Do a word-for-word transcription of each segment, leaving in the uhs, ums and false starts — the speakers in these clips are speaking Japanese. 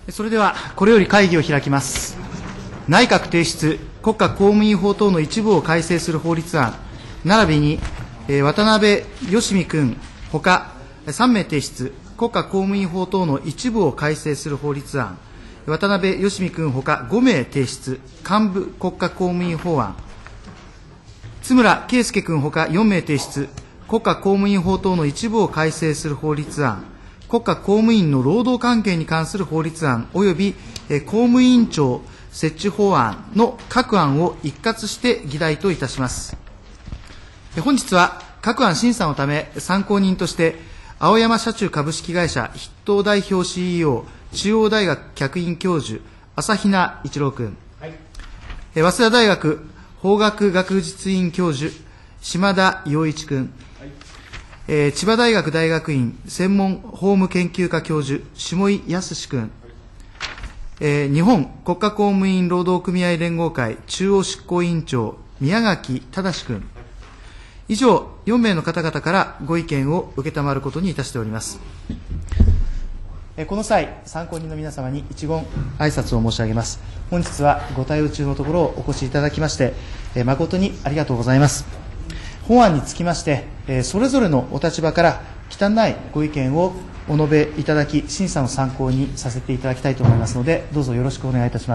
それではこれより会議を開きます。内閣提出国家公務員法等の一部を改正する法律案並びに、えー、渡辺芳美君ほかさん名提出国家公務員法等の一部を改正する法律案渡辺芳美君ほかご名提出幹部国家公務員法案津村圭介君ほかよん名提出国家公務員法等の一部を改正する法律案国家公務員の労働関係に関する法律案及び公務員庁設置法案の各案を一括して議題といたします。本日は各案審査のため参考人として青山社中株式会社筆頭代表 シーイーオー 中央大学客員教授朝比奈一郎君、はい、早稲田大学法学学術院教授島田洋一君、はいえー、千葉大学大学院専門法務研究科教授下井康君、はいえー、日本国家公務員労働組合連合会中央執行委員長宮垣正君、以上よん名の方々からご意見を受けたまることにいたしております。この際、参考人の皆様に一言挨拶を申し上げます。本日はご対応中のところをお越しいただきまして、誠にありがとうございます。本案につきまして、それぞれのお立場から忌憚ないご意見をお述べいただき、審査の参考にさせていただきたいと思いますので、どうぞよろしくお願いいたします。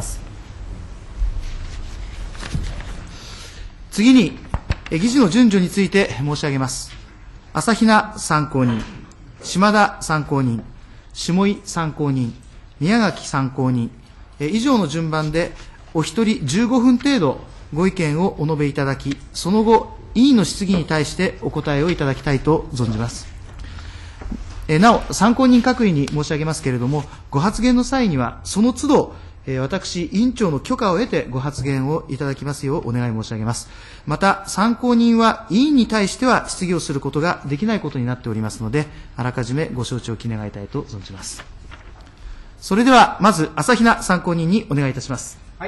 次に、議事の順序について申し上げます。朝比奈参考人、島田参考人、下井参考人、宮垣参考人、以上の順番でお一人じゅうごふん程度ご意見をお述べいただき、その後、委員の質疑に対してお答えをいただきたいと存じます。なお、参考人各位に申し上げますけれども、ご発言の際には、その都度、私、委員長の許可を得てご発言をいただきますようお願い申し上げます。また、参考人は委員に対しては質疑をすることができないことになっておりますので、あらかじめご承知をき願いたいと存じます。それでは、まず、朝比奈参考人にお願いいたします。はい。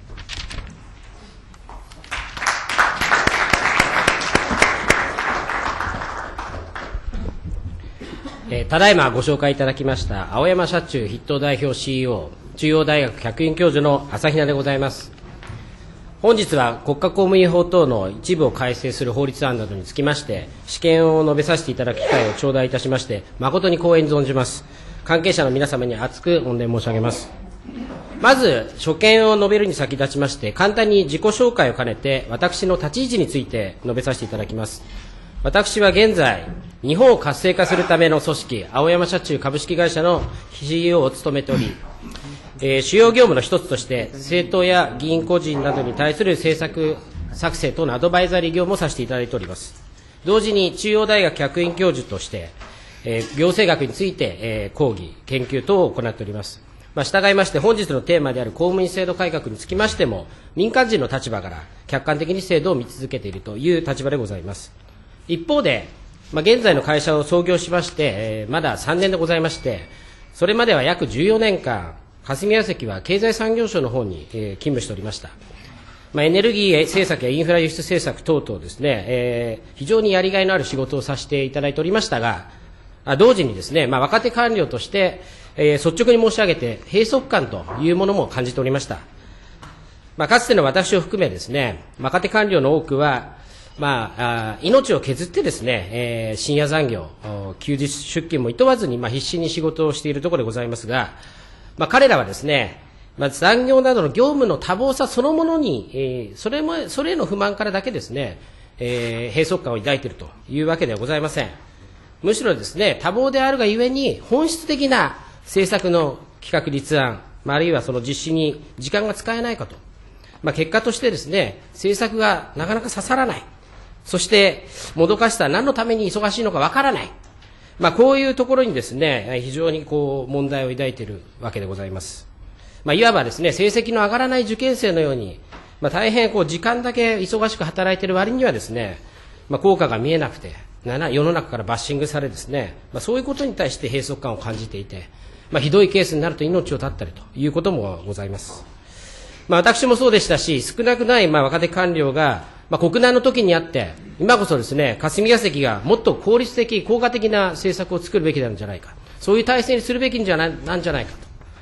えー、ただいまご紹介いただきました青山社中筆頭代表 シーイーオー 中央大学客員教授の朝比奈でございます。本日は国家公務員法等の一部を改正する法律案などにつきまして試験を述べさせていただく機会を頂戴いたしまして誠に光栄に存じます。関係者の皆様に厚く御礼申し上げます。まず所見を述べるに先立ちまして簡単に自己紹介を兼ねて私の立ち位置について述べさせていただきます。私は現在、日本を活性化するための組織、青山社中株式会社の シーイーオー を務めており、えー、主要業務の一つとして、政党や議員個人などに対する政策作成等のアドバイザリー業務をさせていただいております。同時に中央大学客員教授として、えー、行政学について、えー、講義、研究等を行っております。まあ、従いまして本日のテーマである公務員制度改革につきましても、民間人の立場から客観的に制度を見続けているという立場でございます。一方で、まあ、現在の会社を創業しまして、えー、まださんねんでございまして、それまでは約じゅうよねんかん、霞が関は経済産業省の方に、えー、勤務しておりました。まあ、エネルギー政策やインフラ輸出政策等々ですね、えー、非常にやりがいのある仕事をさせていただいておりましたが、同時にですね、まあ、若手官僚として、えー、率直に申し上げて閉塞感というものも感じておりました。まあ、かつての私を含めですね、若手官僚の多くは、まあ、あ命を削ってですね、えー、深夜残業、休日出勤も厭わずに、まあ、必死に仕事をしているところでございますが、まあ、彼らはですね、まあ、残業などの業務の多忙さそのものに、えー、それも、それへの不満からだけですね、えー、閉塞感を抱いているというわけではございません。むしろですね、多忙であるがゆえに、本質的な政策の企画立案、まあ、あるいはその実施に時間が使えないかと。まあ、結果としてですね、政策がなかなか刺さらない。そして、もどかしさ、何のために忙しいのかわからない。まあ、こういうところにですね、非常にこう、問題を抱いているわけでございます。まあ、いわばですね、成績の上がらない受験生のように、まあ、大変こう、時間だけ忙しく働いている割にはですね、まあ、効果が見えなくて、世の中からバッシングされですね、まあ、そういうことに対して閉塞感を感じていて、まあ、ひどいケースになると命を絶ったりということもございます。まあ、私もそうでしたし、少なくないまあ若手官僚が、まあ、国難の時にあって、今こそですね、霞が関がもっと効率的、効果的な政策を作るべきなんじゃないか。そういう体制にするべきんじゃな、なんじゃないかと。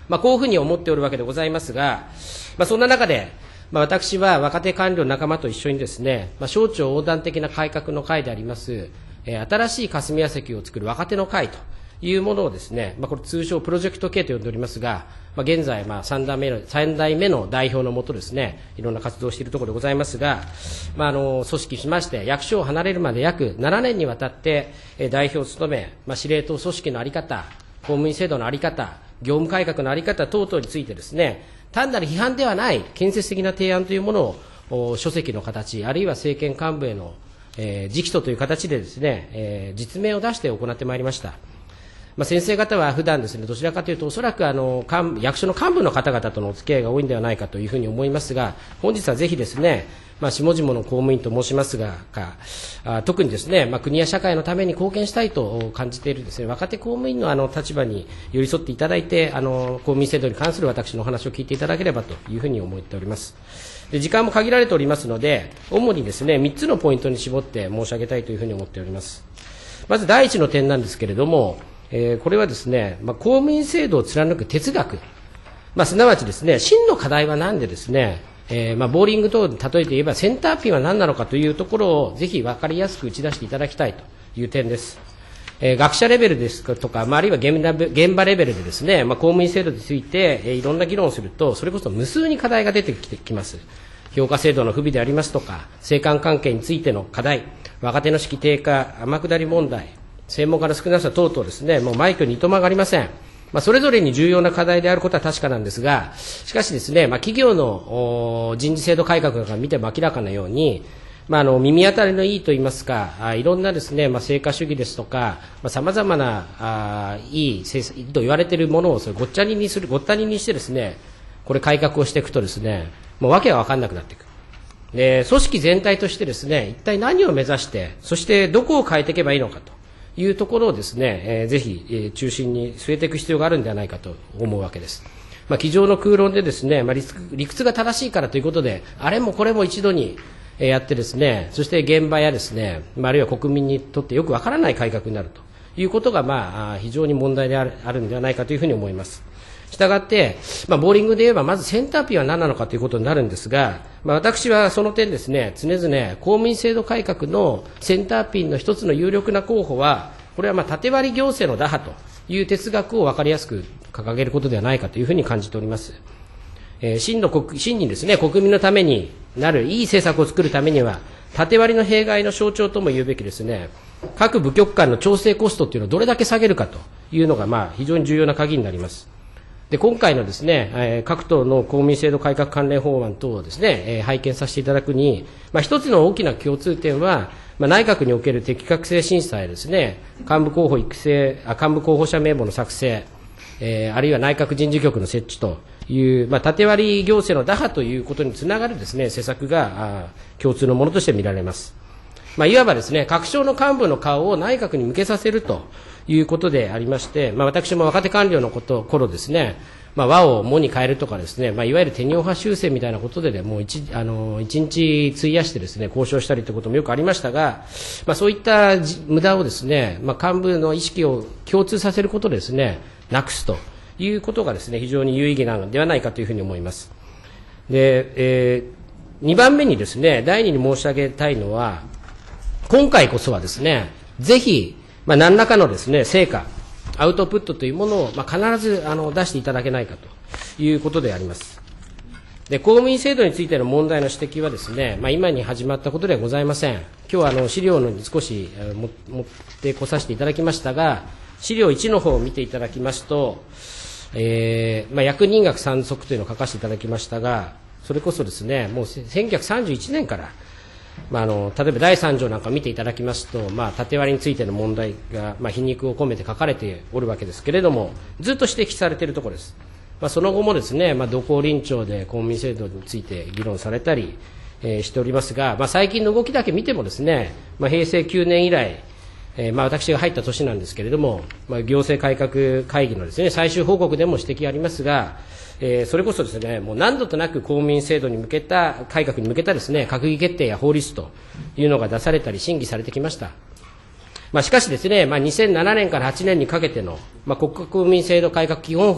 まあ、こういうふうに思っておるわけでございますが、まあ、そんな中で、まあ、私は若手官僚の仲間と一緒にですね、まあ、省庁横断的な改革の会であります、えー、新しい霞が関を作る若手の会というものをですね、まあ、これ通称プロジェクト K と呼んでおりますが、まあ、現在、まあ、3代目の、三代目の代表のもとですね、いろんな活動をしているところでございますが、まあ、あの、組織しまして、役所を離れるまで約ななねんにわたって、えー、代表を務め、まあ、司令塔組織の在り方、公務員制度の在り方、業務改革の在り方等々についてですね、単なる批判ではない建設的な提案というものを書籍の形、あるいは政権幹部への、えー、直訴という形でですね、えー、実名を出して行ってまいりました。まあ、先生方は普段ですね、どちらかというとおそらくあの幹役所の幹部の方々とのお付き合いが多いんではないかというふうに思いますが、本日はぜひですね、まあ、下々の公務員と申しますが、かあ特にですね、まあ、国や社会のために貢献したいと感じているですね、若手公務員のあの立場に寄り添っていただいて、あの公務員制度に関する私のお話を聞いていただければというふうに思っております。で、時間も限られておりますので、主にですね、みっつのポイントに絞って申し上げたいというふうに思っております。まず第一の点なんですけれども、えー、これはですね、まあ、公務員制度を貫く哲学、まあ、すなわちですね、真の課題は何でですね、えーまあ、ボーリング等で例えて言えばセンターピンは何なのかというところをぜひ分かりやすく打ち出していただきたいという点です。えー、学者レベルですとか、まあ、あるいは現場、現場レベルでですね、まあ、公務員制度について、えー、いろんな議論をすると、それこそ無数に課題が出てきてきます。評価制度の不備でありますとか、政官関係についての課題、若手の士気低下、天下り問題、専門家の少なさ等々ですね、もう枚挙にいとまがありません。まあ、それぞれに重要な課題であることは確かなんですが、しかしですね、まあ、企業の人事制度改革なんか見ても明らかなように、まあ、あの耳当たりのいいといいますか、あいろんなですね、まあ、成果主義ですとか、さまざ、まなあいいと言われているものをそれごっちゃににする、ごったににしてですね、これ改革をしていくとですね、もう訳が分かんなくなっていく。で、組織全体としてですね、一体何を目指して、そしてどこを変えていけばいいのかというところをですね、えー、ぜひ、えー、中心に据えていく必要があるんではないかと思うわけです。まあ、机上の空論でですね、まあ、理屈、理屈が正しいからということで、あれもこれも一度にやってですね、そして現場やですね、まあ、あるいは国民にとってよくわからない改革になるということが、まあ、非常に問題である、あるんではないかというふうに思います。したがって、まあ、ボーリングで言えばまずセンターピンは何なのかということになるんですが、まあ、私はその点ですね、常々公務員制度改革のセンターピンの一つの有力な候補は、これはまあ縦割り行政の打破という哲学を分かりやすく掲げることではないかというふうに感じております。えー、真の国真にですね、国民のためになるいい政策を作るためには、縦割りの弊害の象徴とも言うべきですね、各部局間の調整コストというのをどれだけ下げるかというのがまあ非常に重要な鍵になります。で、今回のですね、えー、各党の公務員制度改革関連法案等をですね、えー、拝見させていただくに、まあ、一つの大きな共通点は、まあ、内閣における適格性審査やですね、幹部候補育成、あ幹部候補者名簿の作成、えー、あるいは内閣人事局の設置という、まあ、縦割り行政の打破ということにつながるですね、施策があ共通のものとして見られます。まあ、いわばですね、各省の幹部の顔を内閣に向けさせるということでありまして、まあ、私も若手官僚のこと頃ですね、まあ、和をもに変えるとかですね、まあ、いわゆるテニオ派修正みたいなことで、ね、もう一あの一日費やしてですね、交渉したりということもよくありましたが、まあ、そういった無駄をですね、まあ、幹部の意識を共通させることでですね、なくすということがですね、非常に有意義なのではないかというふうに思います。で、えー、にばんめにですね、第二に申し上げたいのは、今回こそはですね、ぜひ、まあ、何らかのですね、成果、アウトプットというものを、まあ、必ずあの出していただけないかということであります。で、公務員制度についての問題の指摘はですね、まあ、今に始まったことではございません。今日はあの資料の少しも持ってこさせていただきましたが、資料いちの方を見ていただきますと、えーまあ、役人学三則というのを書かせていただきましたが、それこそですね、もうせんきゅうひゃくさんじゅういちねんから、まあ、あの例えばだいさん条なんか見ていただきますと、まあ、縦割りについての問題が、まあ、皮肉を込めて書かれておるわけですけれども、ずっと指摘されているところです。まあ、その後もですね、まあ、土工臨調で公務員制度について議論されたり、えー、しておりますが、まあ、最近の動きだけ見てもですね、まあ、へいせいきゅうねん以来、えーまあ、私が入った年なんですけれども、まあ、行政改革会議のですね、最終報告でも指摘ありますが、えー、それこそですね、もう何度となく公務員制度に向けた、改革に向けたですね、閣議決定や法律というのが出されたり審議されてきました。まあ、しかしですね、まあ、にせんななねんからはちねんにかけての、まあ、国家公務員制度改革基本法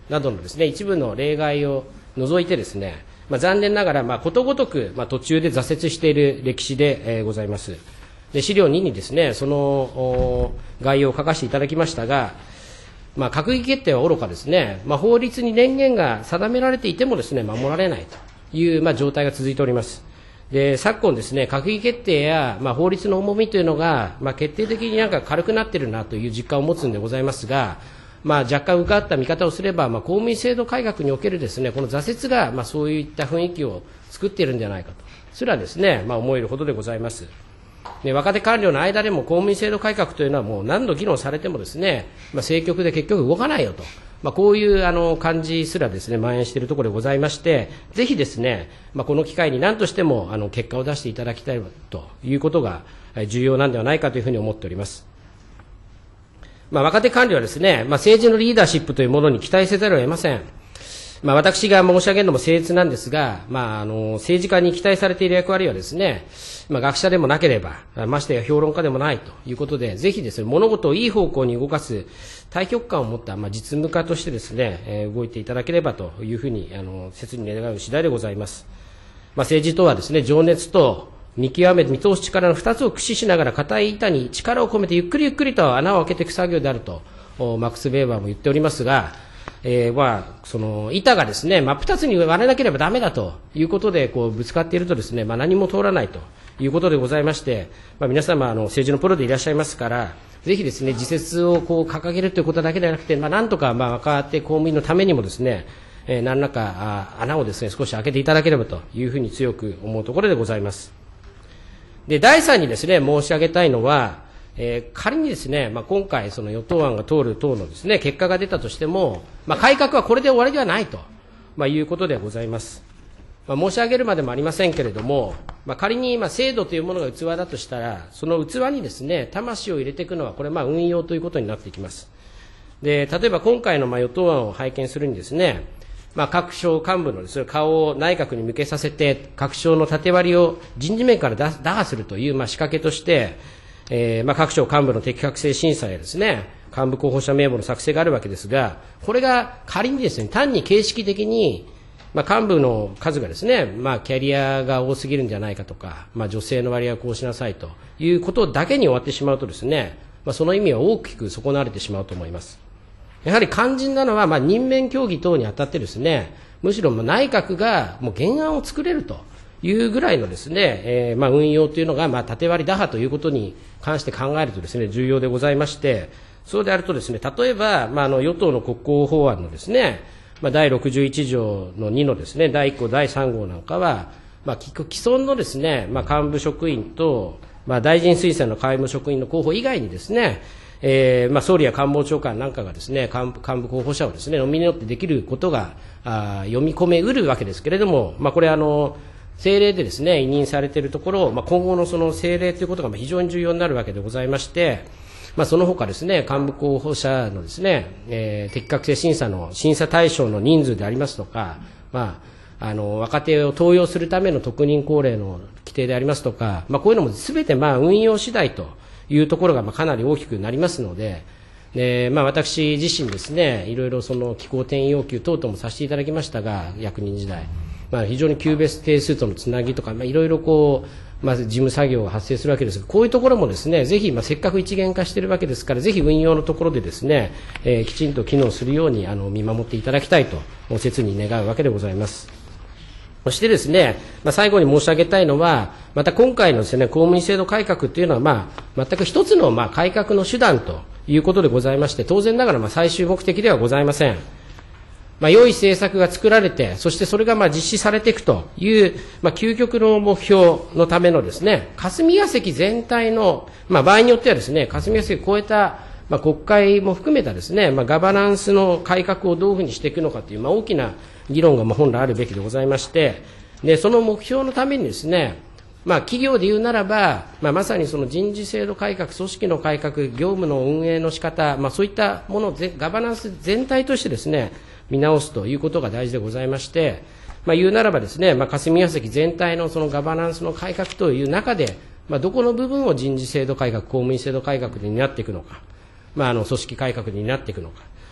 などのですね、一部の例外を除いてですね、まあ、残念ながら、まあ、ことごとく、まあ、途中で挫折している歴史で、えー、ございます。で、資料ににですね、その概要を書かせていただきましたが、まあ、閣議決定はおろかですね、まあ、法律に年限が定められていてもですね、守られないという、まあ、状態が続いております。で、昨今ですね、閣議決定や、まあ、法律の重みというのが、まあ、決定的になんか軽くなっているなという実感を持つんでございますが、まあ、若干受かった見方をすれば、まあ、公務員制度改革におけるですね、この挫折が、まあ、そういった雰囲気を作っているんじゃないかと、すらですね、まあ、思えるほどでございます。で、若手官僚の間でも公務員制度改革というのはもう何度議論されてもですね、まあ、政局で結局動かないよと、まあ、こういうあの感じすらですね、蔓延しているところでございまして、ぜひですね、まあ、この機会に何としてもあの結果を出していただきたいということが重要なんではないかというふうに思っております。まあ、若手官僚はですね、まあ、政治のリーダーシップというものに期待せざるを得ません。まあ、私が申し上げるのも僭越なんですが、まあ、あの政治家に期待されている役割はですね、まあ、学者でもなければ、ましてや評論家でもないということで、ぜひですね、物事をいい方向に動かす大局観を持った、まあ、実務家としてですね、えー、動いていただければというふうにあの切に願う次第でございます。まあ、政治とはですね、情熱と見極め見通す力の二つを駆使しながら硬い板に力を込めてゆっくりゆっくりと穴を開けていく作業であるとマックス・ウェーバーも言っておりますが、えー、まあその板がですね真っ二つに割れなければダメだということでこうぶつかっているとですね、まあ、何も通らないということでございまして、まあ、皆様あの政治のプロでいらっしゃいますから、ぜひですね自説をこう掲げるということだけではなくて、まあ、なんとかまあ若手公務員のためにもですね、えー、何らかあ穴をですね少し開けていただければというふうに強く思うところでございます。で、だいさんにですね、申し上げたいのは、えー、仮にですね、まあ、今回その与党案が通る等のですね、結果が出たとしても、まあ、改革はこれで終わりではないと、まあ、いうことでございます。まあ、申し上げるまでもありませんけれども、まあ、仮にまあ制度というものが器だとしたら、その器にですね、魂を入れていくのは、これまあ運用ということになっていきます。で、例えば今回のまあ与党案を拝見するにですね、まあ、各省幹部のですね、顔を内閣に向けさせて、各省の縦割りを人事面から打破するという、まあ、仕掛けとして、えー、まあ、各省幹部の適格性審査やですね、幹部候補者名簿の作成があるわけですが、これが仮にですね、単に形式的に、まあ、幹部の数がですね、まあ、キャリアが多すぎるんじゃないかとか、まあ、女性の割合をこうしなさいということだけに終わってしまうとですね、まあ、その意味は大きく損なわれてしまうと思います。やはり肝心なのは、まあ、任免協議等にあたってですね、むしろ内閣がもう原案を作れるというぐらいのですね、えー、まあ運用というのが、まあ縦割り打破ということに関して考えるとですね、重要でございまして、そうであるとですね、例えば、まあ、あの与党の国交法案のですね、まあ、だいろくじゅういち条のにのですね、だいいっ項だいさん号なんかは、まあ、既存のですね、まあ、幹部職員と、まあ、大臣推薦の外務職員の候補以外にですね、えーまあ、総理や官房長官なんかがですね、幹部、幹部候補者をですね、ノミネートできることがあ読み込めうるわけですけれども、まあ、これあの、政令でですね、委任されているところ、まあ、今後のその政令ということが非常に重要になるわけでございまして、まあ、その他ですね、幹部候補者のですね、えー、適格性審査の審査対象の人数でありますとか、まあ、あの、若手を登用するための特任公令の規定でありますとか、まあ、こういうのもすべてまあ運用次第というところがまあかなり大きくなりますので、でまあ、私自身ですね、いろいろその機構転移要求等々もさせていただきましたが、役人時代、まあ、非常に級別定数とのつなぎとか、まあ、いろいろこう、まあ、事務作業が発生するわけですが、こういうところもですね、ぜひ、まあ、せっかく一元化しているわけですから、ぜひ運用のところでですね、えー、きちんと機能するようにあの見守っていただきたいと、切に願うわけでございます。そしてですね、まあ、最後に申し上げたいのは、また今回のですね、公務員制度改革というのは、まあ、全く一つのまあ改革の手段ということでございまして、当然ながらまあ最終目的ではございません。まあ、良い政策が作られて、そしてそれがまあ実施されていくという、まあ、究極の目標のためのですね、霞が関全体の、まあ、場合によってはですね、霞が関を超えた、まあ、国会も含めたですね、まあ、ガバナンスの改革をどういうふうにしていくのかという、まあ、大きな議論がまあ本来あるべきでございまして、でその目標のためにですね、まあ、企業で言うならば、まあ、まさにその人事制度改革、組織の改革、業務の運営の仕方、まあ、そういったものをガバナンス全体としてですね、見直すということが大事でございまして、まあ、言うならばですね、まあ、霞が関全体のそのガバナンスの改革という中で、まあ、どこの部分を人事制度改革、公務員制度改革で担っていくのか、まあ、あの組織改革で担っていくのか、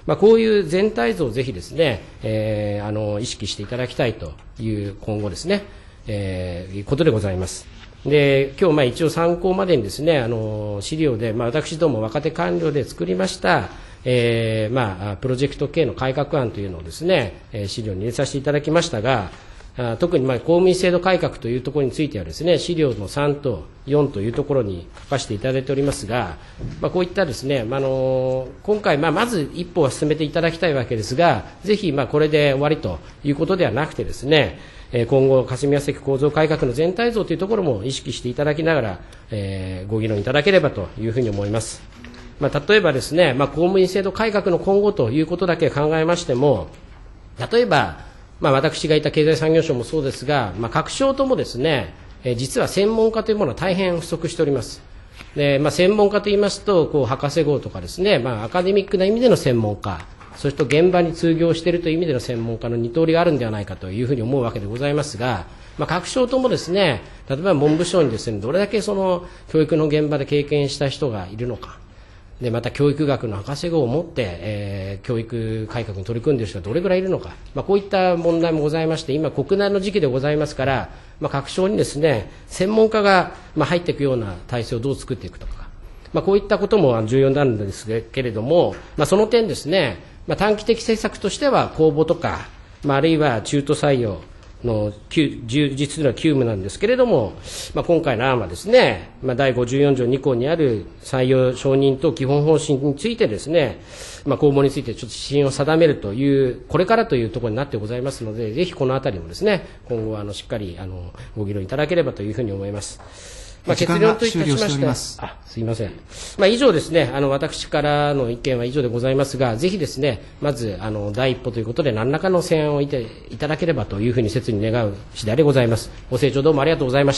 まあ、こういう全体像をぜひですね、えー、あの意識していただきたいという今後ですね、えー、いうことでございます。で今日まあ一応参考までにですね、あの資料で、まあ、私ども若手官僚で作りました、えーまあ、プロジェクト系の改革案というのをですね、えー、資料に入れさせていただきましたが、あ特にまあ公務員制度改革というところについてはですね、資料のさんとよんというところに書かせていただいておりますが、まあ、こういったですね、まあ、あの今回まあまず一歩は進めていただきたいわけですが、ぜひまあこれで終わりということではなくてですね、今後霞が関構造改革の全体像というところも意識していただきながら、えー、ご議論いただければというふうに思います。まあ、例えばですね、まあ、公務員制度改革の今後ということだけ考えましても、例えばまあ、私がいた経済産業省もそうですが、まあ、各省ともですね、えー、実は専門家というものは大変不足しております。で、まあ、専門家といいますと、こう博士号とかですね、まあ、アカデミックな意味での専門家、そして現場に通業しているという意味での専門家の二通りがあるんではないかというふうに思うわけでございますが、まあ、各省ともですね、例えば文部省にですね、どれだけその教育の現場で経験した人がいるのか。でまた教育学の博士号を持って、えー、教育改革に取り組んでいる人がどれぐらいいるのか、まあ、こういった問題もございまして、今国内の時期でございますから、まあ、各省にですね、専門家が、まあ、入っていくような体制をどう作っていくとか、まあ、こういったことも重要なんですけれども、まあ、その点ですね、まあ、短期的政策としては公募とか、まあ、あるいは中途採用の充実するのは急務なんですけれども、まあ、今回の案はですね、まあ、だいごじゅうよん条に項にある採用承認と基本方針についてですね、まあ、公募についてちょっと指針を定めるという、これからというところになってございますので、ぜひこのあたりもですね、今後はあのしっかりあのご議論いただければというふうに思います。まあ、結論といたしましては、あ、すいません。まあ、以上ですね、あの、私からの意見は以上でございますが、ぜひですね、まず、あの、第一歩ということで、何らかの選案をいていただければというふうに切に願う次第でございます。ご清聴どうもありがとうございました。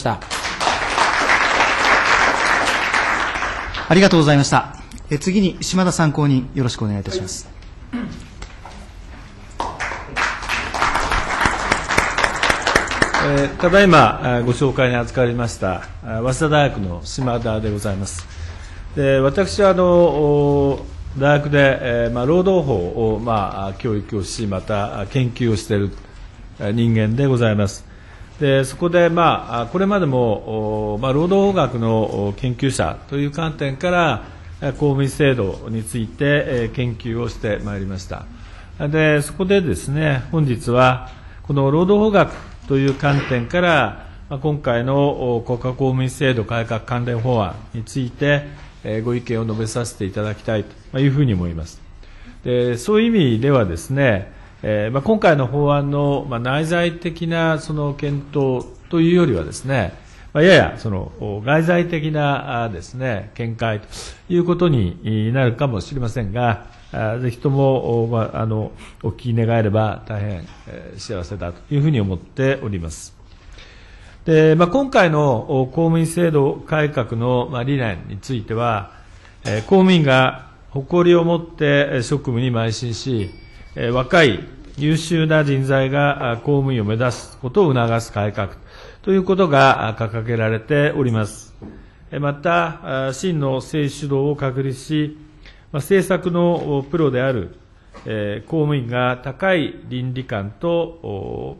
ありがとうございました。え次に、島田参考人、よろしくお願いいたします。はい、 ただいまご紹介に預かりました早稲田大学の島田でございます。で私はあの大学で、まあ、労働法を、まあ、教育をし、また研究をしている人間でございます。でそこで、まあ、これまでも、まあ、労働法学の研究者という観点から公務員制度について研究をしてまいりました。でそこでですね、本日はこの労働法学という観点から、今回の国家公務員制度改革関連法案について、ご意見を述べさせていただきたいというふうに思います。でそういう意味ではですね、今回の法案の内在的なその検討というよりはですね、ややその外在的なですね、見解ということになるかもしれませんが、ぜひとも、まあ、あのお聞き願えれば大変幸せだというふうに思っております。で、まあ、今回の公務員制度改革の理念については、公務員が誇りを持って職務に邁進し、若い優秀な人材が公務員を目指すことを促す改革ということが掲げられております。また、真の政主導を確立し、政策のプロである公務員が高い倫理観と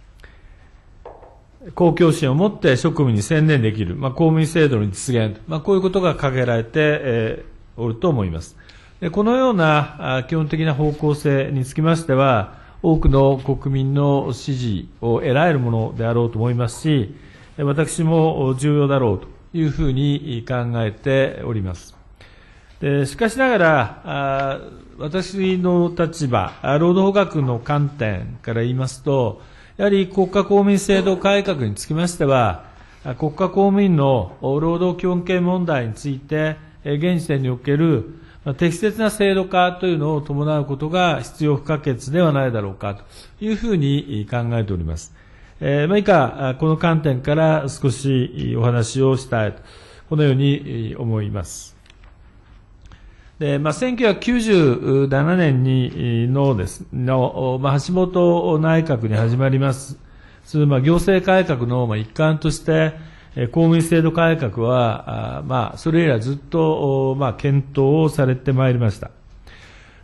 公共心を持って職務に専念できる、まあ、公務員制度の実現、まあ、こういうことが掲げられておると思います。でこのような基本的な方向性につきましては、多くの国民の支持を得られるものであろうと思いますし、私も重要だろうというふうに考えております。でしかしながら、私の立場、労働法学の観点から言いますと、やはり国家公務員制度改革につきましては、国家公務員の労働基本権問題について、現時点における適切な制度化というのを伴うことが必要不可欠ではないだろうかというふうに考えております。えー、まあ、以下、この観点から少しお話をしたいと、このように思います。で、まあ、せんきゅうひゃくきゅうじゅうななねんにのですの、まあ、橋本内閣に始まります、まあ、行政改革の一環として、公務員制度改革は、まあ、それ以来ずっと、まあ、検討をされてまいりました。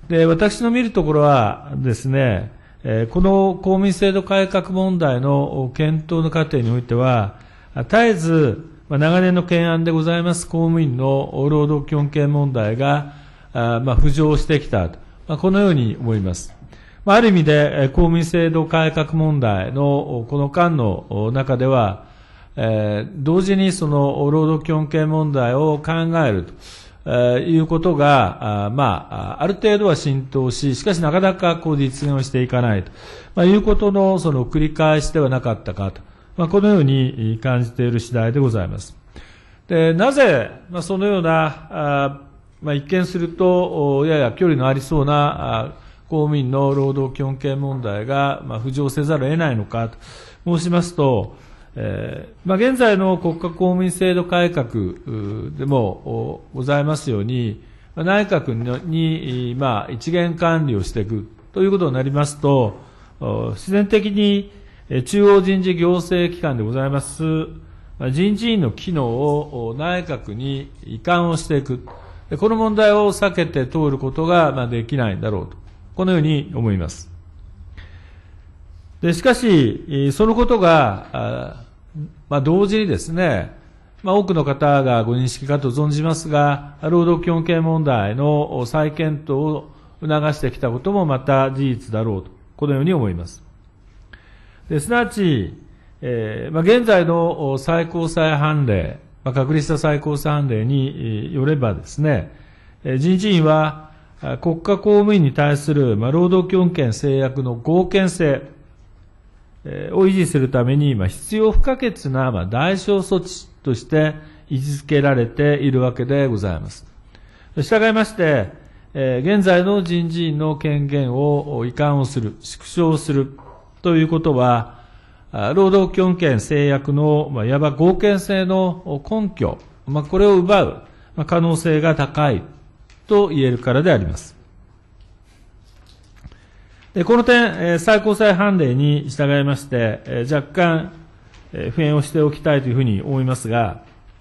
で、私の見るところはですね、えー、この公務員制度改革問題の検討の過程においては、絶えず、まあ、長年の懸案でございます公務員の労働基本権問題が、あまあ、浮上してきたと、まあ、このように思います。まあ、ある意味で、公務員制度改革問題のこの間の中では、えー、同時にその労働基本権問題を考えると、えー、いうことが、あまあ、ある程度は浸透し、しかしなかなかこう実現をしていかないと、まあ、いうことのその繰り返しではなかったかと、まあ、このように感じている次第でございます。で、なぜ、まあ、そのような、あまあ、一見すると、やや距離のありそうな公務員の労働基本権問題が、まあ、浮上せざるを得ないのかと申しますと、えーまあ、現在の国家公務員制度改革でもございますように、内閣に、まあ、一元管理をしていくということになりますと、自然的に中央人事行政機関でございます人事院の機能を内閣に移管をしていく。この問題を避けて通ることができないんだろうと、このように思います。でしかし、そのことが、まあ、同時にですね、まあ、多くの方がご認識かと存じますが、労働基本権問題の再検討を促してきたこともまた事実だろうと、このように思います。ですなわち、えーまあ、現在の最高裁判例、まあ、確立した最高裁判例によればですね、人事院は国家公務員に対する、まあ、労働基本権制約の合憲性を維持するために、まあ、必要不可欠な、まあ、代償措置として位置づけられているわけでございます。従いまして、えー、現在の人事院の権限を移管をする、縮小するということは、労働基本権制約の、まあ、いわば合憲性の根拠、まあ、これを奪う、まあ、可能性が高いと言えるからであります。でこの点、最高裁判例に従いまして、若干、付箋をしておきたいというふうに思いますが、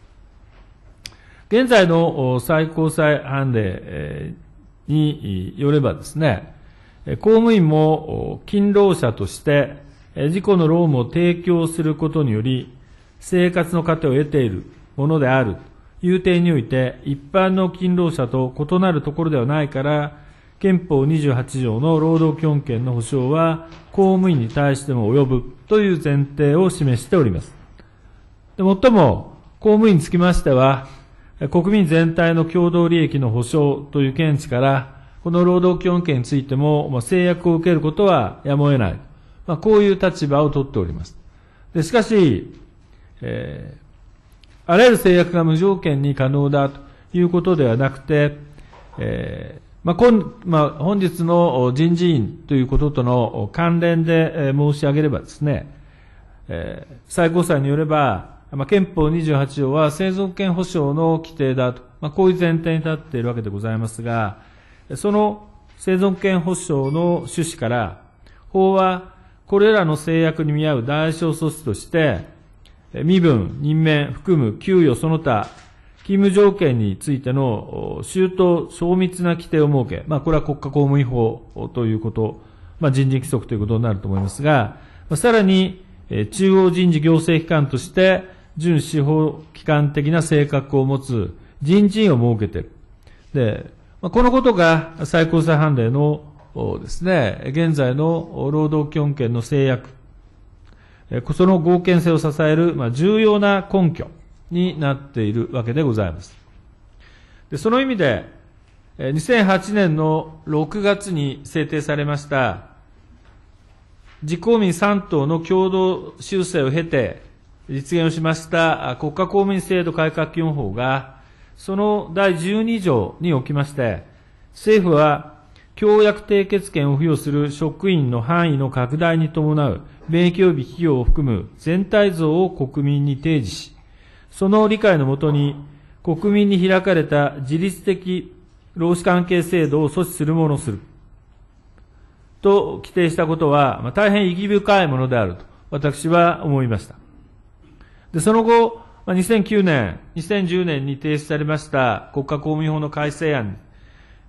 現在の最高裁判例によればですね、公務員も勤労者として自己の労務を提供することにより、生活の糧を得ているものであるという点において、一般の勤労者と異なるところではないから、憲法にじゅうはち条の労働基本権の保障は公務員に対しても及ぶという前提を示しております。でもっとも、公務員につきましては、国民全体の共同利益の保障という見地から、この労働基本権についても、まあ、制約を受けることはやむを得ない。まあ、こういう立場を取っております。でしかし、えー、あらゆる制約が無条件に可能だということではなくて、えーまあ今まあ、本日の人事院ということとの関連で申し上げればですね、えー、最高裁によれば、まあ、憲法にじゅうはち条は生存権保障の規定だと、まあ、こういう前提に立っているわけでございますが、その生存権保障の趣旨から、法はこれらの制約に見合う代償措置として、身分、任免含む給与その他、勤務条件についての周到、詳密な規定を設け、まあ、これは国家公務員法ということ、まあ、人事規則ということになると思いますが、さらに、中央人事行政機関として、準司法機関的な性格を持つ人事院を設けている。で、このことが最高裁判例のですね、現在の労働基本権の制約、その合憲性を支える、まあ、重要な根拠になっているわけでございます。でその意味で、にせんはちねんのろくがつに制定されました、自公民さん党の共同修正を経て実現をしました国家公務員制度改革基本法が、そのだいじゅうに条におきまして、政府は協約締結権を付与する職員の範囲の拡大に伴う便益及び費用を含む全体像を国民に提示し、その理解のもとに、国民に開かれた自律的労使関係制度を阻止するものをする。と規定したことは、まあ、大変意義深いものであると、私は思いました。で、その後、にせんきゅうねん、にせんじゅうねんに提出されました国家公務員法の改正案、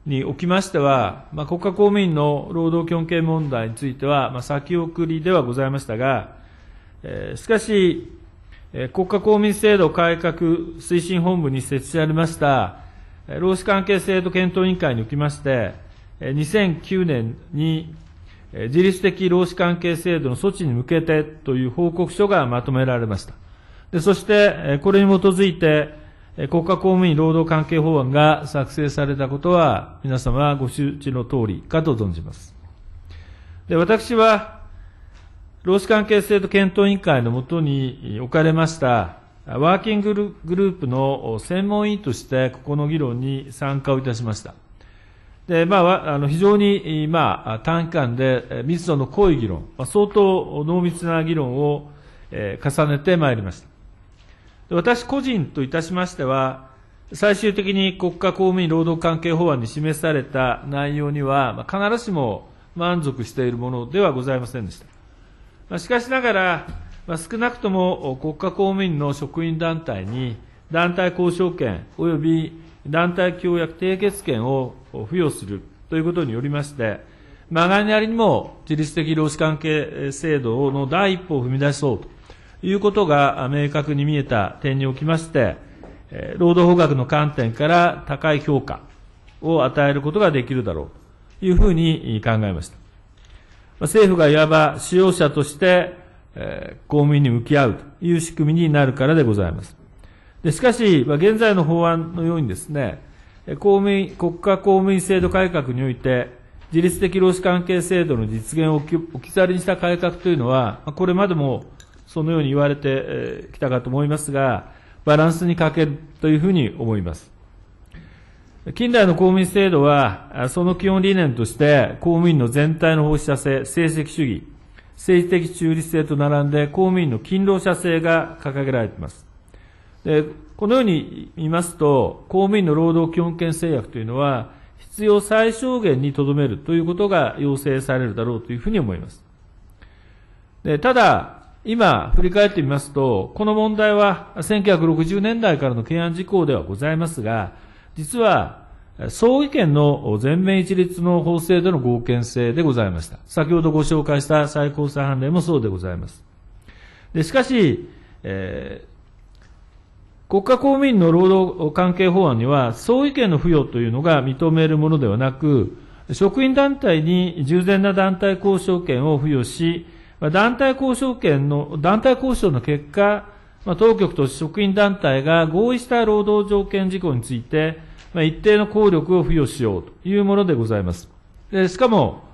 におきましては、まあ、国家公務員の労働基本権問題については、まあ、先送りではございましたが、えー、しかし、えー、国家公務員制度改革推進本部に設置されました、労使関係制度検討委員会におきまして、にせんきゅうねんに自律的労使関係制度の措置に向けてという報告書がまとめられました。でそして、これに基づいて、国家公務員労働関係法案が作成されたことは、皆様ご周知の通りかと存じます。で私は、労使関係制度検討委員会の下に置かれました、ワーキンググループの専門委員として、ここの議論に参加をいたしました。で、まあ、あの非常に、まあ、短期間で密度の濃い議論、相当濃密な議論を、えー、重ねてまいりました。私個人といたしましては、最終的に国家公務員労働関係法案に示された内容には、まあ、必ずしも満足しているものではございませんでした。まあ、しかしながら、まあ、少なくとも国家公務員の職員団体に団体交渉権及び団体協約締結権を付与するということによりまして、まがいなりにも自律的労使関係制度の第一歩を踏み出そうということが明確に見えた点におきまして、労働法学の観点から高い評価を与えることができるだろうというふうに考えました。政府がいわば使用者として公務員に向き合うという仕組みになるからでございます。でしかし、現在の法案のようにですね、公務員、国家公務員制度改革において、自律的労使関係制度の実現を置き去りにした改革というのは、これまでもそのように言われてきたかと思いますが、バランスに欠けるというふうに思います。近代の公務員制度は、その基本理念として、公務員の全体の奉仕者性、成績主義、政治的中立性と並んで、公務員の勤労者性が掲げられています。でこのように見ますと、公務員の労働基本権制約というのは、必要最小限にとどめるということが要請されるだろうというふうに思います。でただ、今、振り返ってみますと、この問題はせんきゅうひゃくろくじゅうねんだいからの懸案事項ではございますが、実は、総意見の全面一律の法制での合憲性でございました。先ほどご紹介した最高裁判例もそうでございます。でしかし、えー国家公務員の労働関係法案には、総意見の付与というのが認めるものではなく、職員団体に従前な団体交渉権を付与し、団体交渉権の、団体交渉の結果、当局と職員団体が合意した労働条件事項について、一定の効力を付与しようというものでございます。しかも、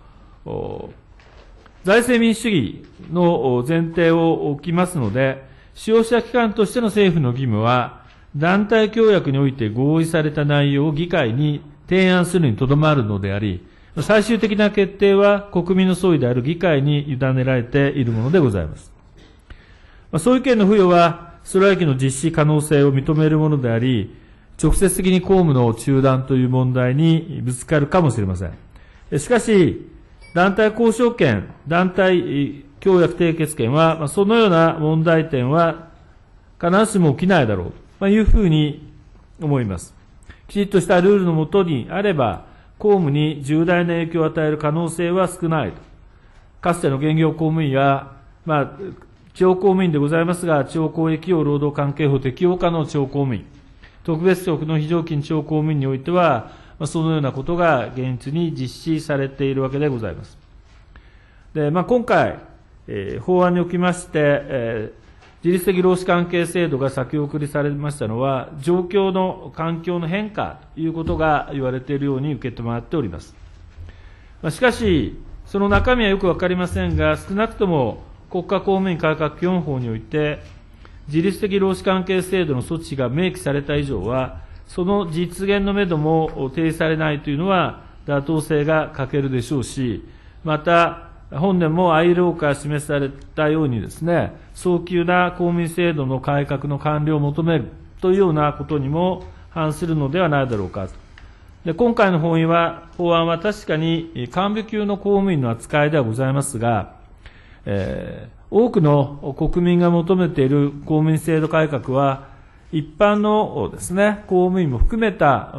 財政民主主義の前提を置きますので、使用者機関としての政府の義務は、団体協約において合意された内容を議会に提案するにとどまるのであり、最終的な決定は国民の総意である議会に委ねられているものでございます。総意見の付与は、ストライキの実施可能性を認めるものであり、直接的に公務の中断という問題にぶつかるかもしれません。しかし、団体交渉権、団体協約締結権は、そのような問題点は必ずしも起きないだろうというふうに思います。きちっとしたルールのもとにあれば、公務に重大な影響を与える可能性は少ないと。かつての現業公務員や、まあ、地方公務員でございますが、地方公益用労働関係法適用下の地方公務員、特別職の非常勤地方公務員においては、そのようなことが現実に実施されているわけでございます。で、まあ、今回、えー、法案におきまして、えー、自律的労使関係制度が先送りされましたのは、状況の環境の変化ということが言われているように受け止まっております。まあ、しかし、その中身はよくわかりませんが、少なくとも国家公務員改革基本法において、自律的労使関係制度の措置が明記された以上は、その実現のめども提示されないというのは、妥当性が欠けるでしょうし、また、本年も アイエルオー から示されたようにですね、早急な公務員制度の改革の完了を求めるというようなことにも反するのではないだろうか。で今回の法案は、法案は確かに幹部級の公務員の扱いではございますが、えー、多くの国民が求めている公務員制度改革は、一般のですね、公務員も含めた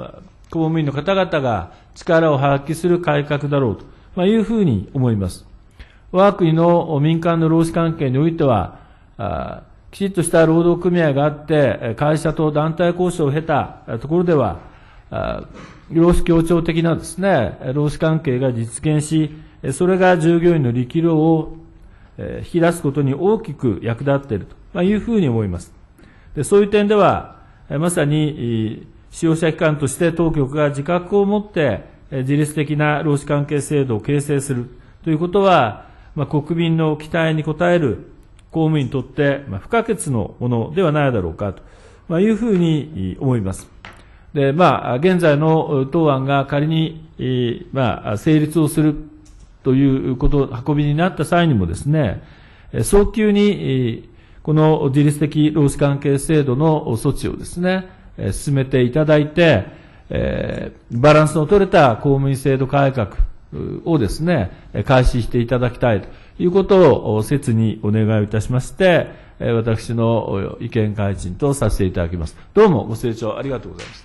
公務員の方々が力を発揮する改革だろうと、まあ、いうふうに思います。我が国の民間の労使関係においては、あきちっとした労働組合があって、会社と団体交渉を経たところでは、あ労使協調的なですね、労使関係が実現し、それが従業員の力量を引き出すことに大きく役立っているというふうに思います。でそういう点では、まさに使用者機関として当局が自覚を持って自律的な労使関係制度を形成するということは、まあ、国民の期待に応える公務員にとって、まあ、不可欠のものではないだろうかと、まあ、いうふうに思います。で、まあ、現在の当案が仮に、まあ、成立をするということ、運びになった際にもですね、早急に、この自律的労使関係制度の措置をですね、進めていただいて、えー、バランスの取れた公務員制度改革をですね、開始していただきたいということを切にお願いいたしまして、私の意見開陳とさせていただきます。どうもご清聴ありがとうございました。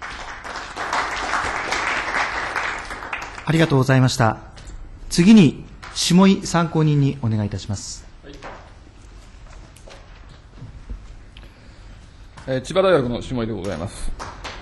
ありがとうございました。次に、下井参考人にお願いいたします。 はい、千葉大学の下井でございます。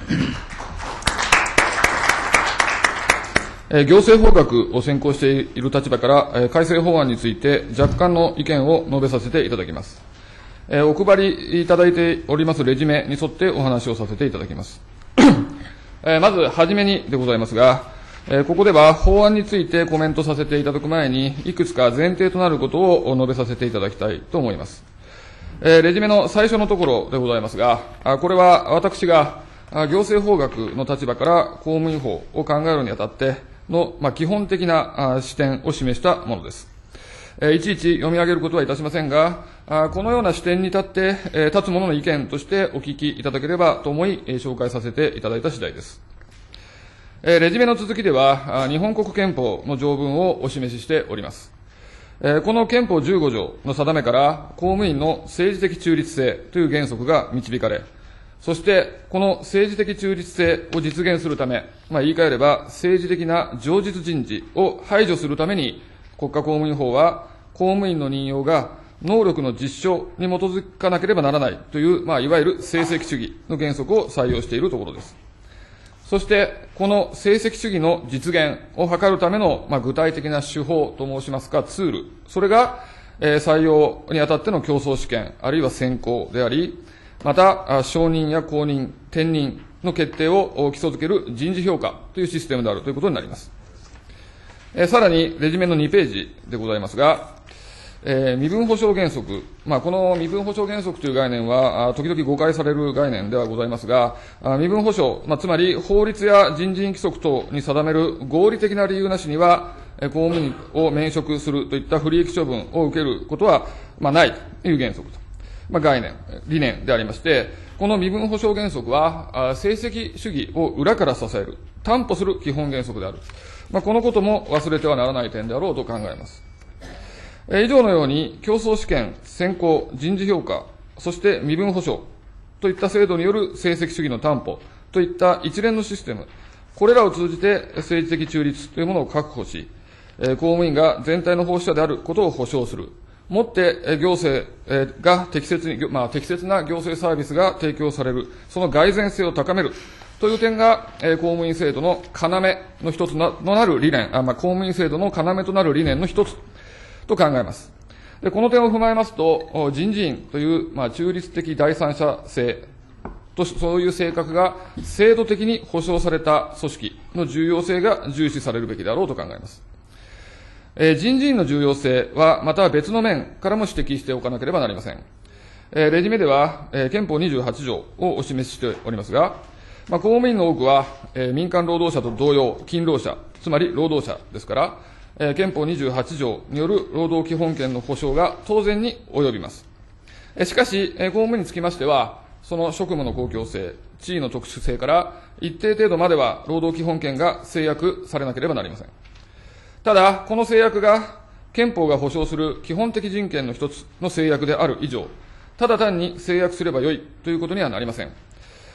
行政法学を専攻している立場から、改正法案について若干の意見を述べさせていただきます。お配りいただいておりますレジュメに沿ってお話をさせていただきます。まず、はじめにでございますが、ここでは法案についてコメントさせていただく前に、いくつか前提となることを述べさせていただきたいと思います。レジュメの最初のところでございますが、これは私が行政法学の立場から公務員法を考えるにあたっての、まあ、基本的な視点を示したものです。いちいち読み上げることはいたしませんが、このような視点に立って、立つ者の意見としてお聞きいただければと思い、紹介させていただいた次第です。レジュメの続きでは、日本国憲法の条文をお示ししております。この憲法じゅうご条の定めから、公務員の政治的中立性という原則が導かれ、そして、この政治的中立性を実現するため、まあ、言い換えれば、政治的な常実人事を排除するために、国家公務員法は、公務員の任用が能力の実証に基づかなければならないという、まあ、いわゆる成績主義の原則を採用しているところです。そして、この成績主義の実現を図るための、まあ、具体的な手法と申しますか、ツール、それが、えー、採用にあたっての競争試験、あるいは選考であり、また、承認や公認、転任の決定を基礎づける人事評価というシステムであるということになります。えー、さらに、レジュメのにページでございますが、えー、身分保障原則、まあ、この身分保障原則という概念は、時々誤解される概念ではございますが、身分保障、まあ、つまり法律や人事規則等に定める合理的な理由なしには、公務員を免職するといった不利益処分を受けることは、まあ、ないという原則と、まあ、概念、理念でありまして、この身分保障原則は、成績主義を裏から支える、担保する基本原則である。まあ、このことも忘れてはならない点であろうと考えます。以上のように、競争試験、選考、人事評価、そして身分保障といった制度による成績主義の担保といった一連のシステム、これらを通じて政治的中立というものを確保し、公務員が全体の奉仕者であることを保障する。もって行政が適切に、まあ、適切な行政サービスが提供される、その蓋然性を高めるという点が、公務員制度の要の一つのなる理念、あまあ、公務員制度の要となる理念の一つと考えます。でこの点を踏まえますと、人事院という、まあ、中立的第三者性と、そういう性格が制度的に保障された組織の重要性が重視されるべきであろうと考えます。えー、人事院の重要性は、また別の面からも指摘しておかなければなりません。えー、レジュメでは、えー、憲法にじゅうはち条をお示ししておりますが、まあ、公務員の多くは、えー、民間労働者と同様、勤労者、つまり労働者ですから、えー、憲法にじゅうはち条による労働基本権の保障が当然に及びます。えー、しかし、えー、公務員につきましては、その職務の公共性、地位の特殊性から一定程度までは労働基本権が制約されなければなりません。ただ、この制約が憲法が保障する基本的人権の一つの制約である以上、ただ単に制約すればよいということにはなりません。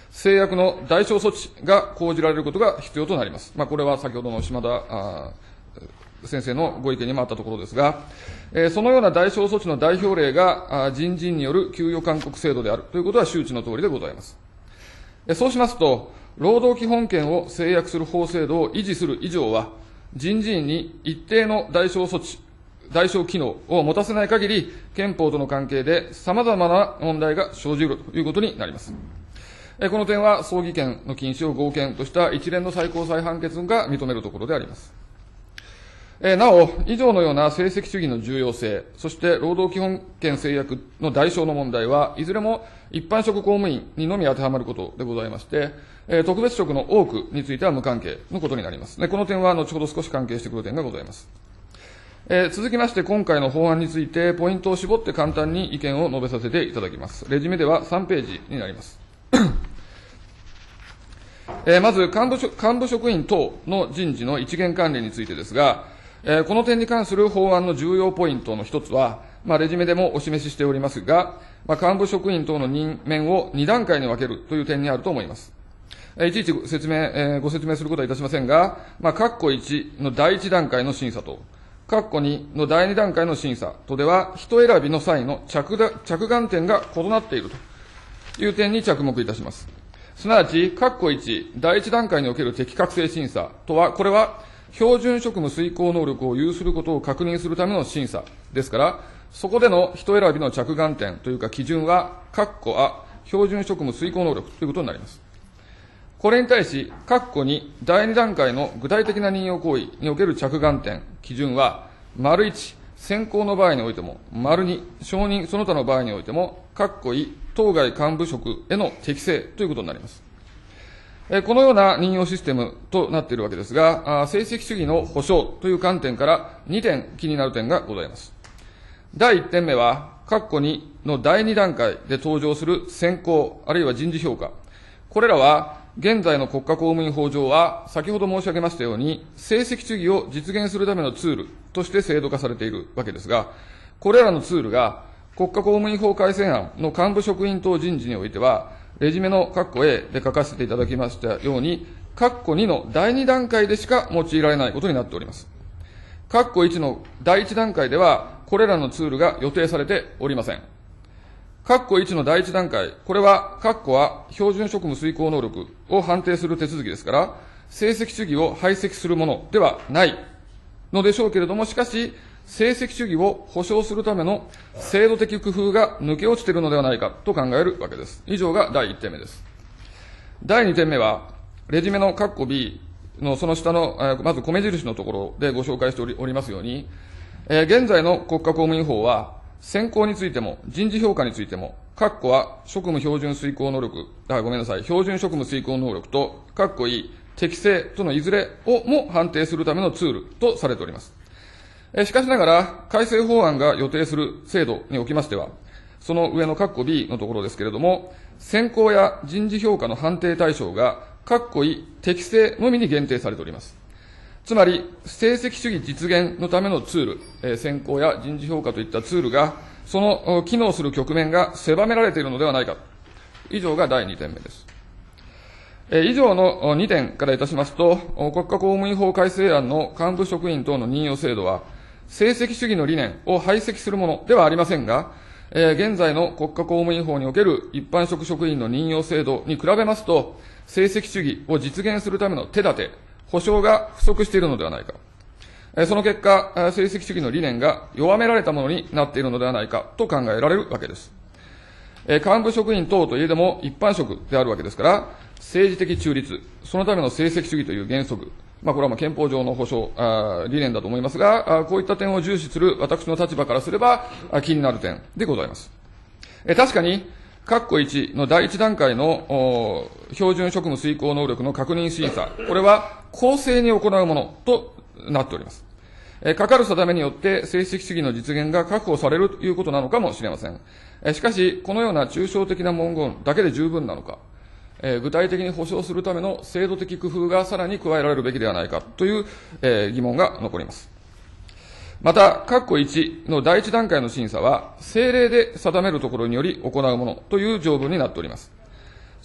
制約の代償措置が講じられることが必要となります。まあ、これは先ほどの島田先生のご意見にもあったところですが、えー、そのような代償措置の代表例が人事院による給与勧告制度であるということは周知のとおりでございます。えー、そうしますと、労働基本権を制約する法制度を維持する以上は、人事院に一定の代償措置、代償機能を持たせない限り、憲法との関係で様々な問題が生じるということになります。この点は、総議権の禁止を合憲とした一連の最高裁判決が認めるところであります。なお、以上のような成績主義の重要性、そして労働基本権制約の代償の問題は、いずれも一般職公務員にのみ当てはまることでございまして、特別職の多くについては無関係のことになります。この点は後ほど少し関係してくる点がございます。続きまして、今回の法案について、ポイントを絞って簡単に意見を述べさせていただきます。レジュメではさんページになります。まず幹部、幹部職員等の人事の一元管理についてですが、この点に関する法案の重要ポイントの一つは、まあ、レジュメでもお示ししておりますが、まあ、幹部職員等の任免をに段階に分けるという点にあると思います。いちいち説明、えー、ご説明することはいたしませんが、まあ、括弧いちの第一段階の審査と、括弧にの第二段階の審査とでは、人選びの際の着だ着眼点が異なっているという点に着目いたします。すなわち、括弧いち、第一段階における適格性審査とは、これは、標準職務遂行能力を有することを確認するための審査ですから、そこでの人選びの着眼点というか基準は、括弧あ、標準職務遂行能力ということになります。これに対し、括弧に第二段階の具体的な任用行為における着眼点、基準は、丸いち、選考の場合においても、丸に、承認その他の場合においても、括弧い、当該幹部職への適正ということになります。このような任用システムとなっているわけですが、成績主義の保障という観点からにてん気になる点がございます。だいいってんめは、括弧にのだいに段階で登場する選考、あるいは人事評価。これらは、現在の国家公務員法上は、先ほど申し上げましたように、成績主義を実現するためのツールとして制度化されているわけですが、これらのツールが、国家公務員法改正案の幹部職員等人事においては、レジュメの括弧 A で書かせていただきましたように、括弧にのだいに段階でしか用いられないことになっております。括弧いちのだいいち段階では、これらのツールが予定されておりません。括弧いちのだいいち段階、これは、括弧は標準職務遂行能力を判定する手続きですから、成績主義を排斥するものではないのでしょうけれども、しかし、成績主義を保障するための制度的工夫が抜け落ちているのではないかと考えるわけです。以上がだいいってんめです。だいにてんめは、レジュメの括弧 B のその下の、まず米印のところでご紹介しておりおりますように、えー、現在の国家公務員法は、選考についても、人事評価についても、括弧は職務標準遂行能力、あ、ごめんなさい、標準職務遂行能力と、括弧 E、適正とのいずれをも判定するためのツールとされております。しかしながら、改正法案が予定する制度におきましては、その上の括弧 B のところですけれども、選考や人事評価の判定対象が、括弧い適正のみに限定されております。つまり、成績主義実現のためのツール、えー、選考や人事評価といったツールが、その機能する局面が狭められているのではないか。以上がだいにてんめです。えー、以上のにてんからいたしますと、国家公務員法改正案の幹部職員等の任用制度は、成績主義の理念を排斥するものではありませんが、えー、現在の国家公務員法における一般職職員の任用制度に比べますと、成績主義を実現するための手立て、保障が不足しているのではないか。えー、その結果、成績主義の理念が弱められたものになっているのではないかと考えられるわけです。えー、幹部職員等といえども一般職であるわけですから、政治的中立、そのための成績主義という原則、まあ、これはまあ憲法上の保障、あ理念だと思いますが、あこういった点を重視する私の立場からすれば、あ気になる点でございます。え確かに、括弧いちの第一段階の標準職務遂行能力の確認審査、これは公正に行うものとなっております。えかかる定めによって成績主義の実現が確保されるということなのかもしれません。えしかし、このような抽象的な文言だけで十分なのか。えー、具体的に保障するための制度的工夫がさらに加えられるべきではないかという、えー、疑問が残ります。また、括弧いちの第一段階の審査は、政令で定めるところにより行うものという条文になっております。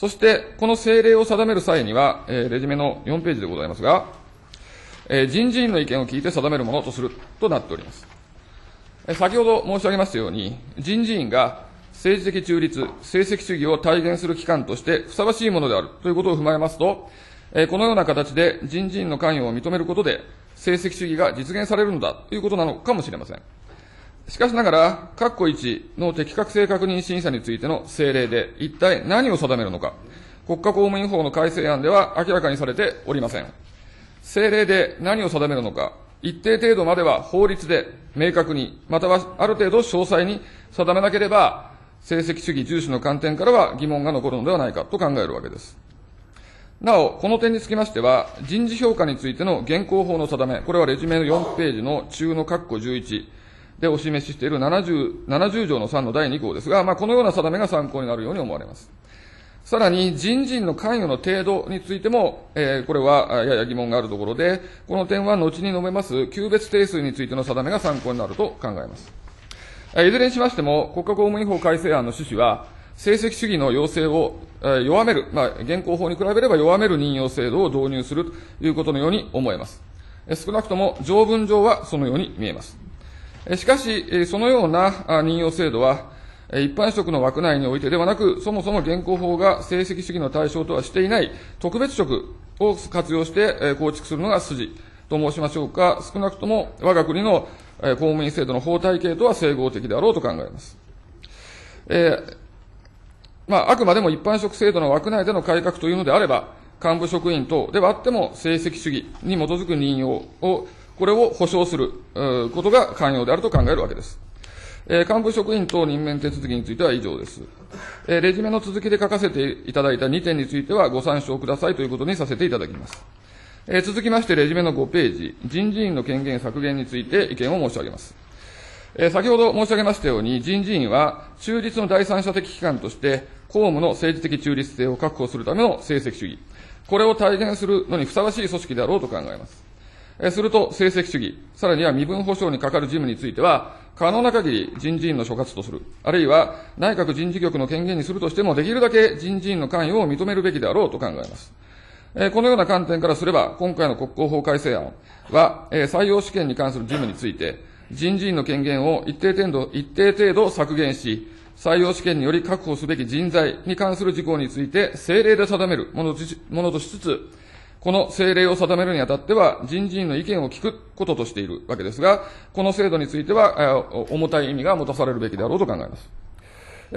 そして、この政令を定める際には、えー、レジュメのよんページでございますが、えー、人事院の意見を聞いて定めるものとするとなっております。えー、先ほど申し上げましたように、人事院が政治的中立、成績主義を体現する機関としてふさわしいものであるということを踏まえますと、えー、このような形で人事院の関与を認めることで、成績主義が実現されるのだということなのかもしれません。しかしながら、括弧いちの適格性確認審査についての政令で、一体何を定めるのか、国家公務員法の改正案では明らかにされておりません。政令で何を定めるのか、一定程度までは法律で明確に、またはある程度詳細に定めなければ、成績主義重視の観点からは疑問が残るのではないかと考えるわけです。なお、この点につきましては、人事評価についての現行法の定め、これはレジュメのよんページの中の括弧じゅういちでお示ししているななじゅう、ななじゅう条のさんのだいに項ですが、まあ、このような定めが参考になるように思われます。さらに、人事院の関与の程度についても、えー、これはやや疑問があるところで、この点は後に述べます級別定数についての定めが参考になると考えます。いずれにしましても、国家公務員法改正案の趣旨は、成績主義の要請を弱める、まあ、現行法に比べれば弱める任用制度を導入するということのように思えます。少なくとも条文上はそのように見えます。しかし、そのような任用制度は、一般職の枠内においてではなく、そもそも現行法が成績主義の対象とはしていない特別職を活用して構築するのが筋と申しましょうか、少なくとも我が国の公務員制度の法体系とは整合的であろうと考えます。えーまあ、あくまでも一般職制度の枠内での改革というのであれば、幹部職員等ではあっても成績主義に基づく任用を、これを保障することが肝要であると考えるわけです。えー、幹部職員等任免手続きについては以上です。えー、レジュメの続きで書かせていただいたにてんについてはご参照くださいということにさせていただきます。えー、続きまして、レジュメのごページ、人事院の権限削減について意見を申し上げます。えー、先ほど申し上げましたように、人事院は中立の第三者的機関として、公務の政治的中立性を確保するための成績主義、これを体現するのにふさわしい組織であろうと考えます。えー、すると、成績主義、さらには身分保障にかかる事務については、可能な限り人事院の所轄とする、あるいは内閣人事局の権限にするとしても、できるだけ人事院の関与を認めるべきであろうと考えます。えー、このような観点からすれば、今回の国交法改正案は、えー、採用試験に関する事務について、人事院の権限を一定程度、一定程度削減し、採用試験により確保すべき人材に関する事項について、政令で定めるものとし、ものとしつつ、この政令を定めるにあたっては、人事院の意見を聞くこととしているわけですが、この制度については、重たい意味が持たされるべきであろうと考えます。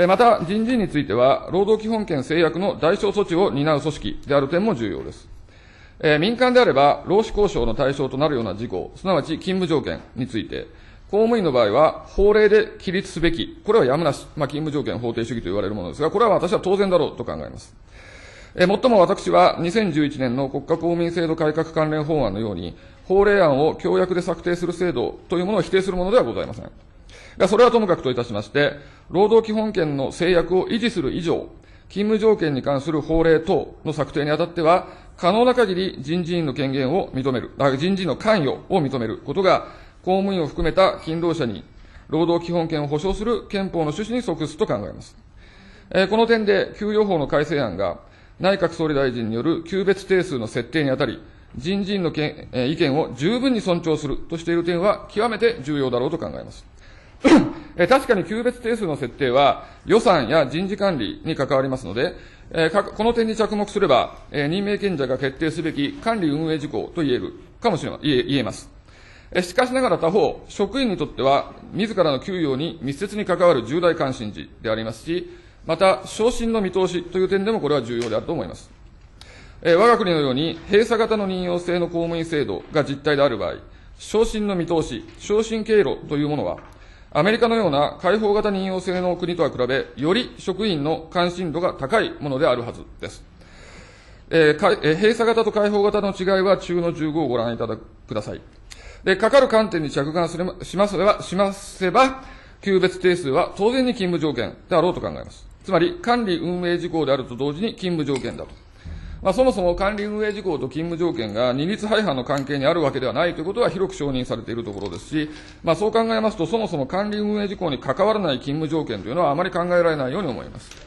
また、人事院については、労働基本権制約の代償措置を担う組織である点も重要です。えー、民間であれば、労使交渉の対象となるような事項、すなわち勤務条件について、公務員の場合は法令で規律すべき、これはやむなし、まあ、勤務条件法定主義と言われるものですが、これは私は当然だろうと考えます。えー、もっとも私はにせんじゅういちねんの国家公務員制度改革関連法案のように、法令案を協約で策定する制度というものを否定するものではございません。が、それはともかくといたしまして、労働基本権の制約を維持する以上、勤務条件に関する法令等の策定にあたっては、可能な限り人事院の権限を認める、あ人事院の関与を認めることが、公務員を含めた勤労者に労働基本権を保障する憲法の趣旨に即すと考えます。えー、この点で、給与法の改正案が、内閣総理大臣による級別定数の設定にあたり、人事院のけ、えー、意見を十分に尊重するとしている点は、極めて重要だろうと考えます。確かに級別定数の設定は予算や人事管理に関わりますので、この点に着目すれば、任命権者が決定すべき管理運営事項と言えるかもしれません、言えます。しかしながら他方、職員にとっては、自らの給与に密接に関わる重大関心事でありますし、また、昇進の見通しという点でもこれは重要であると思います。我が国のように、閉鎖型の任用制の公務員制度が実態である場合、昇進の見通し、昇進経路というものは、アメリカのような開放型任用制の国とは比べ、より職員の関心度が高いものであるはずです。えー、閉鎖型と開放型の違いは中のじゅうごをご覧いただください。で、かかる観点に着眼すればしますば、しませば、級別定数は当然に勤務条件であろうと考えます。つまり、管理運営事項であると同時に勤務条件だと。まあ、そもそも管理運営事項と勤務条件が二律背反の関係にあるわけではないということは広く承認されているところですし、まあ、そう考えますと、そもそも管理運営事項に関わらない勤務条件というのはあまり考えられないように思います。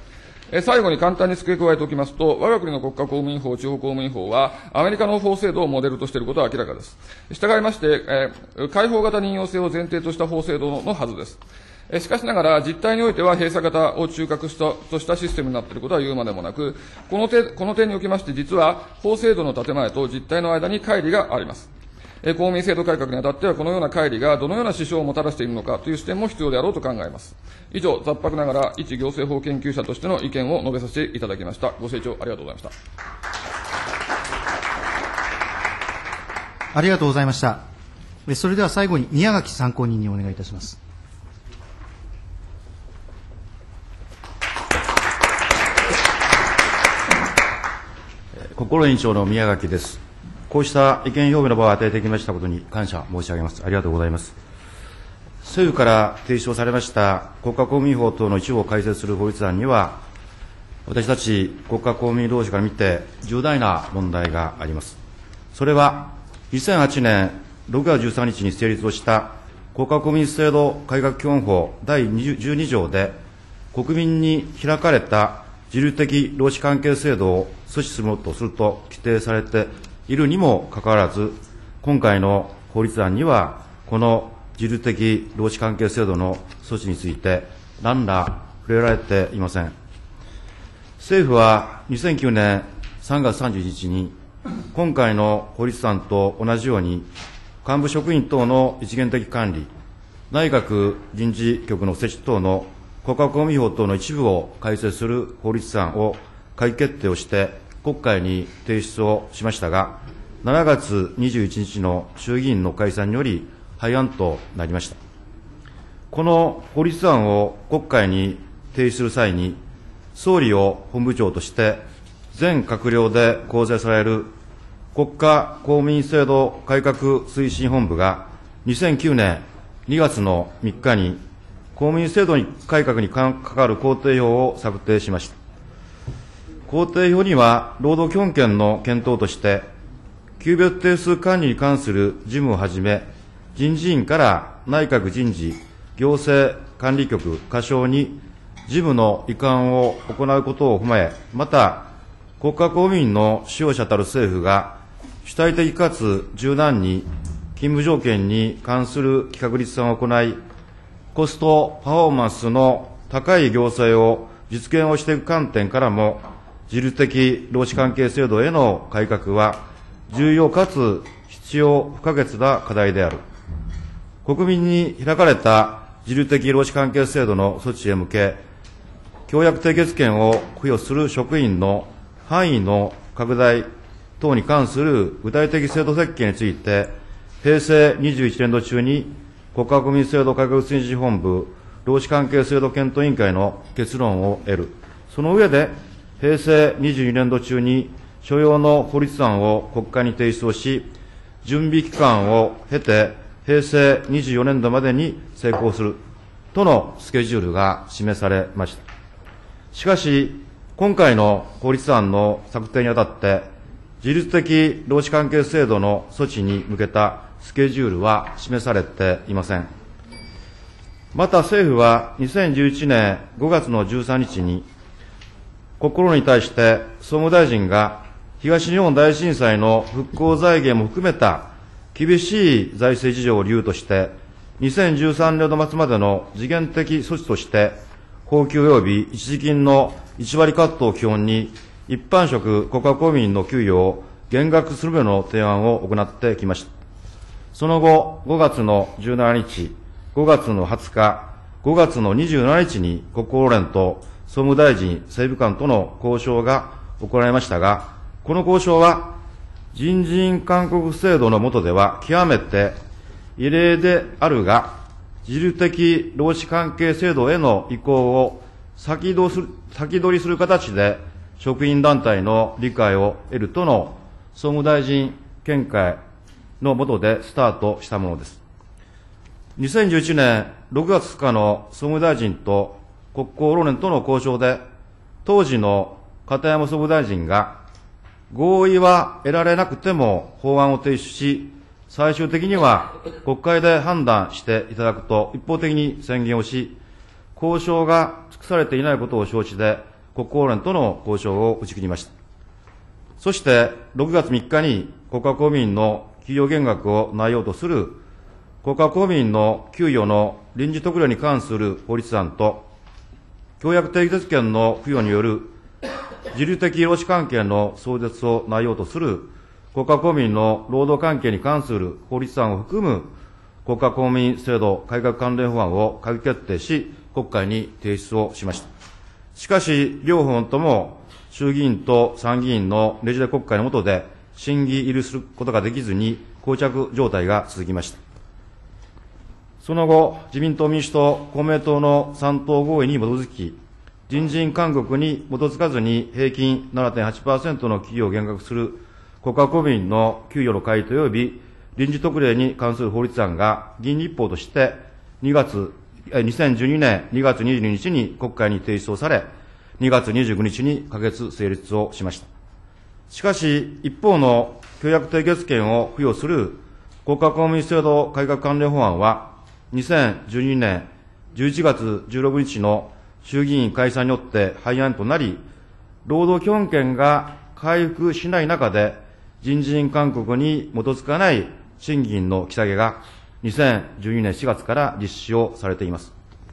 え最後に簡単に付け加えておきますと、我が国の国家公務員法、地方公務員法は、アメリカの法制度をモデルとしていることは明らかです。従いまして、えー、開放型任用性を前提とした法制度のはずです。しかしながら、実態においては閉鎖型を中核としたシステムになっていることは言うまでもなく、この点、この点におきまして、実は法制度の建前と実態の間に乖離があります。公務員制度改革にあたっては、このような乖離がどのような支障をもたらしているのかという視点も必要であろうと考えます。以上、雑白ながら、一行政法研究者としての意見を述べさせていただきました。ご清聴ありがとうございました。 ありがとうございました。それでは最後に宮垣参考人にお願いいたします。 国庫委員長の宮垣です。こうした意見表明の場を与えてきましたことに感謝申し上げます。ありがとうございます。政府から提唱されました国家公務員法等の一部を改正する法律案には、私たち国家公務員同士から見て重大な問題があります。それは、にせんはちねんろくがつじゅうさんにちに成立をした国家公務員制度改革基本法だいじゅうにじょうで、国民に開かれた自律的労使関係制度を阻止するものとすると規定されているにもかかわらず、今回の法律案には、この自律的労使関係制度の措置について、何ら触れられていません。政府はにせんきゅうねんさんがつさんじゅういちにちに、今回の法律案と同じように、幹部職員等の一元的管理、内閣人事局の設置等の国家公務員法等の一部を改正する法律案を閣議決定をして、国会に提出をしましたが、しちがつにじゅういちにちの衆議院の解散により廃案となりました。この法律案を国会に提出する際に、総理を本部長として、全閣僚で構成される国家公務員制度改革推進本部が、にせんきゅうねんにがつのみっかに、公務員制度改革に関わる工程表を策定しました。工程表には、労働基本権の検討として、級別定数管理に関する事務をはじめ、人事院から内閣人事行政管理局課長に事務の移管を行うことを踏まえ、また、国家公務員の使用者たる政府が、主体的かつ柔軟に勤務条件に関する企画立案を行い、コストパフォーマンスの高い行政を実現をしていく観点からも、自律的労使関係制度への改革は、重要かつ必要不可欠な課題である。国民に開かれた自律的労使関係制度の措置へ向け、協約締結権を付与する職員の範囲の拡大等に関する具体的制度設計について、平成にじゅういちねんど中に国家公務員制度改革推進本部労使関係制度検討委員会の結論を得る。その上で、平成にじゅうにねんど中に所要の法律案を国会に提出をし、準備期間を経て、平成にじゅうよねんどまでに成功するとのスケジュールが示されました。しかし、今回の法律案の策定にあたって、自律的労使関係制度の措置に向けたスケジュールは示されていません。また政府はにせんじゅういちねんごがつのじゅうさんにちに、国庫に対して総務大臣が東日本大震災の復興財源も含めた厳しい財政事情を理由として、にせんじゅうさんねんど末までの時限的措置として、恒久及び一時金のいちわりカットを基本に、一般職国家公務員の給与を減額するめの提案を行ってきました。その後、ごがつのじゅうしちにち、ごがつのはつか、ごがつのにじゅうしちにちに国交連と総務大臣、政務官との交渉が行われましたが、この交渉は人事院勧告制度の下では極めて異例であるが、自律的労使関係制度への移行を先取りする、先取りする形で職員団体の理解を得るとの総務大臣見解の下でスタートしたものです。にせんじゅういちねんろくがつふつかの総務大臣と国交労連との交渉で、当時の片山総務大臣が、合意は得られなくても法案を提出し、最終的には国会で判断していただくと一方的に宣言をし、交渉が尽くされていないことを承知で、 国交連との交渉を打ち切りました。そして、ろくがつみっかに国家公務員の給与減額を内容とする国家公務員の給与の臨時特例に関する法律案と、協約締結権の付与による自律的労使関係の創設を内容とする国家公務員の労働関係に関する法律案を含む国家公務員制度改革関連法案を閣議決定し、国会に提出をしました。しかし、両法案とも衆議院と参議院のねじれ国会の下で審議入りすることができずに膠着状態が続きました。その後、自民党民主党、公明党の三党合意に基づき、人事院勧告に基づかずに平均 ななてんはちパーセント の給与を減額する国家公務員の給与の改定及び臨時特例に関する法律案が議員立法としてにがつ、にせんじゅうにねんにがつにじゅうににちに国会に提出をされ、にがつにじゅうごにちに可決成立をしました。しかし、一方の協約締結権を付与する国家公務員制度改革関連法案は、にせんじゅうにねんじゅういちがつじゅうろくにちの衆議院解散によって廃案となり、労働基本権が回復しない中で、人事院勧告に基づかない賃金の引き下げがにせんじゅうにねんしがつから実施をされています。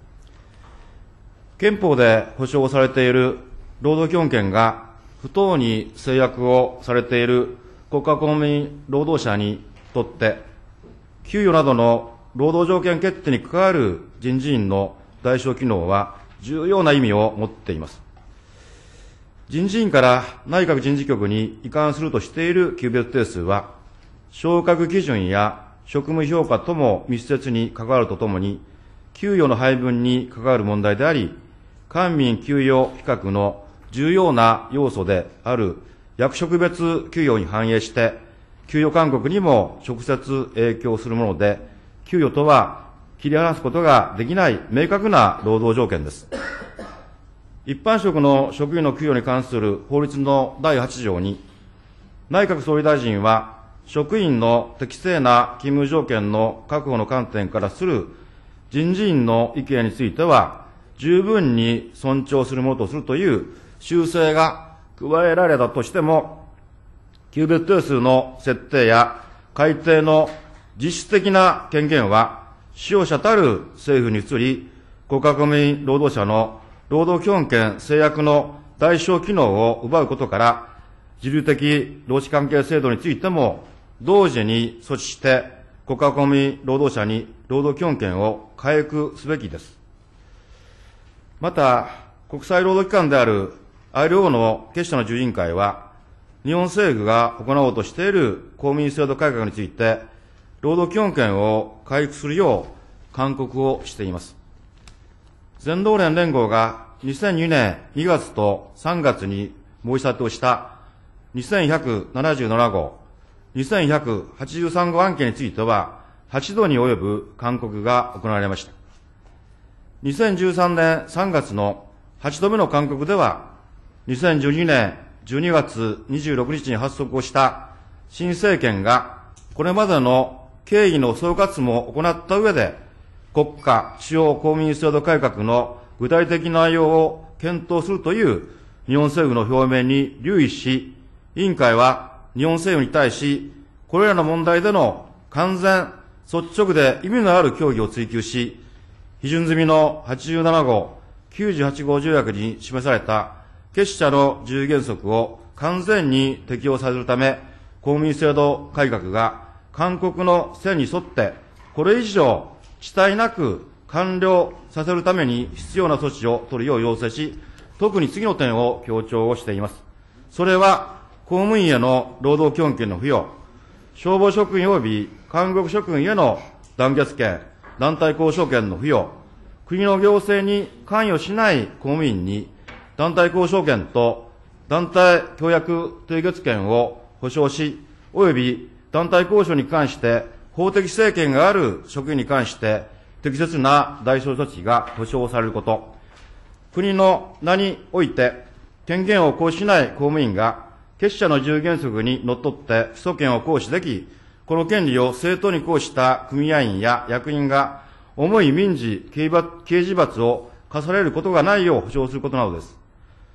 憲法で保障されている労働基本権が不当に制約をされている国家公務員労働者にとって、給与などの労働条件決定に関わる人事院の代償機能は重要な意味を持っています。人事院から内閣人事局に移管するとしている級別定数は、昇格基準や職務評価とも密接に関わるとともに、給与の配分に関わる問題であり、官民給与比較の重要な要素である役職別給与に反映して、給与勧告にも直接影響するもので、給与とは切り離すことができない明確な労働条件です。一般職の職員の給与に関する法律のだいはちじょうに、内閣総理大臣は職員の適正な勤務条件の確保の観点からする人事院の意見については、十分に尊重するものとするという修正が加えられたとしても、級別定数の設定や改定の実質的な権限は、使用者たる政府に移り、国家公務員労働者の労働基本権制約の代償機能を奪うことから、自律的労使関係制度についても、同時に措置して、国家公務員労働者に労働基本権を回復すべきです。また、国際労働機関である アイエルオー の結社の従委員会は、日本政府が行おうとしている公務員制度改革について、労働基本権を回復するよう勧告をしています。全労連連合がにせんにねんにがつとさんがつに申し立てをしたにせんひゃくななじゅうななごう、にせんひゃくはちじゅうさんごう案件については、はちどに及ぶ勧告が行われました。にせんじゅうさんねんさんがつのはちどめの勧告では、にせんじゅうにねんじゅうにがつにじゅうろくにちに発足をした新政権が、これまでの経緯の総括も行った上で、国家主要公務員制度改革の具体的内容を検討するという日本政府の表明に留意し、委員会は日本政府に対し、これらの問題での完全、率直で意味のある協議を追求し、批准済みのはちじゅうななごう、きゅうじゅうはちごう条約に示された結社の自由原則を完全に適用されるため、公務員制度改革が勧告の線に沿って、これ以上、遅滞なく完了させるために必要な措置を取るよう要請し、特に次の点を強調をしています。それは、公務員への労働基本権の付与、消防職員及び監獄職員への団結権、団体交渉権の付与、国の行政に関与しない公務員に団体交渉権と団体協約締結権を保障し、及び団体交渉に関して法的責権がある職員に関して適切な代償措置が保障されること、国の名において権限を行使しない公務員が結社の自由原則にのっとって基礎権を行使でき、この権利を正当に行使した組合員や役員が重い民事、刑事罰を課されることがないよう保障することなどです。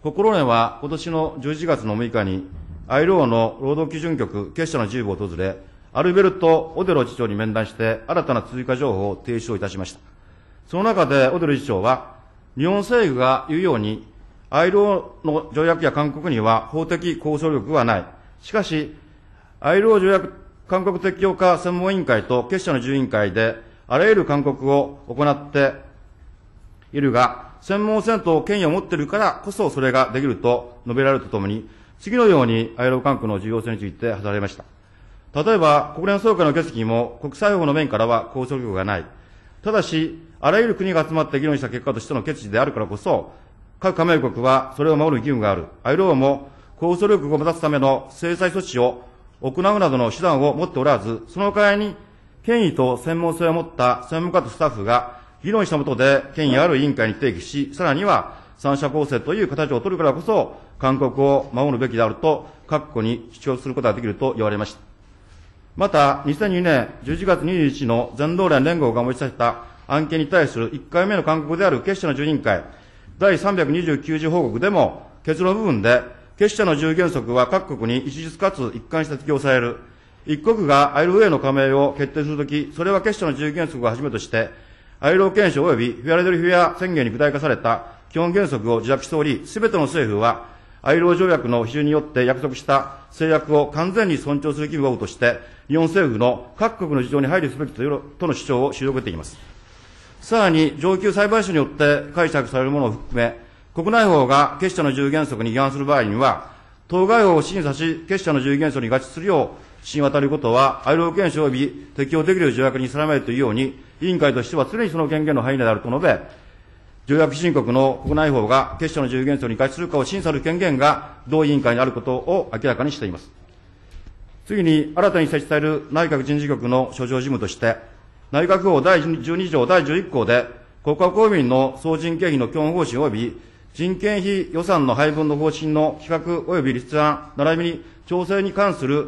国労連は今年のじゅういちがつのむいかに、アイルオー の労働基準局結社の事部を訪れ、アルベルト・オデロ次長に面談して、新たな追加情報を提出をいたしました。その中で、オデロ次長は、日本政府が言うように、アイルオー の条約や勧告には法的交渉力はない。しかし、アイルオー 条約勧告適用化専門委員会と結社の準委員会で、あらゆる勧告を行っているが、専門性と権威を持っているからこそそれができると述べられるとともに、次のようにアイルオー勧告の重要性について話されました。例えば、国連総会の決議も国際法の面からは交渉力がない。ただし、あらゆる国が集まって議論した結果としての決議であるからこそ、各加盟国はそれを守る義務がある。アイルオー も交渉力を目指すための制裁措置を行うなどの手段を持っておらず、その代わりに権威と専門性を持った専門家とスタッフが議論したもとで権威ある委員会に提起し、さらには三者構成という形を取るからこそ、勧告を守るべきであると、各国に主張することができると言われました。また、にせんにねんじゅういちがつにじゅうににちの全労連連合が持ち出した案件に対するいっかいめの勧告である結社の準委員会、だいさんびゃくにじゅうきゅうじ報告でも、結論部分で、結社の重原則は各国に一律かつ一貫して適用される。一国が アイルオー への加盟を決定するとき、それは結社の重原則をはじめとして、アイルオー 憲章及びフィアレデルフィア宣言に具体化された基本原則を自約しており、すべての政府は、アイルオー 条約の批准によって約束した制約を完全に尊重する義務を負うとして、日本政府の各国の事情に配慮すべきというとの主張を退けています。さらに、上級裁判所によって解釈されるものを含め、国内法が結社の重原則に違反する場合には、当該法を審査し、結社の重原則に合致するよう、審渡ることは、アイルオー 憲章及び適用できる条約に定めるというように、委員会としては常にその権限の範囲内であると述べ、条約申告の国内法が結社の重原則に合致するかを審査する権限が同委員会にあることを明らかにしています。次に、新たに設置される内閣人事局の所掌事務として、内閣法だいじゅうに条だいじゅういっ項で、国家公務員の総人件費の基本方針及び人件費予算の配分の方針の比較及び立案、並びに調整に関する、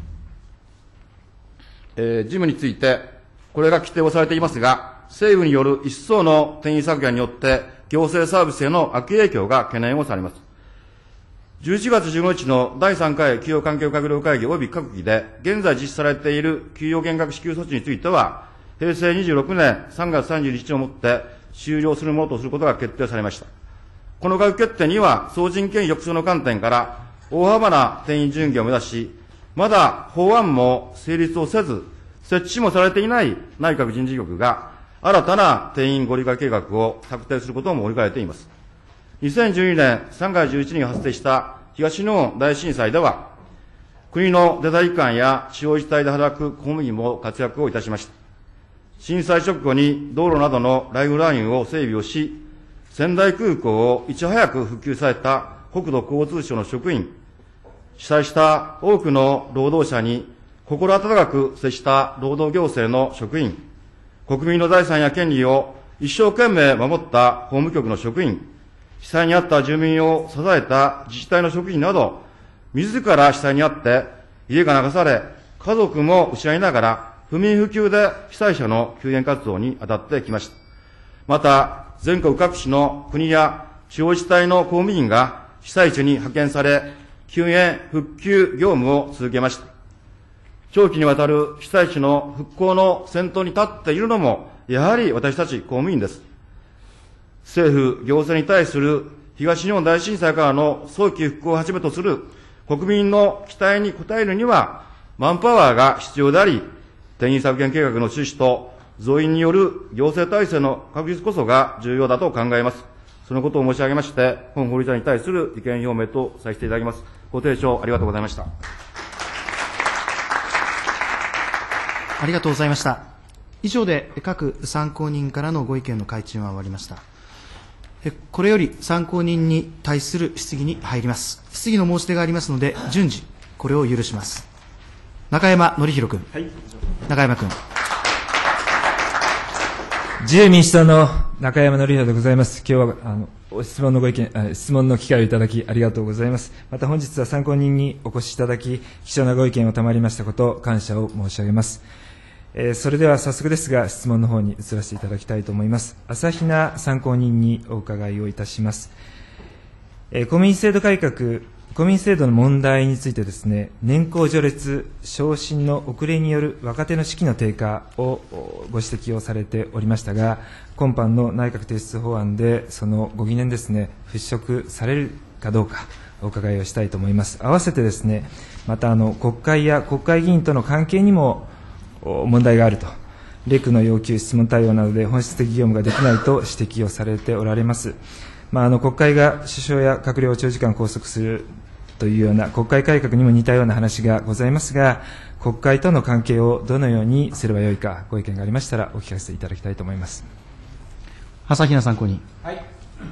えー、事務について、これが規定をされていますが、政府による一層の定員削減によって、行政サービスへの悪影響が懸念をされます。じゅういちがつじゅうごにちのだいさんかい給与関係閣僚会議及び閣議で、現在実施されている給与減額支給措置については、へいせいにじゅうろくねんさんがつさんじゅうににちをもって終了するものとすることが決定されました。この閣議決定には、総人権抑制の観点から、大幅な定員順下を目指し、まだ法案も成立をせず、設置もされていない内閣人事局が、新たな定員合理化計画を策定することも盛り込まれています。にせんじゅうにねんさんがつじゅういちにちに発生した東日本大震災では、国の出た機関や地方自治体で働く公務員も活躍をいたしました。震災直後に道路などのライフラインを整備をし、仙台空港をいち早く復旧された国土交通省の職員、被災した多くの労働者に心温かく接した労働行政の職員、国民の財産や権利を一生懸命守った法務局の職員、被災に遭った住民を支えた自治体の職員など、自ら被災に遭って家が流され、家族も失いながら、不眠不休で被災者の救援活動に当たってきました。また、全国各地の国や地方自治体の公務員が被災地に派遣され、救援復旧業務を続けました。長期にわたる被災地の復興の先頭に立っているのも、やはり私たち公務員です。政府、行政に対する東日本大震災からの早期復興をはじめとする国民の期待に応えるには、マンパワーが必要であり、定員削減計画の趣旨と増員による行政体制の確立こそが重要だと考えます。そのことを申し上げまして、本法律案に対する意見表明とさせていただきます。ご提唱ありがとうございました。 ありがとうございました。以上で各参考人からのご意見の開陳は終わりました。これより参考人に対する質疑に入ります。質疑の申し出がありますので、順次、これを許します。中山典弘君。はい。中山君。 自由民主党の中山典弘でございます。今日はあの質問のご意見、質問の機会をいただきありがとうございます。また本日は参考人にお越しいただき、貴重なご意見を賜りましたこと、感謝を申し上げます。えー、それでは早速ですが、質問の方に移らせていただきたいと思います。朝比奈参考人にお伺いをいたします。 えー、公務員制度改革、公務員制度の問題についてですね、年功序列、昇進の遅れによる若手の士気の低下をご指摘をされておりましたが、今般の内閣提出法案でそのご疑念ですね、払拭されるかどうかお伺いをしたいと思います。合わせてですね、またあの国会や国会議員との関係にも問題があると、レクの要求、質問対応などで本質的業務ができないと指摘をされておられます。まあ、あの国会が首相や閣僚を長時間拘束するというような国会改革にも似たような話がございますが、国会との関係をどのようにすればよいか、ご意見がありましたらお聞かせいただきたいと思います。 朝比奈参考人。 はい、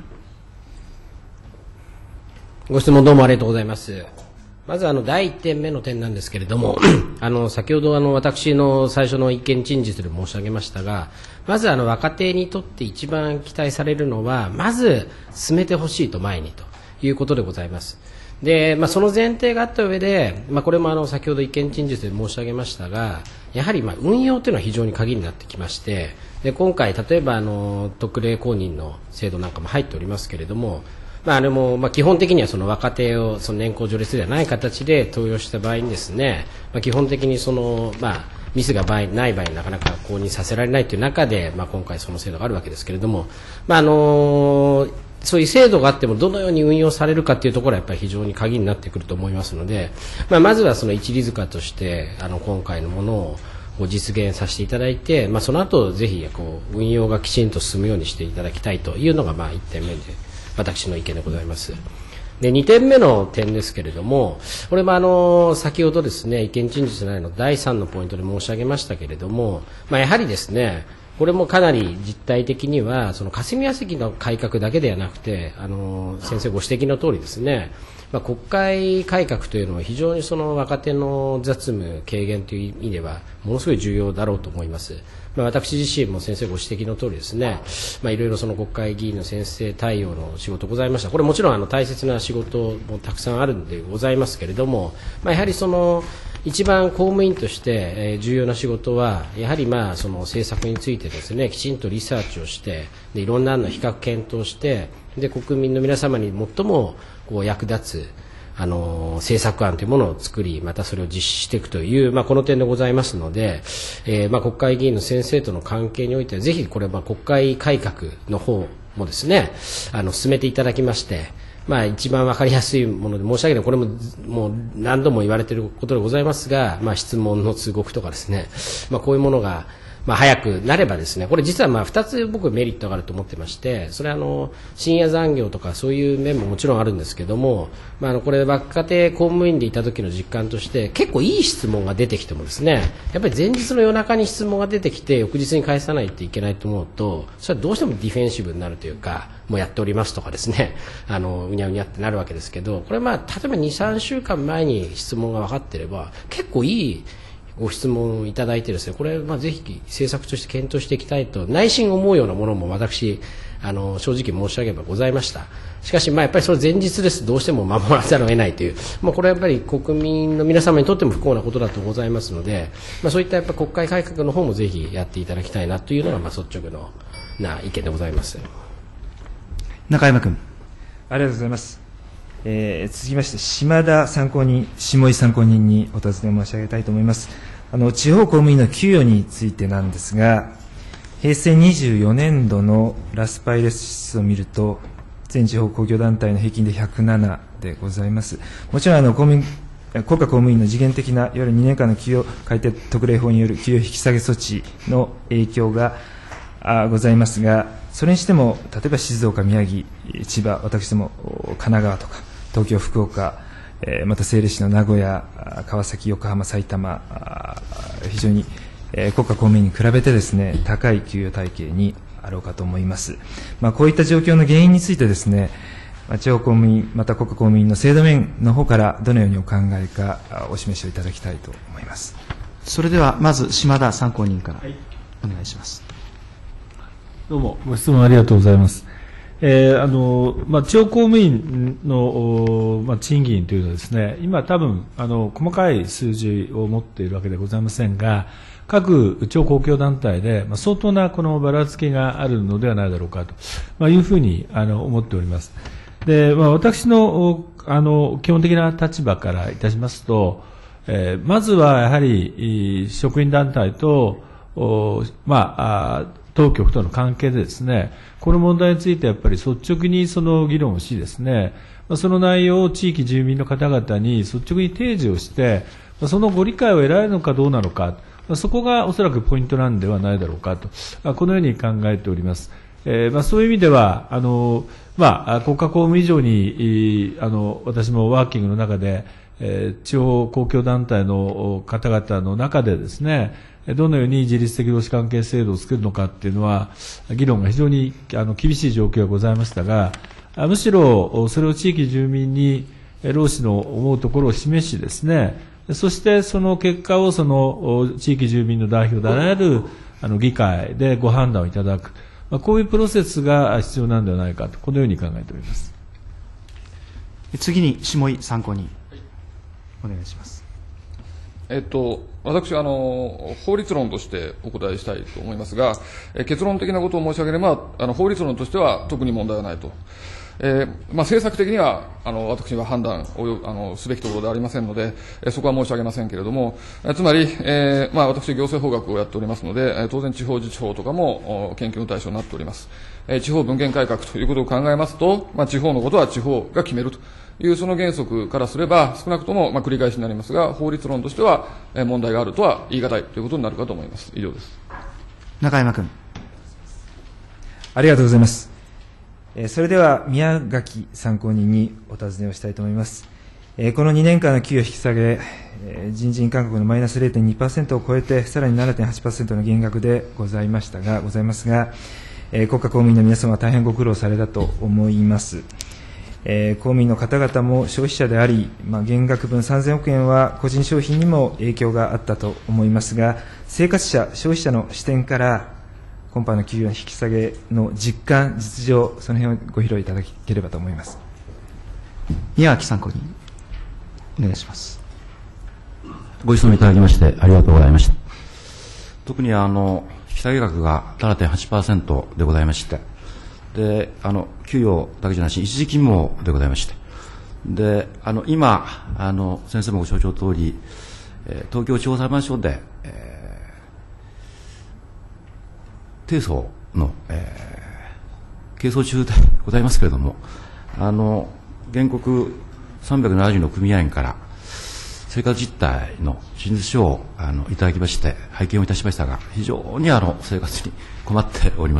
ご質問どうもありがとうございます。まずあのだいいってんめの点なんですけれどもあの先ほどあの私の最初の意見陳述で申し上げましたが、まずあの若手にとって一番期待されるのは、まず進めてほしいと前にということでございます。で、まあ、その前提があった上で、まあ、これもあの先ほど意見陳述で申し上げましたが、やはりまあ運用というのは非常に鍵になってきまして、で今回例えばあの特例公認の制度なんかも入っておりますけれども、まあ、あれもまあ基本的にはその若手をその年功序列ではない形で登用した場合にですね、まあ、基本的にその、まあ、ミスが場合ない場合になかなか公認させられないという中で、まあ、今回その制度があるわけですけれども、まああのそういう制度があってもどのように運用されるかというところはやっぱり非常に鍵になってくると思いますので、まあ、まずはその一里塚としてあの今回のものを実現させていただいて、まあ、その後ぜひこう運用がきちんと進むようにしていただきたいというのがまあいってんめで私の意見でございます。でにてんめの点ですけれども、これもあの先ほどですね意見陳述内のだいさんのポイントで申し上げましたけれども、まあ、やはりですねこれもかなり実態的にはその霞が関の改革だけではなくて、あの先生ご指摘の通りですね、まあ、国会改革というのは非常にその若手の雑務軽減という意味ではものすごい重要だろうと思います。まあ、私自身も先生ご指摘の通りですね、まあ、いろいろその国会議員の先生対応の仕事ございました。これもちろんあの大切な仕事もたくさんあるんでございますけれども、まあ、やはりその一番公務員として重要な仕事はやはりまあその政策についてですねきちんとリサーチをしてでいろんなの比較検討してで国民の皆様に最もこう役立つあの政策案というものを作りまたそれを実施していくという、まあ、この点でございますので、えーまあ、国会議員の先生との関係においてはぜひこれは国会改革の方もですねあの進めていただきまして、まあ、一番わかりやすいもので申し上げるこれももう何度も言われていることでございますが、まあ、質問の通告とかですね、まあ、こういうものがまあ、早くなればですね、これ実はまあふたつ僕メリットがあると思ってまして、それはあの深夜残業とかそういう面ももちろんあるんですけども、まあ、あのこれ若手公務員でいた時の実感として結構いい質問が出てきてもですね、やっぱり前日の夜中に質問が出てきて翌日に返さないといけないと思うと、それはどうしてもディフェンシブになるというか、もうやっておりますとかですね、あのうにゃうにゃってなるわけですけど、これまあ例えばにさんしゅうかんまえに質問が分かっていれば結構いいご質問をいただいてですね、これまあぜひ政策として検討していきたいと内心思うようなものも私あの正直申し上げればございました。しかしまあやっぱりそれ前日ですどうしても守らざるを得ないという、まあ、これはやっぱり国民の皆様にとっても不幸なことだとございますので、まあ、そういったやっぱ国会改革の方もぜひやっていただきたいなというのがまあ率直のな意見でございます。 中山君。 ありがとうございます。えー、続きまして島田参考人、下井参考人にお尋ね申し上げたいと思います。あの地方公務員の給与についてなんですが、平成にじゅうよねんどのラスパイレス指数を見ると全地方公共団体の平均でひゃくななでございます。もちろんあの公務員国家公務員の時限的ないわゆるにねんかんの給与改定特例法による給与引き下げ措置の影響があございますが、それにしても例えば静岡、宮城、千葉、私ども神奈川とか東京、福岡、えー、また政令市の名古屋、川崎、横浜、埼玉、非常に、えー、国家公務員に比べてですね高い給与体系にあろうかと思います。まあ、こういった状況の原因についてですね、まあ、地方公務員また国家公務員の制度面の方からどのようにお考えかお示しをいただきたいと思います。 それではまず島田参考人からお願いします。 どうもご質問ありがとうございます。えーあのまあ、地方公務員の、まあ、賃金というのはですね、今多分あの細かい数字を持っているわけではございませんが、各地方公共団体で、まあ、相当なこのばらつきがあるのではないだろうかと、まあ、いうふうにあの思っております。 で、まあ、私のあの基本的な立場からいたしますと、えー、まずはやはり職員団体と、まあ、当局との関係でですね、この問題についてやっぱり率直にその議論をしですね、その内容を地域住民の方々に率直に提示をして、そのご理解を得られるのかどうなのか、そこがおそらくポイントなんではないだろうかと、このように考えております。えーまあ、そういう意味では、あのまあ、国家公務以上にあの私もワーキングの中で、えー、地方公共団体の方々の中でですね、どのように自律的労使関係制度を作るのかっていうのは、議論が非常にあの厳しい状況がございましたが、むしろそれを地域住民に労使の思うところを示しですね、そしてその結果をその地域住民の代表であるあの議会でご判断をいただく、こういうプロセスが必要なんではないかと、このように考えております。 次に下井参考人、お願いします。 えっと、私あの、法律論としてお答えしたいと思いますが、え結論的なことを申し上げれば、あの法律論としては特に問題はないと。えーまあ、政策的にはあの私は判断をあのすべきところではありませんので、えー、そこは申し上げませんけれども、えー、つまり、えーまあ、私、行政法学をやっておりますので、えー、当然、地方自治法とかも研究の対象になっております。えー、地方分権改革ということを考えますと、まあ、地方のことは地方が決めるというその原則からすれば、少なくとも、まあ、繰り返しになりますが、法律論としては、えー、問題があるとは言い難いということになるかと思います。以上です。 中山君。 ありがとうございます。それでは宮垣参考人にお尋ねをしたいと思います。このにねんかんの給与引き下げ、人事院勧告のマイナス れいてんにパーセント を超えて、さらに ななてんはちパーセント の減額でございましたが、ございますが、国家公務員の皆様は大変ご苦労されたと思います。公務員の方々も消費者であり、まあ、減額分さんぜんおくえんは個人商品にも影響があったと思いますが、生活者、消費者の視点から、今般の給与の引き下げの実感、実情、その辺をご披露いただければと思います。 宮脇参考人、お願いします。 ご質問いただきましてありがとうございました。特にあの引き下げ額が ななてんはちパーセント でございまして、であの給与だけじゃなし、一時金もでございまして、であの今あの、先生もご承知のとおり、えー、東京地方裁判所で、えー提訴の、えー、係争中でございますけれども、あの原告さんびゃくななじゅうの組合員から生活実態の真実書をあのいただきまして拝見をいたしましたが、非常にあの生活に困っております。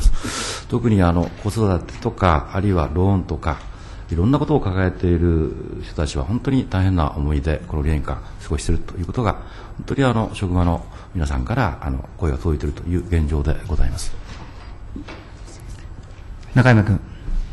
特にあの子育てとか、あるいはローンとか、いろんなことを抱えている人たちは本当に大変な思いでこのにねんかん過ごしているということが、本当にあの職場の皆さんからあの声が届いているという現状でございます。 中山君。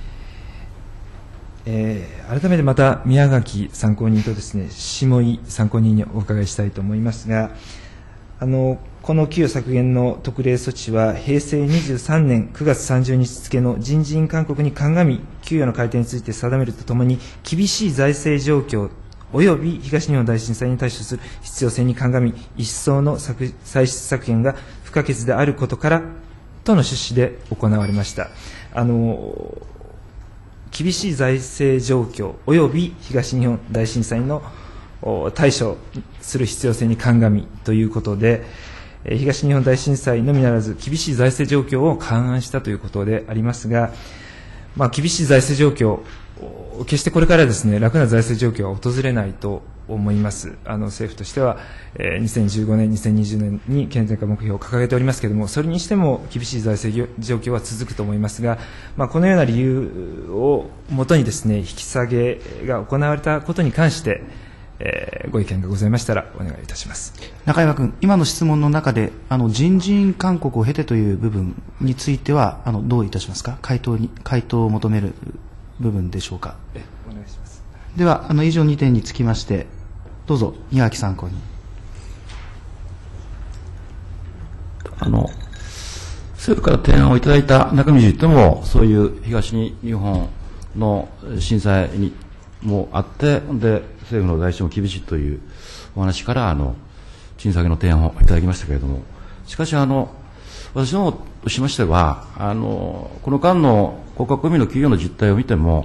えー、改めてまた宮垣参考人とですね、下井参考人にお伺いしたいと思いますが、あのこの給与削減の特例措置は平成にじゅうさんねんくがつさんじゅうにち付の人事院勧告に鑑み、給与の改定について定めるとともに、厳しい財政状況および東日本大震災に対処する必要性に鑑み、一層の歳出削減が不可欠であることからとの趣旨で行われました。あの厳しい財政状況および東日本大震災の対処する必要性に鑑みということで、東日本大震災のみならず厳しい財政状況を勘案したということでありますが、まあ、厳しい財政状況、決してこれからですね、楽な財政状況は訪れないと思います。あの政府としては、えー、にせんじゅうごねん、にせんにじゅうねんに健全化目標を掲げておりますけれども、それにしても厳しい財政状況は続くと思いますが、まあ、このような理由をもとにですね、引き下げが行われたことに関して、えー、ご意見がございましたらお願いいたします。 中山君、今の質問の中であの人事院勧告を経てという部分についてはあのどういたしますか。回答に回答を求める部分でしょうか。 えお願いします。 ではあの以上にてんにつきましてどうぞ宮脇参考人。 あの政府から提案をいただいた中身についても、そういう東日本の震災にもあって、で政府の財政も厳しいというお話からあの賃下げの提案をいただきましたけれども、しかしあの私どもとしましては、あのこの間の国家公務員の給与の実態を見ても、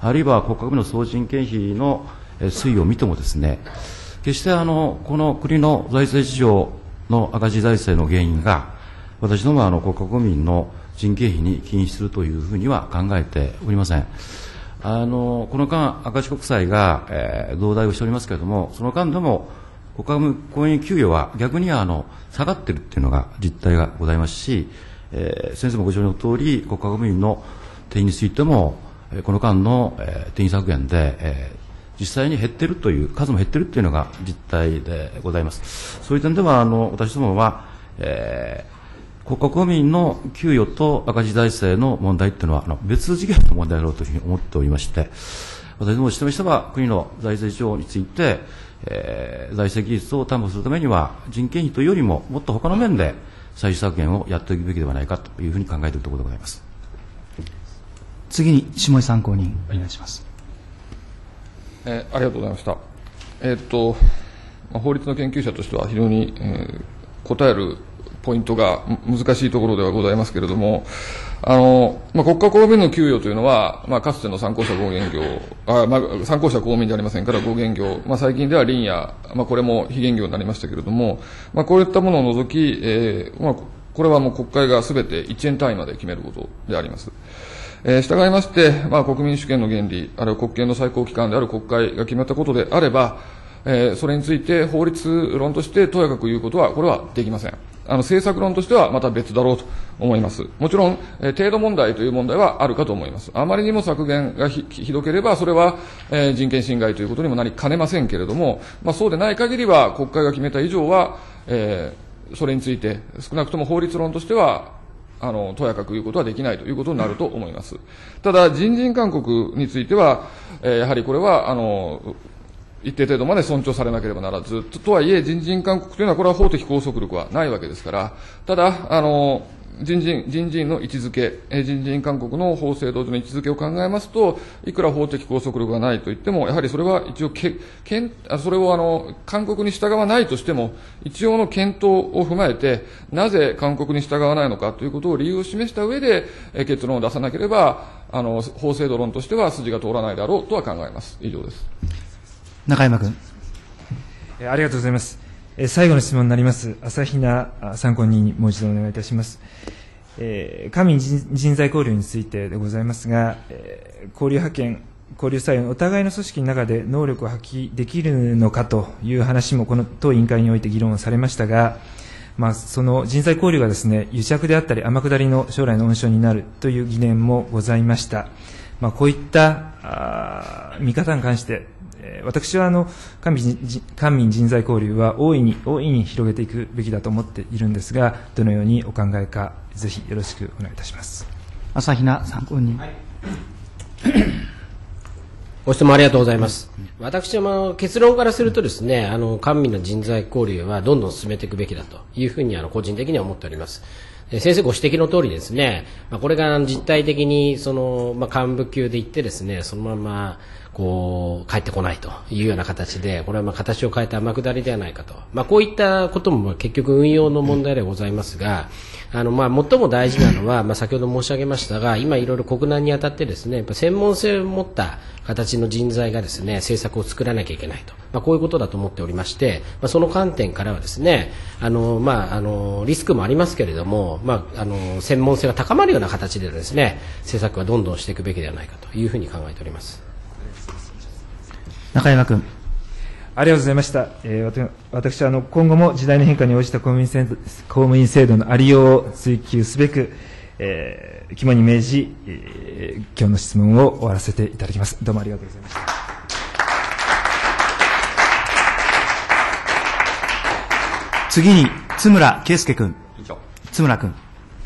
あるいは国家公務員の総人件費の推移を見てもですね、決してあのこの国の財政事情の赤字財政の原因が、私どもはあの国家公務員の人件費に起因するというふうには考えておりません。あのこの間、赤字国債が、えー、増大をしておりますけれども、その間でも国家公務員給与は逆にあの下がっているというのが実態がございますし、えー、先生もご承認のとおり、国家公務員の定員についても、この間の、えー、定員削減で、えー、実際に減っているという、数も減っているというのが実態でございます。そういう点では、あの私どもは、えー国家公務員の給与と赤字財政の問題というのはあの別次元の問題だろうというふうに思っておりまして、私どもとしては国の財政事情について、えー、財政技術を担保するためには人件費というよりももっと他の面で歳出削減をやっていくべきではないかというふうに考えているところでございます。 次に下井参考人お願いします。 えー、ありがとうございました。えー、っと法律の研究者としては非常に、えー、答えるポイントが難しいところではございますけれども、あの、まあ、国家公務員の給与というのは、まあ、かつての参考者合原業、あまあ、参考者公務員でありませんから合原業、まあ、最近では林や、まあ、これも非原業になりましたけれども、まあ、こういったものを除き、えーまあ、これはもう国会がすべていちえん単位まで決めることであります。えー、従いまして、まあ、国民主権の原理、あるいは国権の最高機関である国会が決めたことであれば、えー、それについて法律論としてとやかく言うことは、これはできません。あの政策論としてはまた別だろうと思います。もちろん、えー、程度問題という問題はあるかと思います。あまりにも削減が ひ, ひどければ、それは、えー、人権侵害ということにもなりかねませんけれども、まあ、そうでない限りは、国会が決めた以上は、えー、それについて、少なくとも法律論としては、あの、とやかく言うことはできないということになると思います。ただ、人事勧告については、えー、やはりこれは、あの、一定程度まで尊重されなければならず、とはいえ、人事勧告というのは、これは法的拘束力はないわけですから、ただ、あの人事人事院の位置づけ、人事勧告の法制度上の位置づけを考えますと、いくら法的拘束力がないといっても、やはりそれは一応けけん、それをあの勧告に従わないとしても、一応の検討を踏まえて、なぜ勧告に従わないのかということを理由を示した上で、結論を出さなければ、あの法制度論としては筋が通らないだろうとは考えます。以上です。 中山君。 ありがとうございます。最後の質問になります、朝比奈参考人にもう一度お願いいたします。えー、官民人材交流についてでございますが、えー、交流派遣、交流採用のお互いの組織の中で能力を発揮できるのかという話もこの当委員会において議論されましたが、まあ、その人材交流がですね、癒着であったり天下りの将来の温床になるという疑念もございました。まあ、こういったあ見方に関して私はあの官民、官民人材交流は大いに大いに広げていくべきだと思っているんですが、どのようにお考えか、ぜひよろしくお願いいたします。 朝比奈参考人、はい、 ご質問ありがとうございます。私は結論からするとですね、あの官民の人材交流はどんどん進めていくべきだというふうにあの個人的には思っております。先生ご指摘の通りですね、これが実態的にその、まあ、幹部級で行ってですね、そのままこう帰ってこないというような形で、これはまあ形を変えた天下りではないかと、まあ、こういったことも結局運用の問題ではございますが、あのまあ最も大事なのは、まあ、先ほど申し上げましたが、今いろいろ国難にあたってですね、やっぱ専門性を持った形の人材がですね、政策を作らなきゃいけないと、まあ、こういうことだと思っておりまして、まあ、その観点からはですね、あのまああのリスクもありますけれども、まああの専門性が高まるような形でですね、政策はどんどんしていくべきではないかというふうに考えております。 中山君。 ありがとうございました。えー、私はあの今後も時代の変化に応じた公務員制度、公務員制度のありようを追求すべく、えー、肝に銘じ、えー、今日の質問を終わらせていただきます。どうもありがとうございました。 次に津村圭介君。津村君。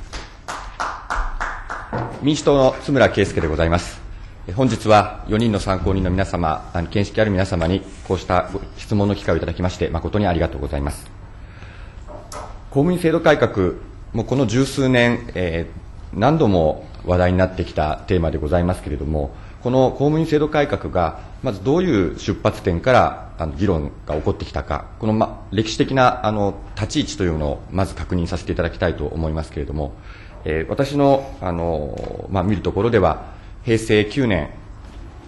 民主党の津村圭介でございます。本日はよにんの参考人の皆様、見識ある皆様にこうした質問の機会をいただきまして誠にありがとうございます。公務員制度改革、もうこの十数年、えー、何度も話題になってきたテーマでございますけれども、この公務員制度改革がまずどういう出発点からあの議論が起こってきたか、この、ま、歴史的なあの立ち位置というのをまず確認させていただきたいと思いますけれども、えー、私の、あの、まあ、見るところでは、平成きゅうねん、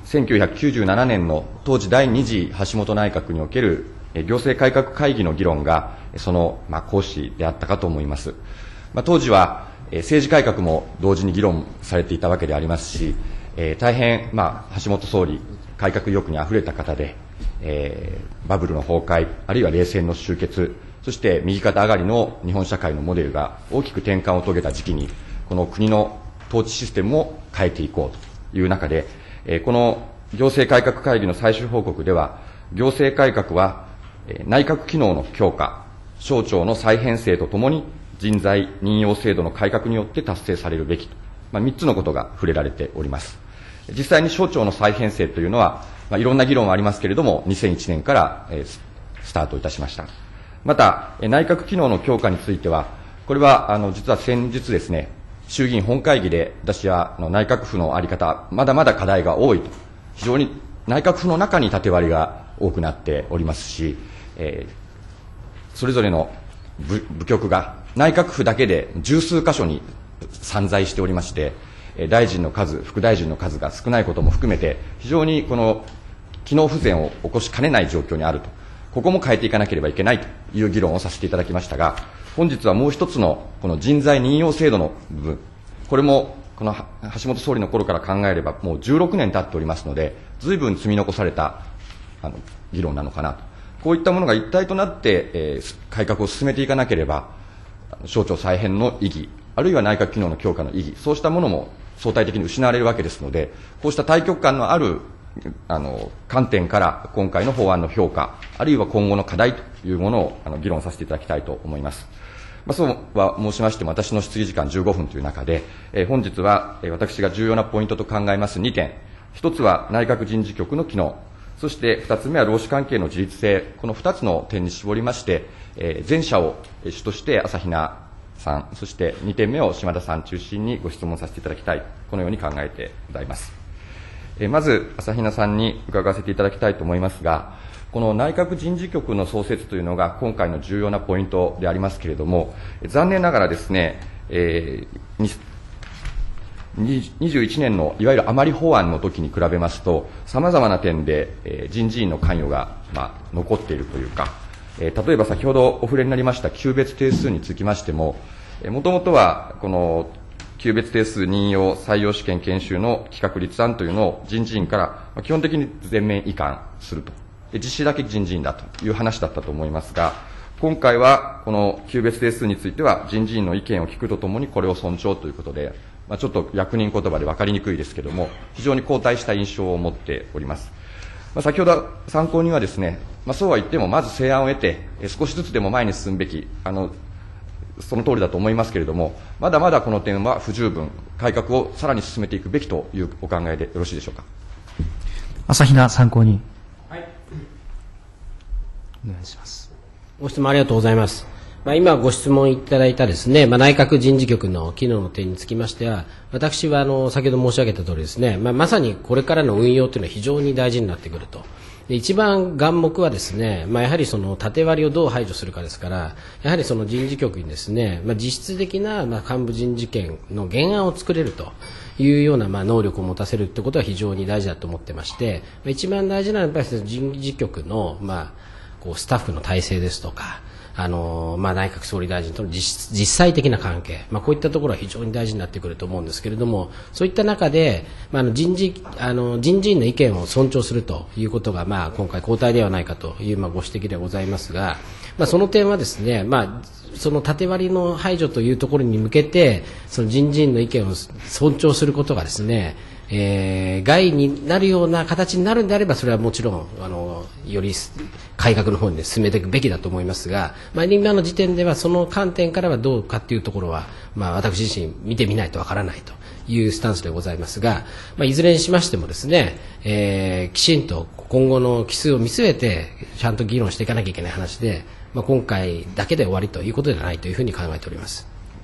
せんきゅうひゃくきゅうじゅうななねんの当時だいに次橋本内閣における行政改革会議の議論がその、まあ、講師であったかと思います。まあ、当時は政治改革も同時に議論されていたわけでありますし、えー、大変、まあ、橋本総理改革意欲にあふれた方で、えー、バブルの崩壊あるいは冷戦の終結、そして右肩上がりの日本社会のモデルが大きく転換を遂げた時期にこの国の統治システムを変えていこうという中で、えー、この行政改革会議の最終報告では行政改革は内閣機能の強化、省庁の再編成とともに人材任用制度の改革によって達成されるべきと、まあ、みっつのことが触れられております。実際に省庁の再編成というのは、まあ、いろんな議論はありますけれども、にせんいちねんから、えー、スタートいたしました。また、内閣機能の強化については、これは、あの、実は先日ですね、衆議院本会議で私はあの内閣府の在り方、まだまだ課題が多いと、非常に内閣府の中に縦割りが多くなっておりますし、えー、それぞれの 部, 部局が内閣府だけで十数箇所に散在しておりまして、大臣の数、副大臣の数が少ないことも含めて、非常にこの機能不全を起こしかねない状況にあると、ここも変えていかなければいけないという議論をさせていただきましたが、本日はもう一つのこの人材任用制度の部分、これもこの橋本総理の頃から考えれば、もうじゅうろくねん経っておりますので、ずいぶん積み残されたあの議論なのかなと、こういったものが一体となって、えー、改革を進めていかなければ、省庁再編の意義、あるいは内閣機能の強化の意義、そうしたものも相対的に失われるわけですので、こうした大局観のあるあの観点から今回の法案の評価、あるいは今後の課題というものをあの議論させていただきたいと思います。まあ、そうは申しましても、私の質疑時間じゅうごふんという中で、えー、本日は、えー、私が重要なポイントと考えますにてん、一つは内閣人事局の機能、そして二つ目は労使関係の自律性、この二つの点に絞りまして、えー、前者を主として朝比奈さん、そしてにてんめを島田さん中心にご質問させていただきたい、このように考えてございます。えー、まず、朝比奈さんに伺わせていただきたいと思いますが、この内閣人事局の創設というのが今回の重要なポイントでありますけれども、残念ながらですね、えー、にじゅういちねんのいわゆる余り法案の時に比べますと、さまざまな点で、えー、人事院の関与が、まあ、残っているというか、えー、例えば先ほどお触れになりました級別定数につきましても、もともとはこの級別定数任用採用試験研修の企画立案というのを人事院から基本的に全面移管すると、実施だけ人事院だという話だったと思いますが、今回はこの級別定数については人事院の意見を聞くとともにこれを尊重ということで、まあ、ちょっと役人言葉で分かりにくいですけれども、非常に後退した印象を持っております。まあ、先ほど参考にはですね、まあ、そうは言ってもまず成案を得て少しずつでも前に進むべき、あのその通りだと思いますけれども、まだまだこの点は不十分、改革をさらに進めていくべきというお考えでよろしいでしょうか。 朝比奈参考人、はい、お願いします。 ご質問ありがとうございます。まあ、今ご質問いただいたですね、まあ、内閣人事局の機能の点につきましては、私はあの先ほど申し上げた通りですね、まあ、まさにこれからの運用というのは非常に大事になってくると。で一番眼目はですね、まあ、やはりその縦割りをどう排除するかですから、やはりその人事局にですね、まあ、実質的なまあ幹部人事権の原案を作れるというようなまあ能力を持たせるということは非常に大事だと思ってまして、まあ、一番大事なのはやっぱり人事局のまあこうスタッフの体制ですとか、あのまあ、内閣総理大臣との 実, 実際的な関係、まあ、こういったところは非常に大事になってくると思うんですけれども、そういった中で、まあ、あの 人, 事あの人事院の意見を尊重するということが、まあ、今回交代ではないかという、まあ、ご指摘ではございますが、まあ、その点はですね、まあ、その縦割りの排除というところに向けてその人事院の意見を尊重することがですね、えー、害になるような形になるのであれば、それはもちろんあのより改革の方に進めていくべきだと思いますが、まあ、今の時点ではその観点からはどうかというところは、まあ、私自身見てみないとわからないというスタンスでございますが、まあ、いずれにしましてもですね、えー、きちんと今後の期数を見据えてちゃんと議論していかなきゃいけない話で、まあ、今回だけで終わりということではないというふうに考えております。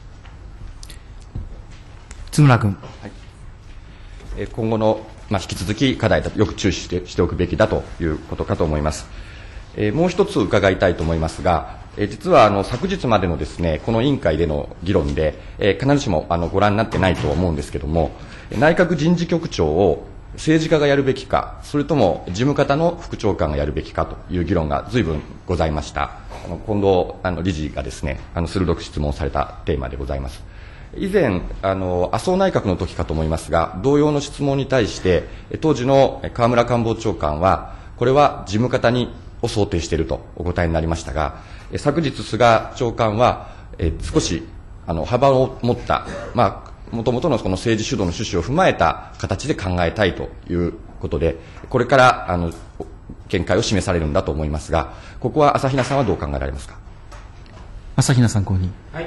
津村君、 はい、今後の、まあ、引き続き課題だとよく注視して、しておくべきだということかと思います。えー、もう一つ伺いたいと思いますが、えー、実はあの昨日までのですね、この委員会での議論で、えー、必ずしもあのご覧になってないと思うんですけれども、内閣人事局長を政治家がやるべきか、それとも事務方の副長官がやるべきかという議論が随分ございました。あの近藤あの理事がですね、あの鋭く質問されたテーマでございます。以前、あの麻生内閣の時かと思いますが、同様の質問に対して、当時の河村官房長官は、これは事務方にを想定しているとお答えになりましたが、昨日、菅長官は、え少しあの幅を持った、まあもともとのその政治主導の趣旨を踏まえた形で考えたいということで、これからあの見解を示されるんだと思いますが、ここは朝比奈さんはどう考えられますか。 朝比奈参考人。 はい。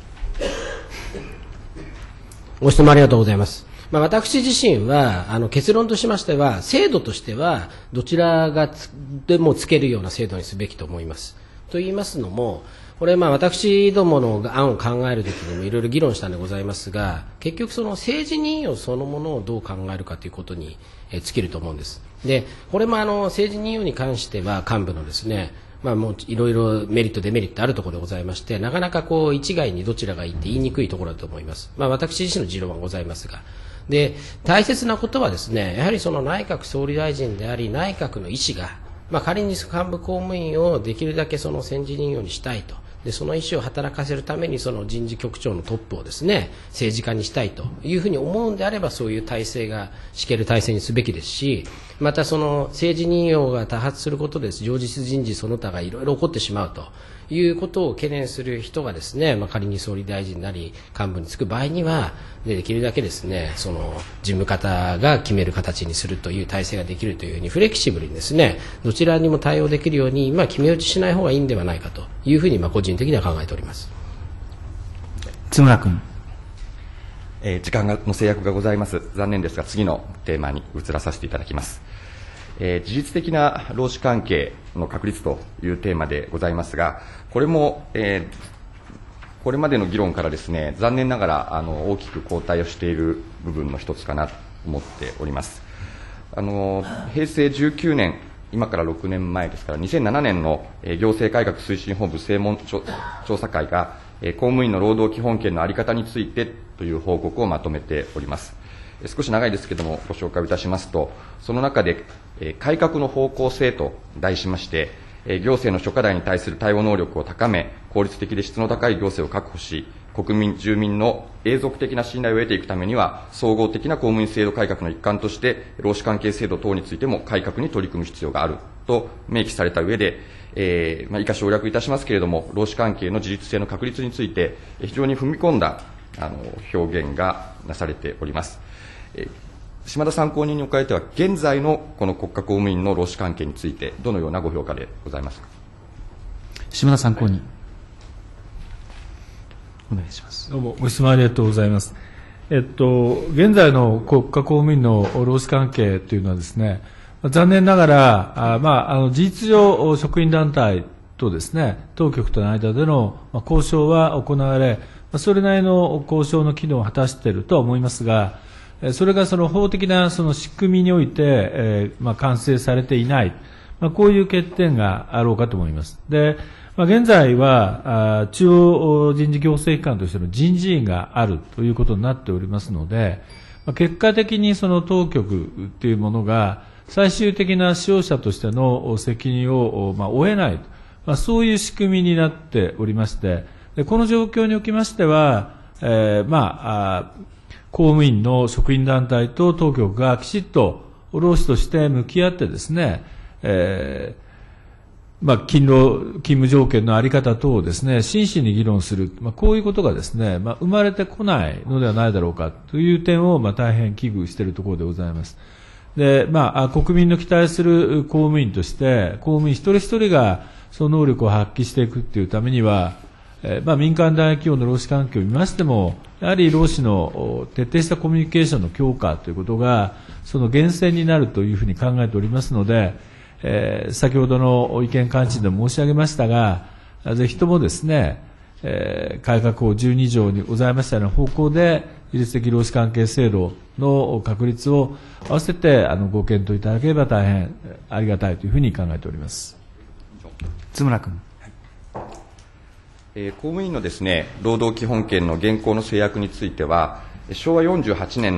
ご質問ありがとうございます。まあ、私自身はあの結論としましては、制度としてはどちらがつでもつけるような制度にすべきと思います。と言いますのも、これ、まあ私どもの案を考えるときにもいろいろ議論したんでございますが、結局、その政治任用そのものをどう考えるかということに尽きると思うんです。で、これもあの政治任用に関しては、幹部のですね、まあ、もういろいろメリット、デメリットあるところでございまして、なかなかこう一概にどちらがいいって言いにくいところだと思います。まあ、私自身の持論はございますが。で、大切なことはですね、やはりその内閣総理大臣であり、内閣の意思が、まあ、仮に幹部公務員をできるだけその政治任用にしたいと。でその意思を働かせるためにその人事局長のトップをですね政治家にしたいというふうに思うんであれば、そういう体制が敷ける体制にすべきですし、またその政治任用が多発することで常日人事その他がいろいろ起こってしまうということを懸念する人がですね、まあ、仮に総理大臣なり幹部に就く場合には、で, できるだけですねその事務方が決める形にするという体制ができるというふうにフレキシブルにですねどちらにも対応できるように、まあ、決め打ちしない方がいいんではないかというふうに、まあ、個人的には考えております。 津村君。 えー、時間がの制約がございます。残念ですが次のテーマに移らさせていただきます。えー、事実的な労使関係の確立というテーマでございますが、これも、えー、これまでの議論からですね残念ながらあの大きく後退をしている部分の一つかなと思っております。あの平成じゅうきゅうねん、今からろくねんまえですからにせんななねんの、えー、行政改革推進本部専門調査会が、えー、公務員の労働基本権の在り方についてという報告をまとめております。少し長いですけれどもご紹介いたしますと、その中で改革の方向性と題しまして、行政の諸課題に対する対応能力を高め、効率的で質の高い行政を確保し、国民、住民の永続的な信頼を得ていくためには、総合的な公務員制度改革の一環として、労使関係制度等についても改革に取り組む必要があると明記された上で、えーまあ、以下省略いたしますけれども、労使関係の自律性の確立について、非常に踏み込んだあの表現がなされております。島田参考人におかれては、現在のこの国家公務員の労使関係について、どのようなご評価でございますか。 島田参考人、お願いします。 どうもご質問ありがとうございます。えっと、現在の国家公務員の労使関係というのはですね、残念ながら、あまあ、あの事実上、職員団体とですね、当局との間での交渉は行われ、それなりの交渉の機能を果たしているとは思いますが、それがその法的なその仕組みにおいて、えーまあ、完成されていない、まあ、こういう欠点があろうかと思います。で、まあ、現在はあ中央人事行政機関としての人事院があるということになっておりますので、まあ、結果的にその当局というものが最終的な使用者としての責任を、まあ、負えない、まあ、そういう仕組みになっておりまして、でこの状況におきましては、えー、まああ公務員の職員団体と当局がきちっと労使として向き合ってですね、えーまあ、勤労、勤務条件のあり方等をですね、真摯に議論する、まあ、こういうことがですね、まあ、生まれてこないのではないだろうかという点を、まあ、大変危惧しているところでございます。で、まあ、国民の期待する公務員として、公務員一人一人がその能力を発揮していくというためには、えーまあ、民間大企業の労使関係を見ましても、やはり労使の徹底したコミュニケーションの強化ということが、その源泉になるというふうに考えておりますので、えー、先ほどの意見関心で申し上げましたが、ぜひともですね、えー、改革法じゅうに条にございましたような方向で、自律的労使関係制度の確立を合わせてあのご検討いただければ大変ありがたいというふうに考えております。 津村君。 えー、公務員のですね、労働基本権の現行の制約については、しょうわよんじゅうはちねんの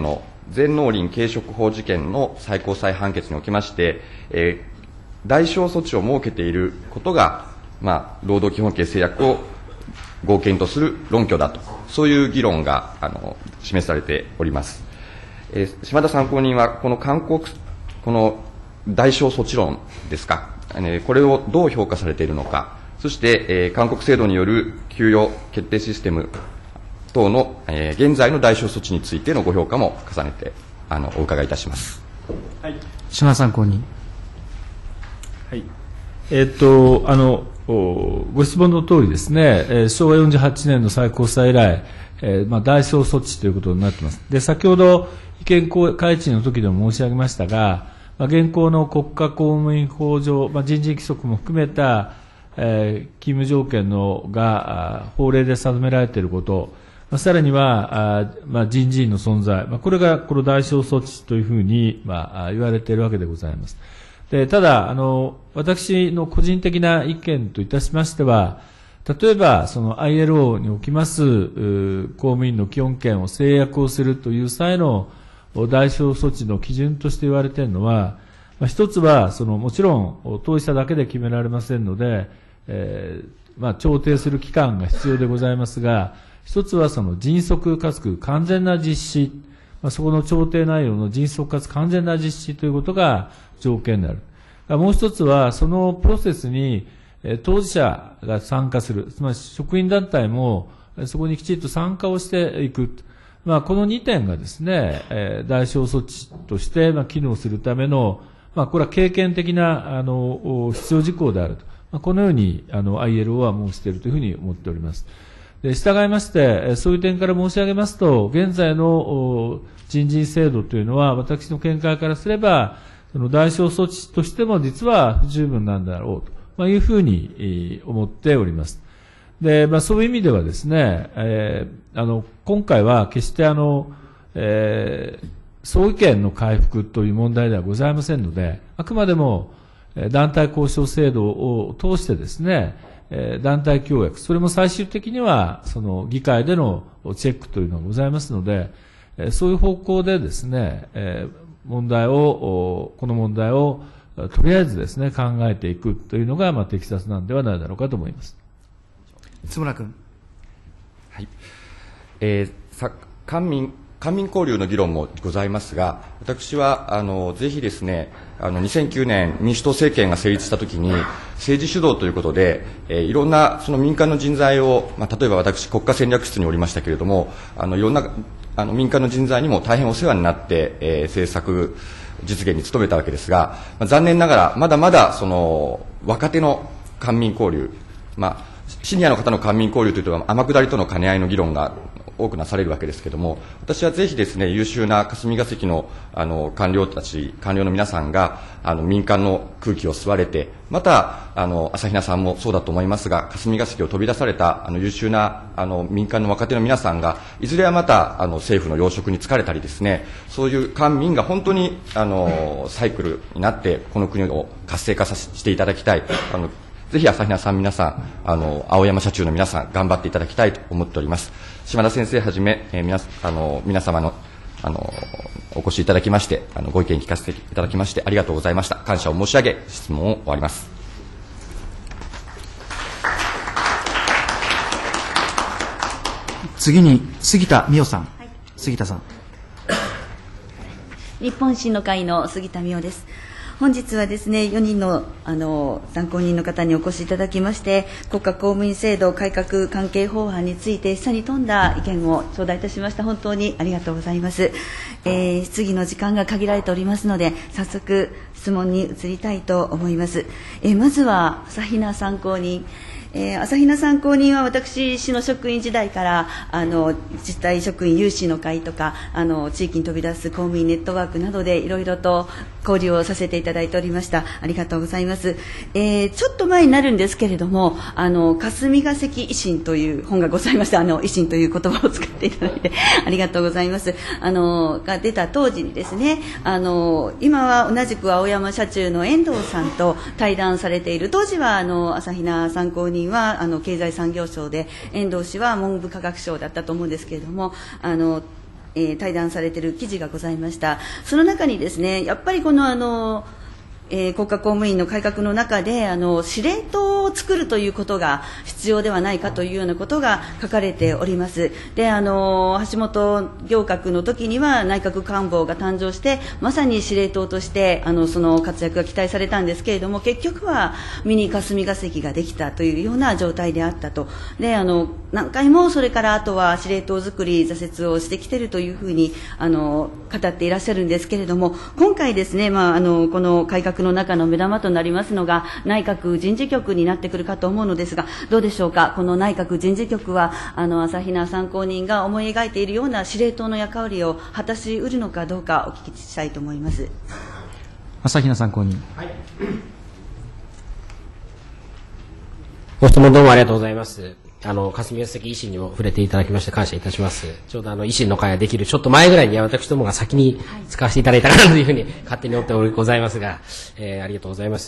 全農林軽食法事件の最高裁判決におきまして、えー、代償措置を設けていることが、まあ、労働基本形制約を合憲とする論拠だと、そういう議論があの示されております。えー、島田参考人は、この勧告、この代償措置論ですか、えー、これをどう評価されているのか、そして、えー、勧告制度による給与決定システム等の、えー、現在の代償措置についてのご評価も重ねてあのお伺いいたします。 はい、島田参考人。 はい、えー、っとあのご質問のとおりですね、えー、しょうわよんじゅうはちねんの最高裁以来、えーまあ、代償措置ということになっています。で、先ほど意見開示の時でも申し上げましたが、まあ、現行の国家公務員法上、まあ、人事規則も含めた、えー、勤務条件のが法令で定められていること、まあ、さらにはあ、まあ、人事院の存在、まあ、これがこの代償措置というふうに、まあ、言われているわけでございます。で、ただあの、私の個人的な意見といたしましては、例えばその アイエルオー におきます公務員の基本権を制約をするという際の代償措置の基準として言われているのは、まあ、一つはそのもちろん当事者だけで決められませんので、えーまあ、調停する期間が必要でございますが、一つはその迅速かつ完全な実施、まあ、そこの調停内容の迅速かつ完全な実施ということが条件になる。もう一つは、そのプロセスに当事者が参加する、つまり職員団体もそこにきちんと参加をしていく。まあ、このにてんがですね、代償措置として機能するための、まあ、これは経験的なあの必要事項であると。まあ、このようにあの アイエルオー は申しているというふうに思っております。で、従いまして、そういう点から申し上げますと、現在の人事制度というのは、私の見解からすれば、その代償措置としても実は不十分なんだろうと、まあ、いうふうに思っております。で、まあ、そういう意味ではですね、えー、あの今回は決してあの、えー、総意見の回復という問題ではございませんので、あくまでも団体交渉制度を通してですね、団体協約、それも最終的にはその議会でのチェックというのがございますので、そういう方向でですね、問題を、この問題をとりあえずですね、考えていくというのが、まあ、適切なんではないだろうかと思います。 津村君。 はい。えー、さ、官民、官民交流の議論もございますが、私は、あの、ぜひですね、あの、にせんきゅうねん民主党政権が成立したときに、政治主導ということで、えー、いろんな、その民間の人材を、まあ、例えば私、国家戦略室におりましたけれども、あの、いろんな、あの、民間の人材にも大変お世話になって、えー、政策実現に努めたわけですが、まあ、残念ながら、まだまだ、その、若手の官民交流、まあ、シニアの方の官民交流というと天下りとの兼ね合いの議論が多くなされるわけですけれども、私はぜひですね、優秀な霞が関のあの官僚たち、官僚の皆さんがあの民間の空気を吸われて、またあの朝比奈さんもそうだと思いますが、霞が関を飛び出されたあの優秀なあの民間の若手の皆さんがいずれはまたあの政府の要職に就かれたりですね、そういう官民が本当にあのサイクルになってこの国を活性化させていただきたい。あのぜひ朝比奈さん皆さん、あの、青山社中の皆さん、頑張っていただきたいと思っております。島田先生はじめ、えー、皆、あの、皆様の、あの、お越しいただきまして、あの、ご意見聞かせていただきまして、ありがとうございました。感謝を申し上げ、質問を終わります。 次に、杉田水脈さん。はい、杉田さん。 日本維新の会の杉田水脈です。本日はですね、よにんの、あの参考人の方にお越しいただきまして、国家公務員制度改革関係法案について示唆に富んだ意見を頂戴いたしました。本当にありがとうございます。えー、質疑の時間が限られておりますので、早速質問に移りたいと思います。えー、まずは朝比奈参考人。えー、朝比奈参考人は私、市の職員時代からあの自治体職員有志の会とかあの地域に飛び出す公務員ネットワークなどでいろいろと交流をさせていただいておりました。ありがとうございます。えー、ちょっと前になるんですけれども、あの霞が関維新という本がございました。あの維新という言葉を使っていただいてありがとうございます。あのが出た当時にですね、あの今は同じく青山社中の遠藤さんと対談されている、当時はあの朝比奈参考人はあの経済産業省で、遠藤氏は文部科学省だったと思うんですけれども、あのえー、対談されている記事がございました。その中にですね、やっぱりこのあのえー、国家公務員の改革の中であの司令塔を作るということが必要ではないかというようなことが書かれております。で、あの橋本行革の時には内閣官房が誕生してまさに司令塔としてあのその活躍が期待されたんですけれども、結局はミニ霞が関ができたというような状態であったと。で、あの何回もそれからあとは司令塔作り挫折をしてきているというふうにあの語っていらっしゃるんですけれども、今回ですね、まあ、あのこの改革の中の目玉となりますのが内閣人事局になってくるかと思うのですが、どうでしょうか。この内閣人事局はあの朝比奈参考人が思い描いているような司令塔の役割を果たしうるのかどうかお聞きしたいと思います。 朝比奈参考人、はい、 ご質問どうもありがとうございます。あの霞が関維新にも触れていただきまして感謝いたします。ちょうどあの維新の会ができるちょっと前ぐらいに私どもが先に使わせていただいたかなというふうに勝手に思っておりございますが、えー、ありがとうございます。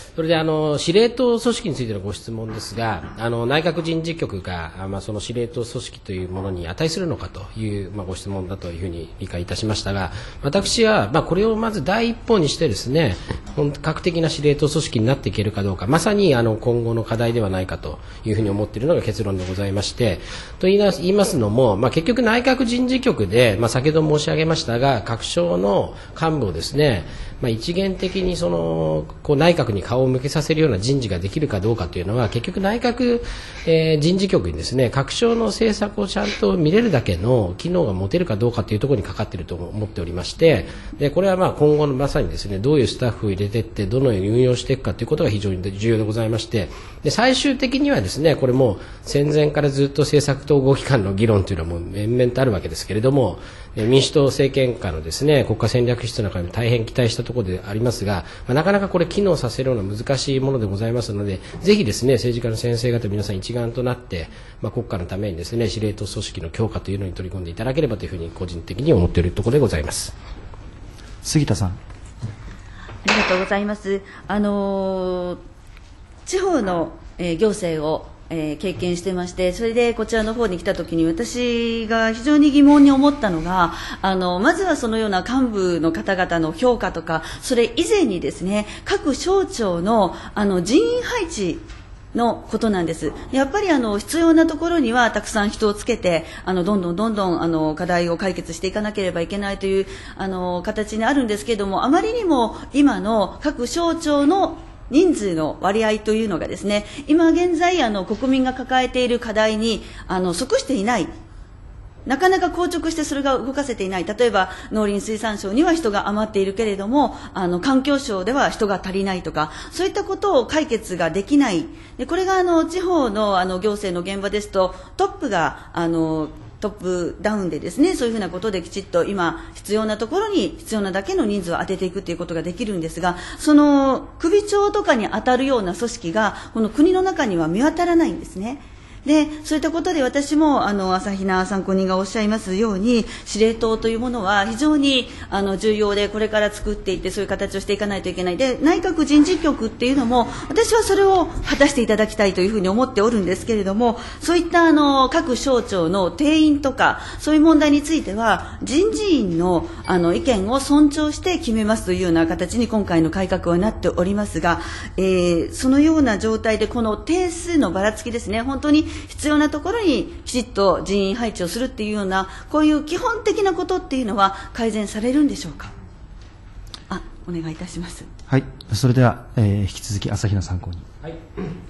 それであの司令塔組織についてのご質問ですが、あの内閣人事局が、まあ、その司令塔組織というものに値するのかという、まあ、ご質問だというふうに理解いたしましたが、私は、まあ、これをまず第一歩にしてですね、本格的な司令塔組織になっていけるかどうか、まさにあの今後の課題ではないかというふうに思っているのが結論でございまして、と言いますのも、まあ、結局内閣人事局で、まあ、先ほど申し上げましたが各省の幹部をですね、まあ、一元的にそのこう内閣に顔を向けさせるような人事ができるかどうかというのは、結局内閣、えー、人事局にですね各省の政策をちゃんと見れるだけの機能が持てるかどうかというところにかかっていると思っておりまして、でこれはまあ今後のまさにですねどういうスタッフを入れていってどのように運用していくかということが非常に重要でございまして、で最終的にはですねこれも戦前からずっと政策統合機関の議論というのはもう面々とあるわけですけれども、民主党政権下のですね国家戦略室の中でも大変期待したところでありますが、まあ、なかなかこれ機能させるような難しいものでございますので、ぜひですね政治家の先生方皆さん一丸となって、まあ、国家のためにですね司令塔組織の強化というのに取り組んでいただければというふうに個人的に思っているところでございます。 杉田さん、 ありがとうございます。あのー、地方の、えー、行政をえー、経験してまして、それでこちらの方に来たときに私が非常に疑問に思ったのが、あのまずはそのような幹部の方々の評価とか、それ以前にですね各省庁のあの人員配置のことなんです。やっぱりあの必要なところにはたくさん人をつけて、あのどんどんどんどんあの課題を解決していかなければいけないというあの形にあるんですけれども、あまりにも今の各省庁の人数の割合というのがですね、今現在あの国民が抱えている課題にあの即していない、なかなか硬直してそれが動かせていない。例えば農林水産省には人が余っているけれども、あの環境省では人が足りないとか、そういったことを解決ができない。でこれがあの地方のあの行政の現場ですと、トップがあのトップダウンでですねそういうふうなことできちっと今必要なところに必要なだけの人数を当てていくということができるんですが、その首長とかに当たるような組織がこの国の中には見当たらないんですね。でそういったことで私もあの朝比奈参考人がおっしゃいますように、司令塔というものは非常にあの重要で、これから作っていってそういう形をしていかないといけない。で内閣人事局っていうのも私はそれを果たしていただきたいというふうに思っておるんですけれども、そういったあの各省庁の定員とかそういう問題については人事院のあの意見を尊重して決めますというような形に今回の改革はなっておりますが、えー、そのような状態でこの定数のばらつきですね、本当に必要なところにきちっと人員配置をするっていうようなこういう基本的なことっていうのは改善されるんでしょうか。あ、お願いいたします。 はい、それでは、えー、引き続き朝比奈参考人、 はい、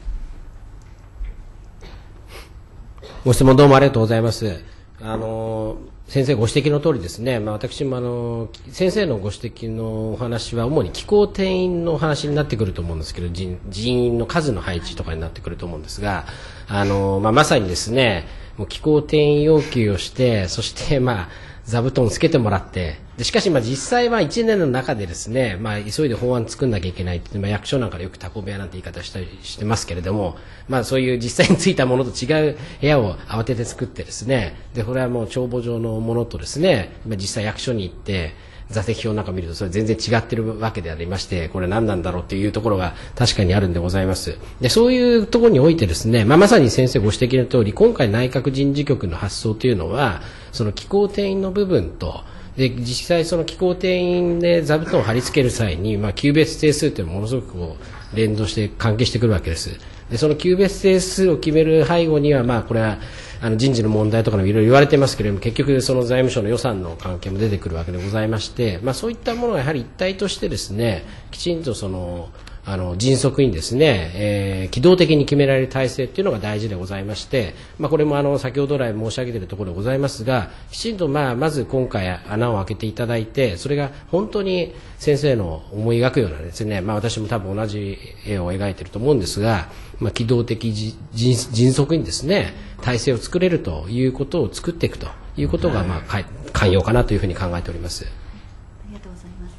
ご質問どうもありがとうございます。あの先生ご指摘の通りですね、まあ、私もあの先生のご指摘のお話は主に機構定員の話になってくると思うんですけど、人, 人員の数の配置とかになってくると思うんですが、あの、まあ、まさにですねもう機構定員要求をして、そしてまあ座布団をつけてもらって、でしかしまあ実際はいちねんの中でですね、まあ、急いで法案作んなきゃいけないって、まあ、役所なんかでよくタコ部屋なんて言い方したりしてますけれども、まあ、そういう実際についたものと違う部屋を慌てて作ってですね、でこれはもう帳簿上のものとですね、実際役所に行って座席表なんか見るとそれ全然違ってるわけでありまして、これ何なんだろうっていうところが確かにあるんでございます。で、そういうところにおいてですね、まあ、まさに先生ご指摘の通り、今回内閣人事局の発想というのは、その機構定員の部分と、で実際その機構定員で座布団を貼り付ける際に、まあ、級別定数というのはものすごくこう連動して関係してくるわけです。でその級別定数を決める背後には、まあ、これはあの人事の問題とかもいろいろ言われていますけれども、結局その財務省の予算の関係も出てくるわけでございまして、まあ、そういったものがやはり一体としてですね、きちんとそのあの迅速にですね、えー、機動的に決められる体制というのが大事でございまして、まあ、これもあの先ほど来申し上げているところでございますが、きちんとまあまず今回穴を開けていただいて、それが本当に先生の思い描くようなですね、まあ、私も多分同じ絵を描いていると思うんですが、まあ、機動的じ迅速にですね体制を作れるということを作っていくということがまあ寛容かなというふうに考えております。 ありがとうございます。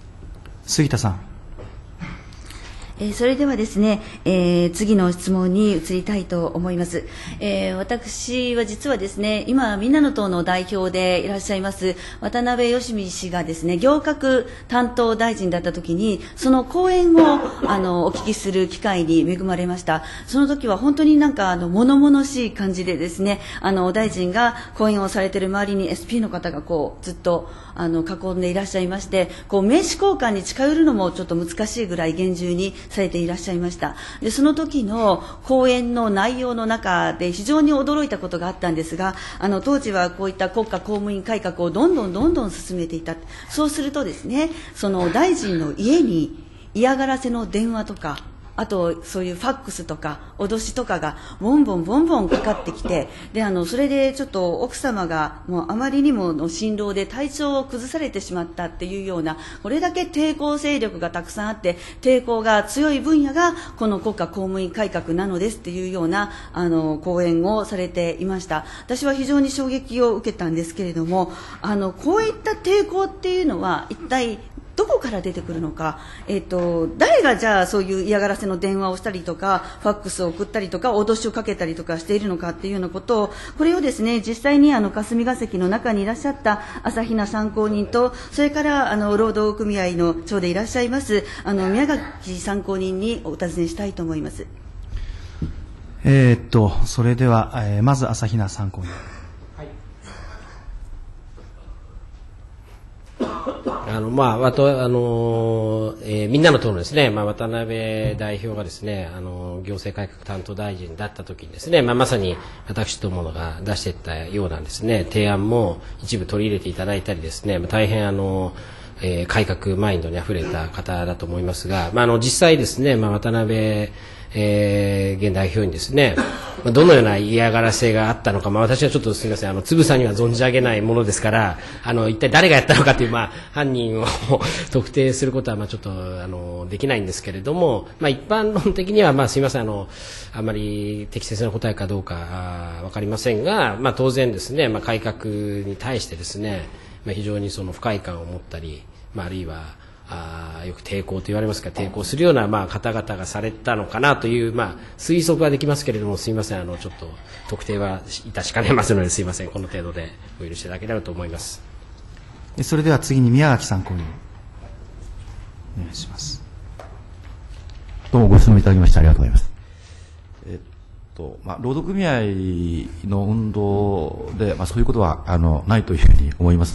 杉田さん。 えー、それではですね、えー、次の質問に移りたいと思います。えー、私は実はですね、今みんなの党の代表でいらっしゃいます渡辺義美氏がですね、行革担当大臣だった時にその講演をあのお聞きする機会に恵まれました。その時は本当になんかあの物々しい感じでですね、あの大臣が講演をされている周りに エスピー の方がこうずっとあの囲んでいらっしゃいまして、こう名刺交換に近寄るのもちょっと難しいぐらい厳重にされていらっしゃいました。でその時の講演の内容の中で非常に驚いたことがあったんですが、あの当時はこういった国家公務員改革をどんどんどんどん進めていた。そうするとですね、その大臣の家に嫌がらせの電話とか、あとそういうファックスとか脅しとかがボンボンボンボンかかってきて、であのそれでちょっと奥様がもうあまりにもの辛労で体調を崩されてしまったっていうような、これだけ抵抗勢力がたくさんあって抵抗が強い分野がこの国家公務員改革なのですっていうようなあの講演をされていました。私は非常に衝撃を受けたんですけれども、あのこういった抵抗っていうのは一体どこから出てくるのか、えーと、誰がじゃあそういう嫌がらせの電話をしたりとかファックスを送ったりとか脅しをかけたりとかしているのかっていうようなことを、これをですね実際にあの霞が関の中にいらっしゃった朝比奈参考人と、それからあの労働組合の長でいらっしゃいますあの宮垣参考人にお尋ねしたいと思います。 えー、っとそれでは、えー、まず朝比奈参考人。 あのまあ、わとあのえー、みんなの党のですね、まあ、渡辺代表がですね、あの行政改革担当大臣だった時にですね、まあ、まさに私どものが出していったようなですね提案も一部取り入れていただいたりですね、まあ、大変あの、えー、改革マインドにあふれた方だと思いますが、まあ、あの実際ですね、まあ、渡辺えー、現代表にですね、まあ、どのような嫌がらせがあったのか、まあ、私はちょっとすみません、あのつぶさには存じ上げないものですから、あの一体誰がやったのかという、まあ、犯人を特定することはまあちょっとあのできないんですけれども、まあ、一般論的には、まあ、すみません、あのあまり適切な答えかどうか分かりませんが、まあ、当然ですね、まあ、改革に対してですね、まあ、非常にその不快感を持ったり、まあ、あるいはあよく抵抗と言われますが抵抗するような、まあ、方々がされたのかなという、まあ、推測はできますけれども、すみません、あのちょっと特定はいたしかねますので、すみません、この程度でお許しいただければと思います。 それでは次に宮垣参考人お願いします。 どうもご質問いただきましてありがとうございます。えっとまあ、労働組合の運動で、まあ、そういうことはあのないというふうに思います。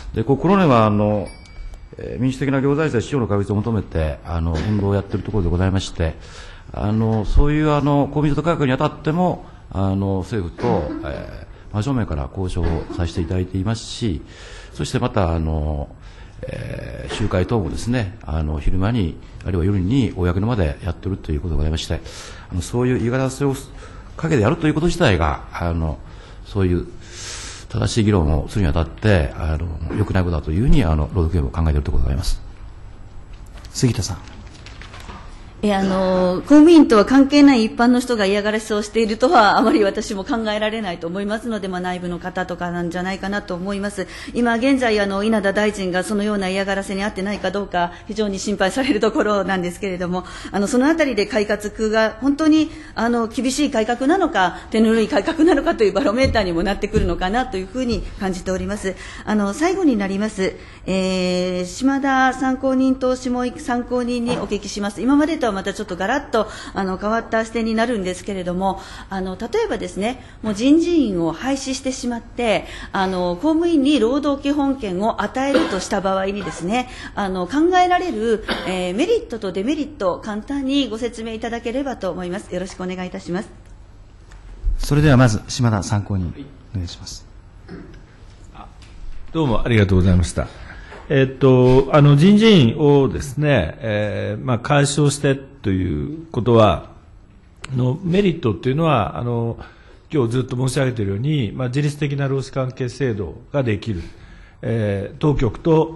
でこの年はあの民主的な行財政使用の確立を求めてあの運動をやっているところでございまして、あのそういうあの公民党改革にあたってもあの政府と、えー、真正面から交渉をさせていただいていますし、そしてまたあの、えー、集会等もですね、あの昼間にあるいは夜に公の場でやっているということでございまして、あのそういう言い方をかけてやるということ自体があのそういう正しい議論をするにあたってあの良くないことだというふうにあの労働組合も考えているところでございます。 杉田さん。 えあの公務員とは関係ない一般の人が嫌がらせをしているとはあまり私も考えられないと思いますので、まあ、内部の方とかなんじゃないかなと思います。今現在あの稲田大臣がそのような嫌がらせに遭ってないかどうか非常に心配されるところなんですけれども、あのそのあたりで改革が本当にあの厳しい改革なのか手ぬるい改革なのかというバロメーターにもなってくるのかなというふうに感じております。あの最後になります、えー、島田参考人と下井参考人にお聞きします。今までとはまたちょっとガラッとあの変わった視点になるんですけれども、あの例えばですね、もう人事院を廃止してしまってあの公務員に労働基本権を与えるとした場合にですね、あの考えられる、えー、メリットとデメリットを簡単にご説明いただければと思います。よろしくお願いいたします。 それではまず島田参考人お願いします。 どうもありがとうございました。えっと、あの人事院をですね、えーまあ、解消してということはのメリットというのはあの今日ずっと申し上げているように、まあ、自律的な労使関係制度ができる、えー、当局と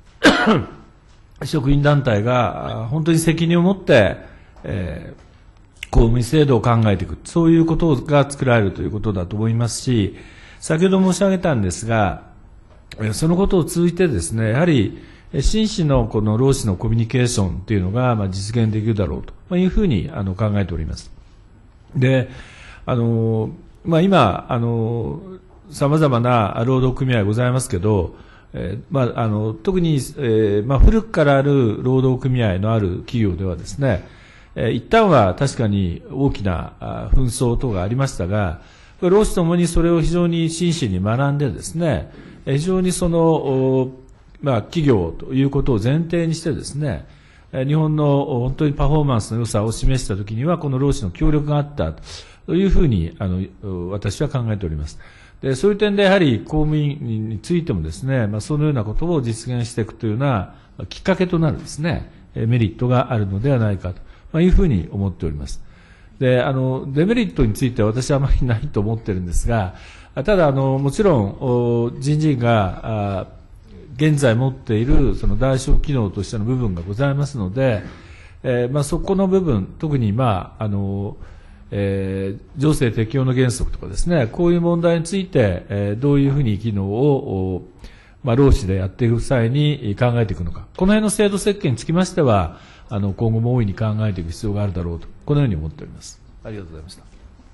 職員団体が本当に責任を持って、えー、公務員制度を考えていく、そういうことが作られるということだと思いますし、先ほど申し上げたんですが、そのことを通じてですね、やはり真摯のこの労使のコミュニケーションというのがまあ実現できるだろうというふうにあの考えております。で、あのまあ、今あのさまざまな労働組合ございますけど、えーまあ、あの特に、えーまあ、古くからある労働組合のある企業ではですね、えー、一旦は確かに大きな紛争等がありましたが、労使ともにそれを非常に真摯に学んでですね、非常にその、まあ、企業ということを前提にしてですね、日本の本当にパフォーマンスの良さを示したときには、この労使の協力があったというふうにあの私は考えております。で、そういう点でやはり公務員についてもですね、まあ、そのようなことを実現していくというようなきっかけとなるですね、メリットがあるのではないかというふうに思っております。で、あのデメリットについては私はあまりないと思っているんですが、ただあのもちろん人事院が現在持っているその代償機能としての部分がございますので、えーまあ、そこの部分、特に、まああのえー、情勢適用の原則とかですね、こういう問題について、えー、どういうふうに機能を、まあ、労使でやっていく際に考えていくのか、この辺の制度設計につきましては、あの今後も大いに考えていく必要があるだろうと、このように思っております。ありがとうございました。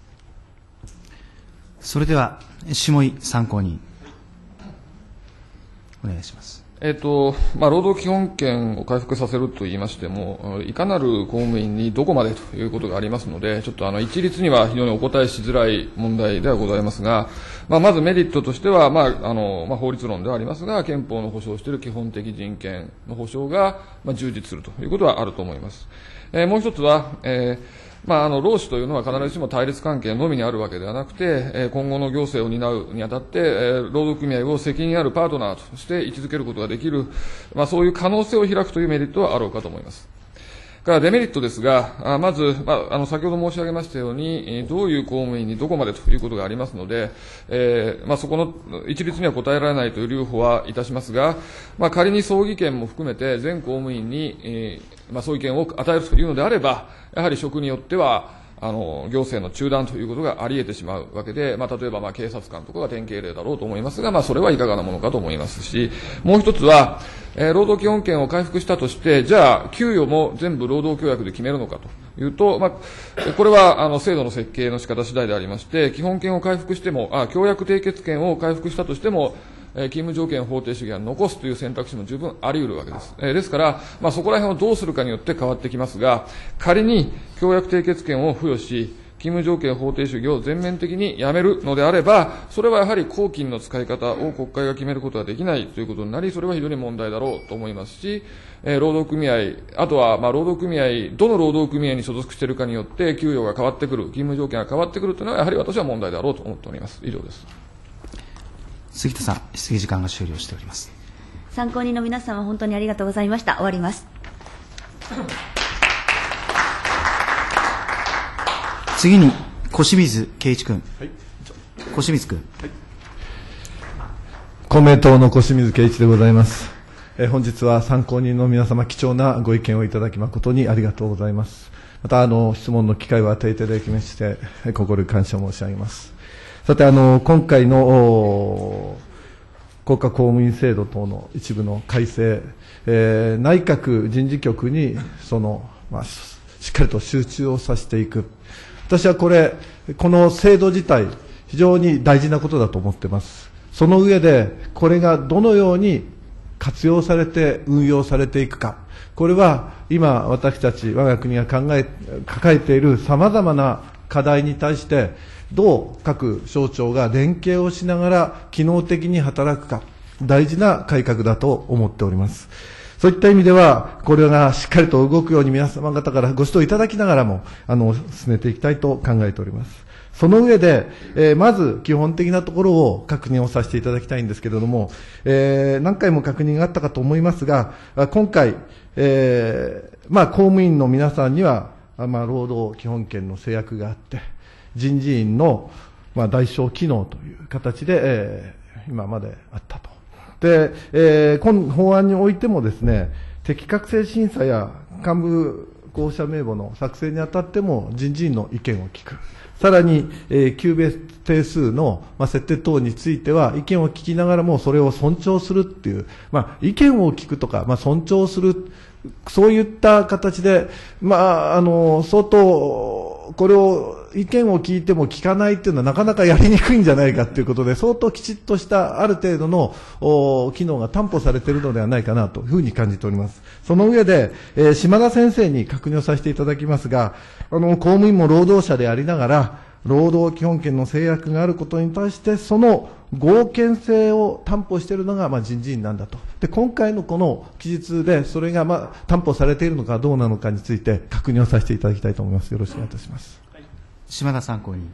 それでは下井参考人お願いします。 えっとまあ、労働基本権を回復させるといいましても、いかなる公務員にどこまでということがありますので、ちょっとあの一律には非常にお答えしづらい問題ではございますが、まあ、まずメリットとしては、まああのまあ、法律論ではありますが、憲法の保障している基本的人権の保障が、まあ、充実するということはあると思います。えー、もう一つは、えーまあ、あの労使というのは必ずしも対立関係のみにあるわけではなくて、えー、今後の行政を担うにあたって、えー、労働組合を責任あるパートナーとして位置づけることができる、まあ、そういう可能性を開くというメリットはあろうかと思います。からデメリットですが、あまず、まあ、あの先ほど申し上げましたように、どういう公務員にどこまでということがありますので、えーまあ、そこの一律には答えられないという留保はいたしますが、まあ、仮に総議権も含めて全公務員に、えーまあ、総議権を与えるというのであれば、やはり職によっては、あの行政の中断ということがあり得てしまうわけで、まあ、例えばまあ警察官とかが典型例だろうと思いますが、まあ、それはいかがなものかと思いますし、もう一つは、えー、労働基本権を回復したとして、じゃあ、給与も全部労働協約で決めるのかというと、まあ、これはあの制度の設計の仕方次第でありまして、基本権を回復しても、あ協約締結権を回復したとしても、勤務条件法定主義は残すという選択肢も十分あり得るわけです。えー、ですから、まあ、そこら辺をどうするかによって変わってきますが、仮に協約締結権を付与し、勤務条件法定主義を全面的にやめるのであれば、それはやはり公金の使い方を国会が決めることができないということになり、それは非常に問題だろうと思いますし、えー、労働組合、あとはまあ労働組合、どの労働組合に所属しているかによって給与が変わってくる、勤務条件が変わってくるというのは、やはり私は問題だろうと思っております。以上です。 杉田さん、質疑時間が終了しております。 参考人の皆様、本当にありがとうございました。終わります。 次に小清水圭一君、はい、小清水君、はい、 公明党の小清水圭一でございます。 えー、本日は参考人の皆様、貴重なご意見をいただき誠にありがとうございます。また、あの、質問の機会を与えていただきまして、心感謝申し上げます。さて、あの、今回の国家公務員制度等の一部の改正、えー、内閣人事局に、その、まあ、しっかりと集中をさせていく。私はこれ、この制度自体、非常に大事なことだと思っています。その上で、これがどのように活用されて運用されていくか。これは今私たち我が国が考え、抱えている様々な課題に対してどう各省庁が連携をしながら機能的に働くか。大事な改革だと思っております。そういった意味では、これがしっかりと動くように皆様方からご指導いただきながらも、あの、進めていきたいと考えております。その上で、えー、まず基本的なところを確認をさせていただきたいんですけれども、えー、何回も確認があったかと思いますが、今回、えー、まあ、公務員の皆さんには、まあ、労働基本権の制約があって、人事院の、まあ、代償機能という形で、えー、今まであったと。で、えー、今法案においてもですね、適格性審査や幹部候補者名簿の作成にあたっても人事院の意見を聞く。さらに、えー、級別定数の、まあ、設定等については、意見を聞きながらもそれを尊重するっていう、まあ、意見を聞くとか、まあ、尊重する、そういった形で、まあ、あの、相当、これを、意見を聞いても聞かないっていうのはなかなかやりにくいんじゃないかということで、相当きちっとしたある程度の機能が担保されているのではないかなというふうに感じております。その上で、えー、島田先生に確認をさせていただきますが、あの、公務員も労働者でありながら、労働基本権の制約があることに対して、その合憲性を担保しているのが、まあ、人事院なんだと。で、今回のこの記述で、それが、まあ、担保されているのかどうなのかについて、確認をさせていただきたいと思います。よろしくお願いいたします。 島田参考人。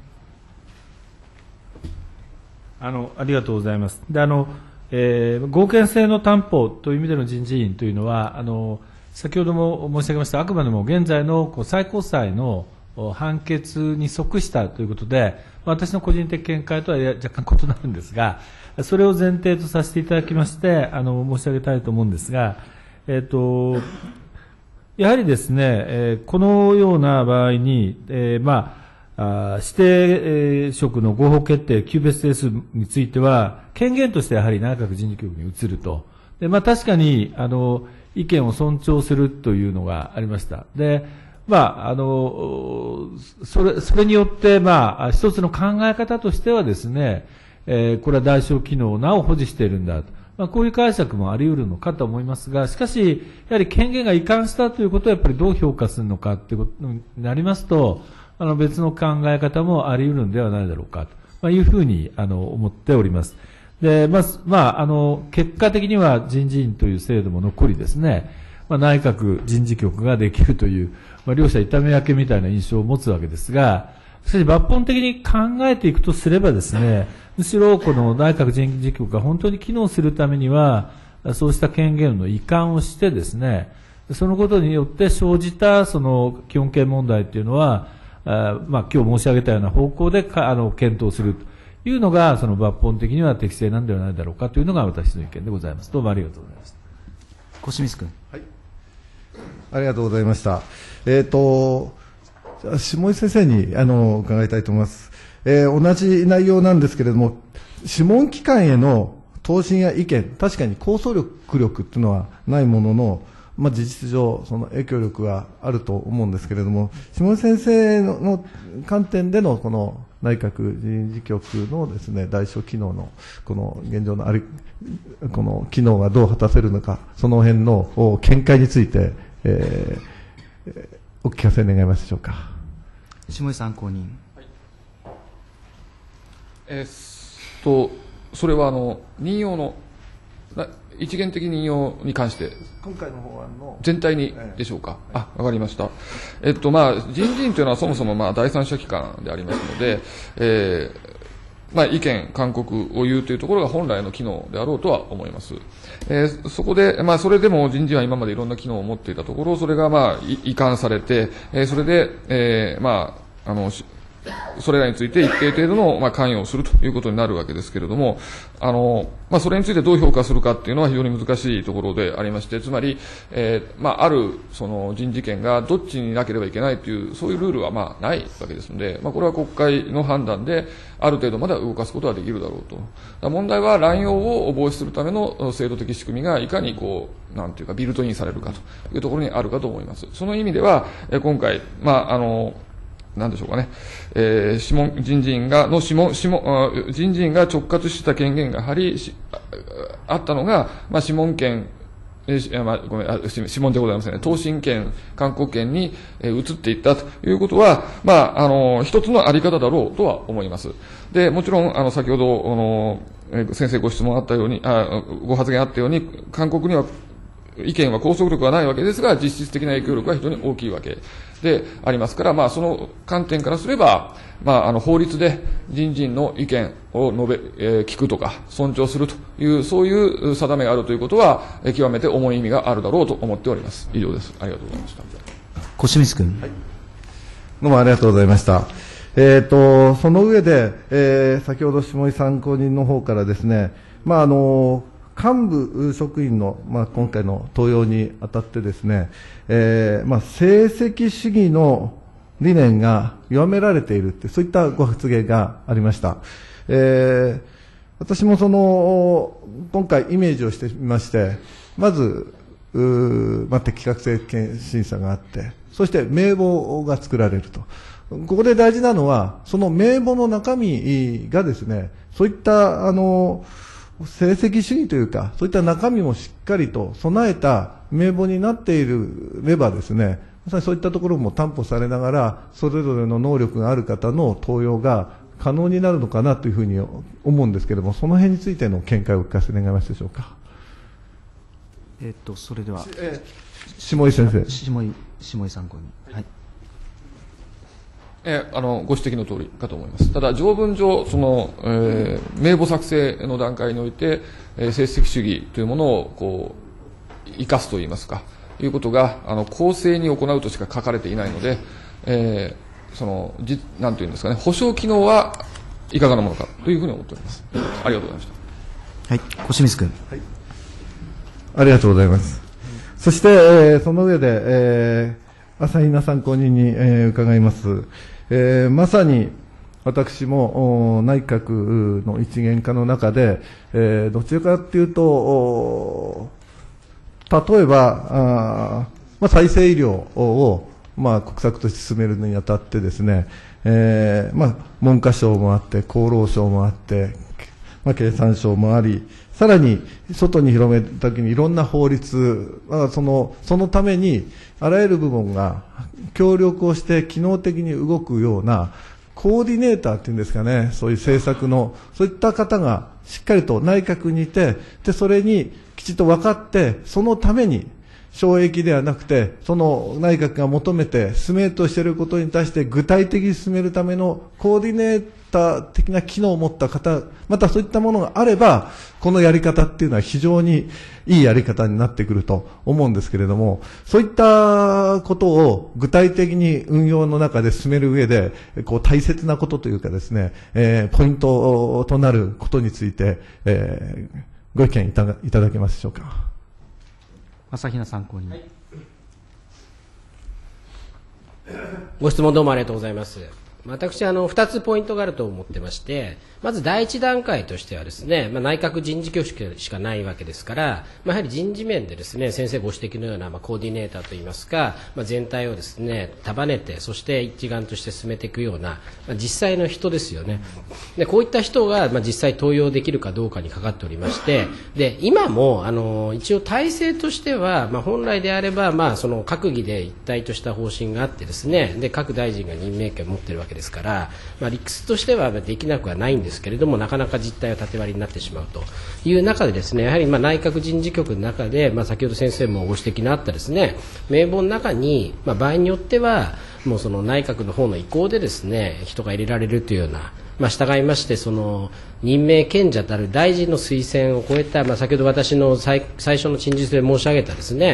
あの、ありがとうございます。で、あの、えー、合憲性の担保という意味での人事院というのは、あの、先ほども申し上げました、あくまでも現在のこう最高裁の判決に即したということで、私の個人的見解とは若干異なるんですが、それを前提とさせていただきまして、あの、申し上げたいと思うんですが、えっと、やはりですね、えー、このような場合に、えー、まあ、あ指定職の合法決定、級別定数については、権限としてやはり内閣人事局に移ると。で、まあ確かに、あの、意見を尊重するというのがありました。で、まあ、あの、それ、それによって、まあ、一つの考え方としてはですね、えー、これは代償機能をなお保持しているんだと。まあ、こういう解釈もあり得るのかと思いますが、しかし、やはり権限が移管したということをやっぱりどう評価するのかということになりますと、あの別の考え方もあり得るのではないだろうかと、まあ、いうふうにあの思っております。で、まあ、まあ、あの、結果的には人事院という制度も残りですね、まあ、内閣人事局ができるという、まあ、両者痛め分けみたいな印象を持つわけですが、しかし抜本的に考えていくとすればですね、むしろこの内閣人事局が本当に機能するためには、そうした権限の移管をしてですね、そのことによって生じたその基本権問題というのは、あまあ、今日申し上げたような方向でかあの検討するというのが、その抜本的には適正なんではないだろうかというのが私の意見でございます。どうもありがとうございました。 小清水君。 はい。ありがとうございました。えっ、ー、と、下井先生にあの伺いたいと思います。えー、同じ内容なんですけれども、諮問機関への答申や意見、確かに構想力力っていうのはないものの、まあ、事実上、その影響力があると思うんですけれども、下井先生のの観点でのこの内閣人事局のですね、代償機能のこの現状のあり、この機能がどう果たせるのか、その辺の見解について、えー、お聞かせ願いますでしょうか。 下井参考人。 はい、えー、っと、それはあの任用の一元的任用に関して、 今回の法案の全体にでしょうか。ええ、あ、わかりました。えっと、まあ、人事院というのはそもそもまあ第三者機関でありますので、えー、まあ、意見、勧告を言うというところが本来の機能であろうとは思います。えー、そこで、まあ、それでも人事は今までいろんな機能を持っていたところ、それがまあ、移管されて、えー、それで、えー、まあ、あの、 それらについて一定程度の、まあ、関与をするということになるわけですけれども、あの、まあ、それについてどう評価するかっていうのは非常に難しいところでありまして、つまり、えー、まあ、ある、その人事権がどっちになければいけないという、そういうルールは、まあ、ないわけですので、まあ、これは国会の判断で、ある程度までは動かすことはできるだろうと。問題は乱用を防止するための制度的仕組みがいかにこう、なんていうか、ビルトインされるかというところにあるかと思います。その意味では、今回、まあ、あの、なんでしょうかね、えー、諮問、人事院が、の諮問、諮問、人事院が直轄した権限がやはりあったのが、まあ、諮問権、えーまあ、ごめん、あ、諮問でございませんね。答申権、勧告権に、えー、移っていったということは、まあ、あの、一つのあり方だろうとは思います。で、もちろん、あの、先ほど、あの、先生ご質問あったように、あ、ご発言あったように、勧告には、意見は拘束力はないわけですが、実質的な影響力は非常に大きいわけでありますから、まあ、その観点からすれば、まあ、あの法律で人事の意見を述べ、えー、聞くとか、尊重するという、そういう定めがあるということは、えー、極めて重い意味があるだろうと思っております。以上です。ありがとうございました。 小清水君。はい、 どうもありがとうございました。えーと、その上で、えー、先ほど下井参考人の方からですね、まあ、あの、幹部職員の、まあ、今回の登用にあたってですね、えーまあ、成績主義の理念が弱められているって、そういったご発言がありました。えー、私もその、今回イメージをしてみまして、まず、うまあ、適格性審査があって、そして名簿が作られると。ここで大事なのは、その名簿の中身がですね、そういった、あの、成績主義というか、そういった中身もしっかりと備えた名簿になっているればですね、まさにそういったところも担保されながら、それぞれの能力がある方の登用が可能になるのかなというふうに思うんですけれども、その辺についての見解をお聞かせ願いますでしょうか。 えっと、それでは、 えー、下井先生。 下井、下井参考人。はい。 えー、あのご指摘の通りかと思います。ただ、条文上、そのえー、名簿作成の段階において、えー、成績主義というものをこう生かすといいますか、いうことがあの公正に行うとしか書かれていないので、えー、そのじなんていうんですかね、保証機能はいかがなものかというふうに思っております。ありがとうございました。 はい、小清水君。 はい、ありがとうございます。そして、えー、その上で、えー、朝比奈参考人に、えー、伺います。えー、まさに私も内閣の一元化の中で、えー、どちらかというと、例えば、あまあ、再生医療を、まあ、国策として進めるにあたってですね、えーまあ、文科省もあって、厚労省もあって、まあ、経産省もあり、さらに外に広めたときにいろんな法律、まあ、そのそのためにあらゆる部門が協力をして機能的に動くようなコーディネーターっていうんですかね、そういう政策のそういった方がしっかりと内閣にいて、でそれにきちっと分かって、そのために省益ではなくて、その内閣が求めて進めようとしていることに対して具体的に進めるためのコーディネーター的な機能を持った方、またそういったものがあれば、このやり方っていうのは非常にいいやり方になってくると思うんですけれども、そういったことを具体的に運用の中で進める上で、こう大切なことというかですね、えー、ポイントとなることについて、えー、ご意見いただ、いただけますでしょうか。 朝比奈参考人、はい、 ご質問どうもありがとうございます。私あのふたつポイントがあると思ってまして、まず第一段階としてはですね、まあ、内閣人事局しかないわけですから、まあ、やはり人事面でですね、先生ご指摘のような、まあ、コーディネーターといいますか、まあ、全体をですね束ねて、そして一丸として進めていくような、まあ、実際の人ですよね。でこういった人が、まあ、実際登用できるかどうかにかかっておりまして、で今もあの一応体制としては、まあ、本来であれば、まあ、その閣議で一体とした方針があってですね、で各大臣が任命権を持っているわけですから、まあ、理屈としてはできなくはないんですけれども、なかなか実態は縦割りになってしまうという中でですね、やはりまあ内閣人事局の中で、まあ、先ほど先生もご指摘のあったですね、名簿の中に、まあ、場合によってはもうその内閣の方の意向でですね人が入れられるというような、まあ、従いましてその任命権者たる大臣の推薦を超えた、まあ、先ほど私の 最, 最初の陳述で申し上げたですね、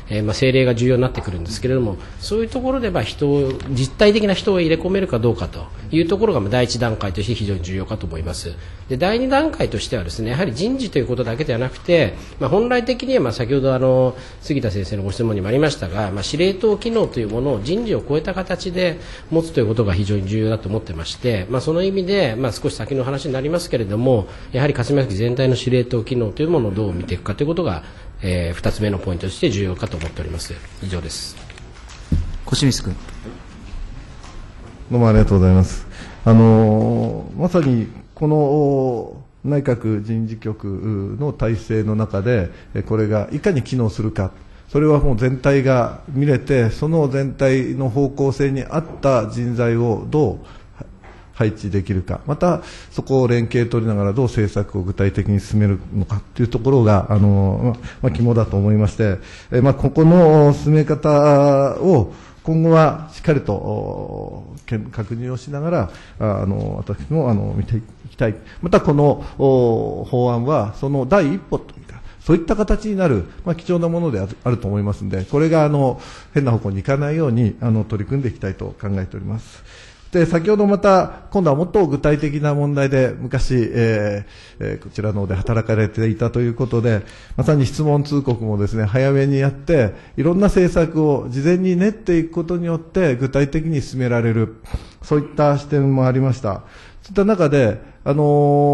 えー、まあ政令が重要になってくるんですけれども、そういうところでまあ人を実体的な人を入れ込めるかどうかというところがまあ第一段階として非常に重要かと思います。で第二段階としてはですね、やはり人事ということだけではなくて、まあ、本来的にはまあ先ほどあの杉田先生のご質問にもありましたが、まあ、司令塔機能というものを人事を超えた形で持つということが非常に重要だと思ってまして、まあ、その意味で、まあ、少し先の話になりますけれども、やはり霞が関全体の司令塔機能というものをどう見ていくかということが、えー、ふたつめのポイントとして重要かと思っております。以上です。 小清水君。 どうもありがとうございます。あのまさにこの内閣人事局の体制の中で、これがいかに機能するか、それはもう全体が見れて、その全体の方向性に合った人材をどう配置できるか、またそこを連携取りながらどう政策を具体的に進めるのかというところが、あのまあ、肝だと思いまして、えまあ、ここの進め方を今後はしっかりと確認をしながら、あの私もあの見ていきたい。またこの法案はその第一歩といったそういった形になる、まあ、貴重なものであると思いますので、これがあの変な方向に行かないようにあの取り組んでいきたいと考えております。で、先ほどまた、今度はもっと具体的な問題で、昔、えーえー、こちらの方で働かれていたということで、まさに質問通告もですね、早めにやって、いろんな政策を事前に練っていくことによって、具体的に進められる、そういった視点もありました。そういった中で、あの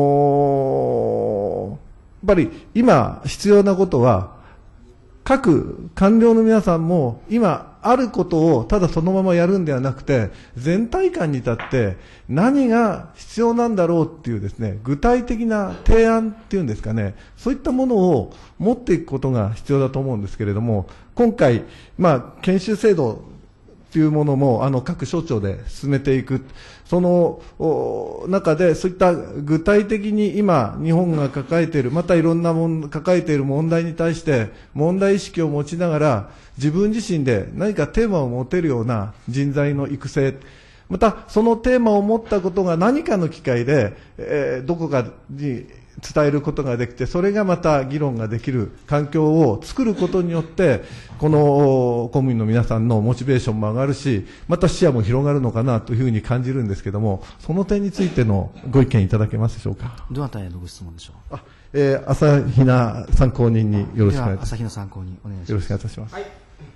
ー、やっぱり今必要なことは、各官僚の皆さんも今あることをただそのままやるんではなくて、全体感に立って何が必要なんだろうっていうですね、具体的な提案っていうんですかね、そういったものを持っていくことが必要だと思うんですけれども、今回、まあ、研修制度というものもあの各省庁で進めていく、その中でそういった具体的に今日本が抱えている、またいろんなもん抱えている問題に対して問題意識を持ちながら、自分自身で何かテーマを持てるような人材の育成、またそのテーマを持ったことが何かの機会で、えー、どこかに伝えることができて、それがまた議論ができる環境を作ることによって、この公務員の皆さんのモチベーションも上がるし、また視野も広がるのかなというふうに感じるんですけれども、その点についてのご意見いただけますでしょうか。 どなたへのご質問でしょう。 あ、えー、朝比奈参考人によろしくお願いします。 朝比奈参考人お願いします。 よろしくお願いいたします。はい、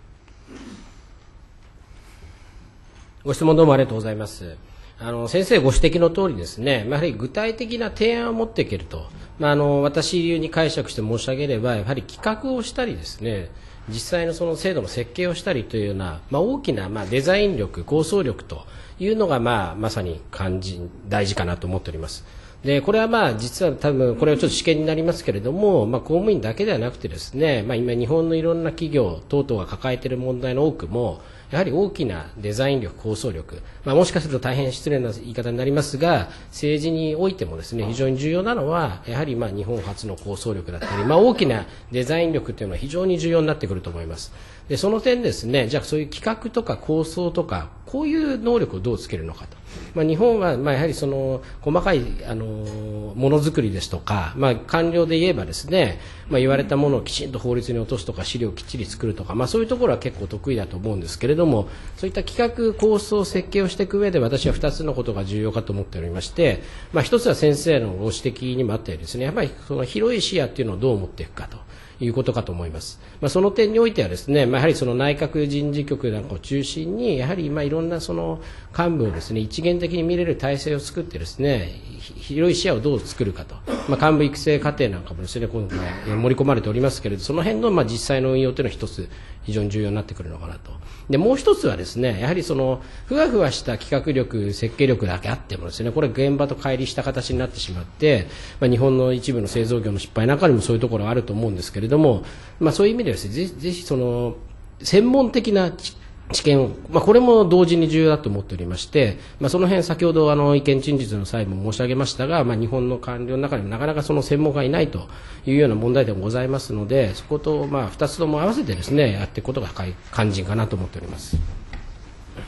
ご質問どうもありがとうございます。あの先生ご指摘の通りですね、やはり具体的な提案を持っていけると、まあ、あの私流に解釈して申し上げれば、やはり企画をしたりですね、実際のその制度の設計をしたりというような、まあ、大きなまあデザイン力、構想力というのが、まあ、まさに肝心大事かなと思っております。でこれはまあ実は多分これはちょっと試験になりますけれども、まあ、公務員だけではなくてですね、まあ、今日本のいろんな企業等々が抱えている問題の多くもやはり大きなデザイン力、構想力、まあ、もしかすると大変失礼な言い方になりますが、政治においてもですね、非常に重要なのはやはりまあ日本初の構想力だったり、まあ、大きなデザイン力というのは非常に重要になってくると思います。でその点ですね、じゃあそういう企画とか構想とかこういう能力をどうつけるのかと、まあ、日本はまあやはりその細かいあのものづくりですとか、まあ、官僚で言えばですね、まあ、言われたものをきちんと法律に落とすとか資料をきっちり作るとか、まあ、そういうところは結構得意だと思うんですけれども、そういった企画構想設計をしていく上で私はふたつのことが重要かと思っておりまして、まあ、ひとつは先生のご指摘にもあったようにですね、やっぱりその広い視野というのをどう持っていくかということかと思います。まあ、その点においてはですね、まあ、やはりその内閣人事局なんかを中心にやはりまあいろんなその幹部をですね一元的に見れる体制を作ってですね、広い視野をどう作るかと、まあ、幹部育成過程なんかもですね今回盛り込まれておりますけれど、その辺のまあ実際の運用というのは一つ非常に重要になってくるのかなと。でもう一つはですね、やはりそのふわふわした企画力、設計力だけあってもですね、これ現場と乖離した形になってしまって、まあ、日本の一部の製造業の失敗なんかにもそういうところがあると思うんですけれども、まあ、そういう意味ではですね、ぜひ、ぜひその専門的な知見を、まあ、これも同時に重要だと思っておりまして、まあ、その辺先ほどあの意見陳述の際も申し上げましたが、まあ、日本の官僚の中にもなかなかその専門家がいないというような問題でもございますので、そことまあふたつとも合わせてですねやっていくことが肝心かなと思っております。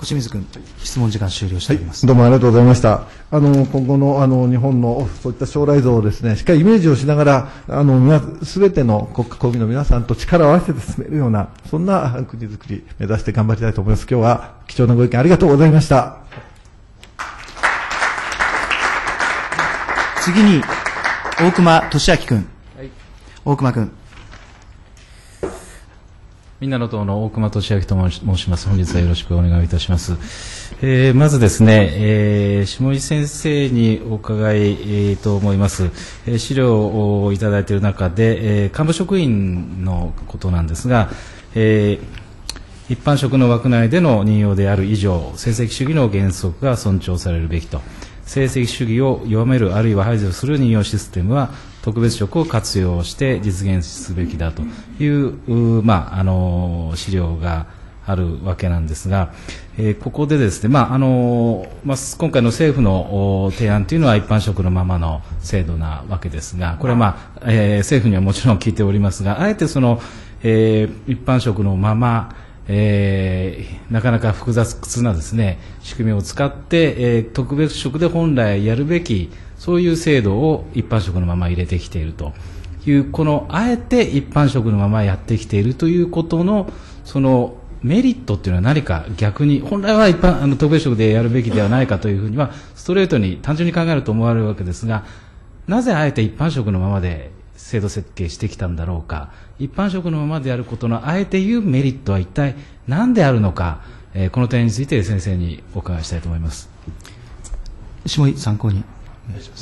小清水君、質問時間終了しております。 はい、どうもありがとうございました。あの今後のあの日本のそういった将来像をですね、しっかりイメージをしながら、あのすべての国家公務員の皆さんと力を合わせて進めるような、そんな国づくり目指して頑張りたいと思います。今日は貴重なご意見ありがとうございました。 次に大熊俊明君、はい、大熊君。 みんなの党の大熊俊明と申します。本日はよろしくお願いいたします。えー、まずですね、えー、下井先生にお伺い、えー、と思います。えー、資料をいただいている中で、えー、幹部職員のことなんですが、えー、一般職の枠内での任用である以上、成績主義の原則が尊重されるべきと。成績主義を弱めるあるいは排除する任用システムは特別職を活用して実現すべきだという、まあ、あの資料があるわけなんですが、えー、ここでですね、まああのまあ、今回の政府の提案というのは一般職のままの制度なわけですが、これは、まあえー、政府にはもちろん聞いておりますが、あえてその、えー、一般職のままえー、なかなか複雑なですね仕組みを使って、えー、特別職で本来やるべきそういう制度を一般職のまま入れてきているというこのあえて一般職のままやってきているということのそのメリットというのは何か逆に本来は一般あの特別職でやるべきではないかというふうにはストレートに単純に考えると思われるわけですが、なぜあえて一般職のままで制度設計してきたんだろうか、一般職のままでやることのあえて言うメリットは一体何であるのか、えー、この点について先生にお伺いしたいと思います。 下井参考にお願いします。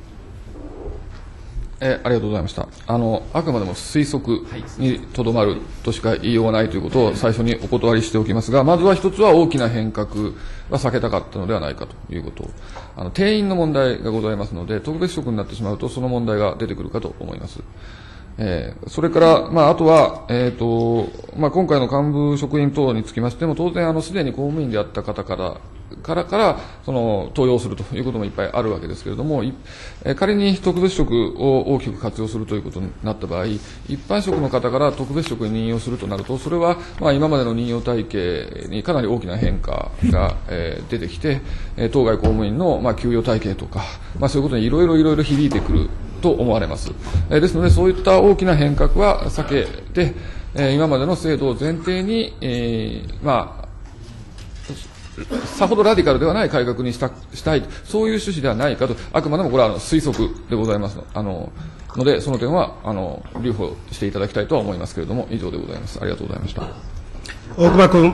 えー、ありがとうございました。あのあくまでも推測にとどまるとしか言いようがないということを最初にお断りしておきますが、まずは一つは大きな変革は避けたかったのではないかということ、あの定員の問題がございますので、特別職になってしまうとその問題が出てくるかと思います。えー、それから、まあ、あとは、えーとまあ、今回の幹部職員等につきましても、当然、あのすでに公務員であった方からからからその登用するということもいっぱいあるわけですけれども、えー、仮に特別職を大きく活用するということになった場合、一般職の方から特別職に任用するとなると、それは、まあ、今までの任用体系にかなり大きな変化が、えー、出てきて、えー、当該公務員の、まあ、給与体系とか、まあ、そういうことにいろいろいろいろ響いてくると思われます。えー、ですので、そういった大きな変革は避けて、えー、今までの制度を前提に、えー、まあ、さほどラディカルではない改革にした、したい、そういう趣旨ではないかと、あくまでもこれはあの推測でございますの、あのので、その点はあの留保していただきたいとは思いますけれども、以上でございます。ありがとうございました。 大熊君。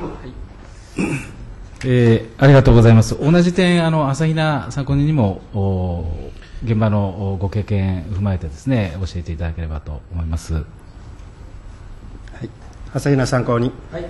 えー、ありがとうございます。同じ点、あの朝比奈参考人にも現場のご経験を踏まえてですね、教えていただければと思います。はい、 朝比奈参考人。はい、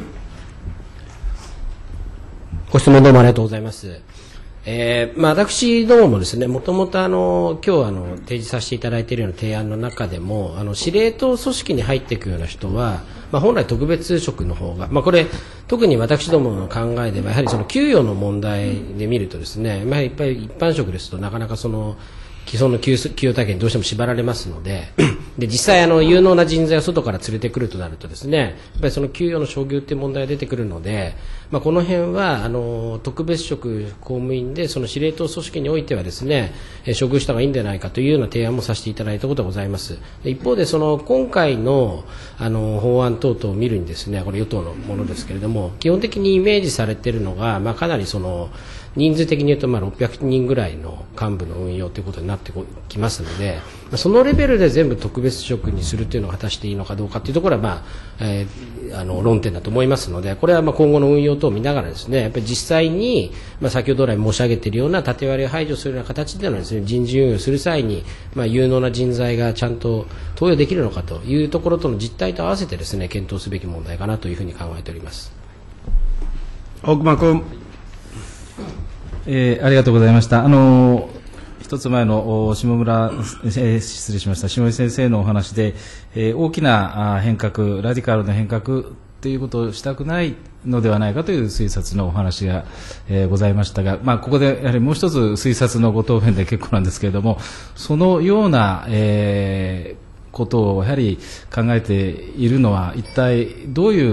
ご質問どうもありがとうございます。えーまあ、私どももですね、もともとあの今日あの提示させていただいているような提案の中でも、あの司令塔組織に入っていくような人は、まあ、本来特別職の方が、まあ、これ特に私どもの考えではやはりその給与の問題で見るとですね、まあ、いっぱい一般職ですとなかなかその既存の給与体系にどうしても縛られますので、で実際あの有能な人材を外から連れてくるとなるとですね、やっぱりその給与の昇給という問題が出てくるので、まあ、この辺はあの特別職公務員でその司令塔組織においてはですね、処遇した方がいいんじゃないかというような提案もさせていただいたことがございます。で一方でその今回のあの法案等々を見るにですね、これ与党のものですけれども、基本的にイメージされているのが、まあ、かなりその人数的に言うとまあろっぴゃくにんぐらいの幹部の運用ということになってきますので、そのレベルで全部特別職にするというのが果たしていいのかどうかというところは、まあえー、あの論点だと思いますので、これはまあ今後の運用等を見ながらですね、やっぱり実際に、まあ、先ほど来申し上げているような縦割りを排除するような形でのですね、人事運用する際に、まあ、有能な人材がちゃんと登用できるのかというところとの実態と合わせてですね、検討すべき問題かなというふうに考えております。 大熊君。えー、ありがとうございました。あの一つ前の下村、えー、失礼しました下井先生のお話で、えー、大きな変革、ラディカルな変革ということをしたくないのではないかという推察のお話が、えー、ございましたが、まあ、ここでやはりもう一つ推察のご答弁で結構なんですけれども、そのような、えーことをやはり考えているのは一体どういう、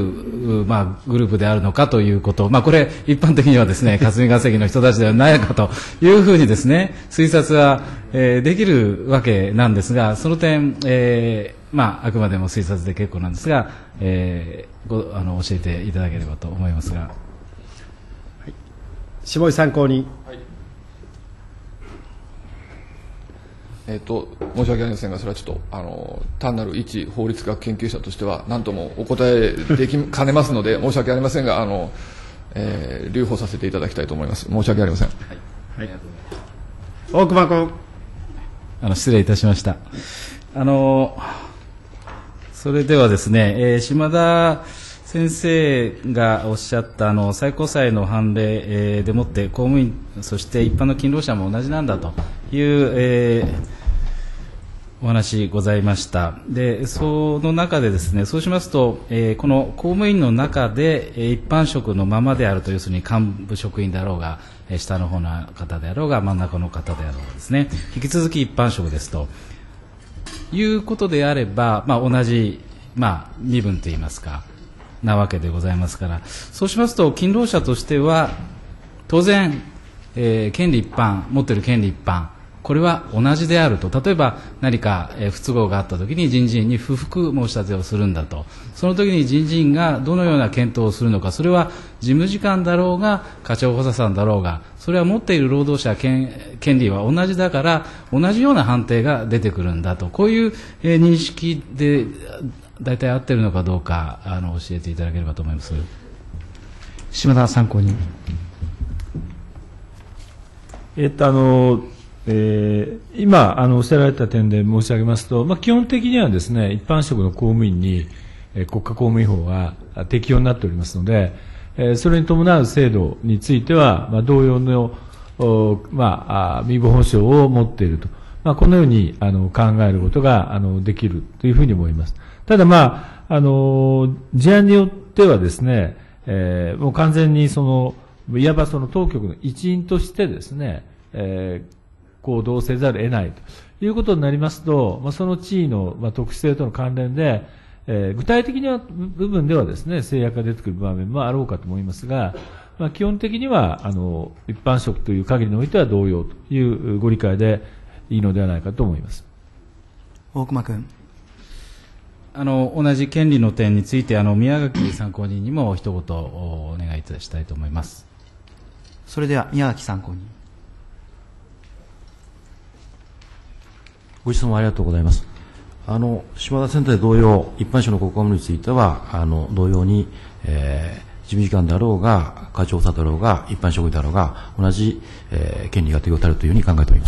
まあ、グループであるのかということ、まあ、これ一般的にはですね霞が関の人たちではないかというふうにですね推察は、えー、できるわけなんですが、その点、えーまあ、あくまでも推察で結構なんですが、えー、ごあの教えていただければと思いますが、はい、 下井参考人。はい、 えー、と申し訳ありませんが、それはちょっとあの単なる一法律学研究者としては何ともお答えできかねますので申し訳ありませんが、あの、えー、留保させていただきたいと思います。申し訳ありません。はいはい、 大熊君。 あの失礼いたしました。あのそれではですね、えー、島田先生がおっしゃったあの最高裁の判例、えー、でもって公務員そして一般の勤労者も同じなんだという、えー、お話ございました。でその中でですね、そうしますと、えー、この公務員の中で、えー、一般職のままであると、要するに幹部職員であろうが、えー、下の方の方であろうが真ん中の方であろうがですね、引き続き一般職ですということであれば、まあ、同じ、まあ、身分といいますかなわけでございますから、そうしますと勤労者としては当然、えー、権利一般持っている権利一般これは同じであると。例えば何か、えー、不都合があったときに人事院に不服申し立てをするんだと、その時に人事院がどのような検討をするのか、それは事務次官だろうが課長補佐さんだろうが、それは持っている労働者権、権利は同じだから同じような判定が出てくるんだと、こういう、えー、認識で大体合っているのかどうかあの教えていただければと思います。 島田参考人。 えっとあのえー、今あのおっしゃられた点で申し上げますと、まあ、基本的にはですね一般職の公務員に、えー、国家公務員法が適用になっておりますので、えー、それに伴う制度については、まあ、同様の、まあ、身分保障を持っていると、まあ、このようにあの考えることがあのできるというふうに思います。ただ、まあ、あの事案によってはですね、えー、もう完全にそのいわばその当局の一員としてですね、えー行動せざるを得ないということになりますと、まあ、その地位の、まあ、特殊性との関連で、えー、具体的な部分ではですね制約が出てくる場面もあろうかと思いますが、まあ、基本的にはあの一般職という限りにおいては同様というご理解でいいのではないかと思います。 大熊君。 あの同じ権利の点についてあの宮垣参考人にも一言お願いいたしたいと思います。 それでは宮垣参考人。 ご質問ありがとうございます。あの島田先生同様、一般職の国家公務員についてはあの同様に、えー、事務次官であろうが課長補佐だろうが一般職員であろうが同じ、えー、権利が適用されるというふうに考えております。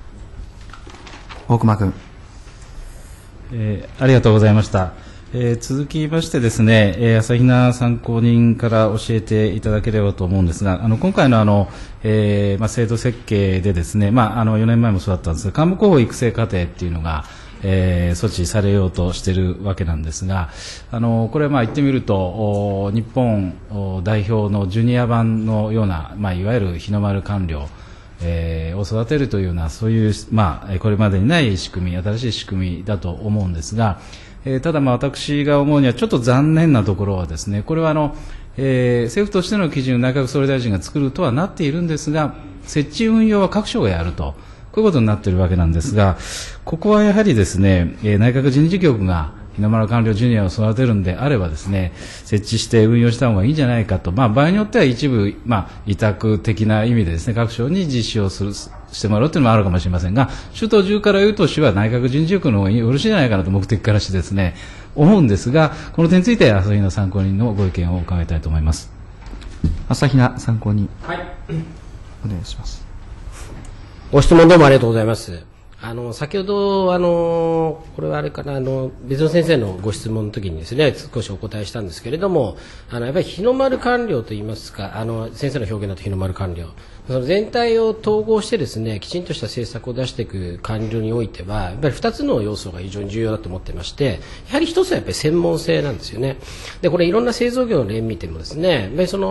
大熊君。 えー、ありがとうございました。えー、続きましてですね、えー、朝比奈参考人から教えていただければと思うんですが、あの今回のあの、えーまあ、制度設計でですね、まあ、あのよねんまえもそうだったんですが、幹部候補育成課程っていうのが、えー、措置されようとしているわけなんですが、あのこれはまあ言ってみると日本代表のジュニア版のような、まあ、いわゆる日の丸官僚えー、を育てるというようなそういう、まあ、これまでにない仕組み、新しい仕組みだと思うんですが、えー、ただまあ私が思うにはちょっと残念なところはですね、これはあの、えー、政府としての基準を内閣総理大臣が作るとはなっているんですが、設置運用は各省がやると、こういうことになっているわけなんですが、ここはやはりですね、えー、内閣人事局が日の丸官僚ジュニアを育てるんであればですね、設置して運用した方がいいんじゃないかと、まあ、場合によっては一部、まあ、委託的な意味でですね、各省に実施をするしてもらうというのもあるかもしれませんが、首都中から言うと市は内閣人事局の方がよろしいんじゃないかなと目的からしてですね、思うんですが、この点について朝日奈参考人のご意見を伺いたいと思います。 朝比奈参考人。 はい。 お願いします。 ご質問どうもありがとうございます。あの先ほどあのこれはあれかな、あの別の先生のご質問の時にですね少しお答えしたんですけれども、あのやっぱり日の丸官僚といいますか、あの先生の表現だと日の丸官僚、その全体を統合してですねきちんとした政策を出していく官僚においてはやっぱりふたつの要素が非常に重要だと思ってまして、やはりひとつはやっぱり専門性なんですよね。でこれいろんな製造業の例見てもですね、やっぱりその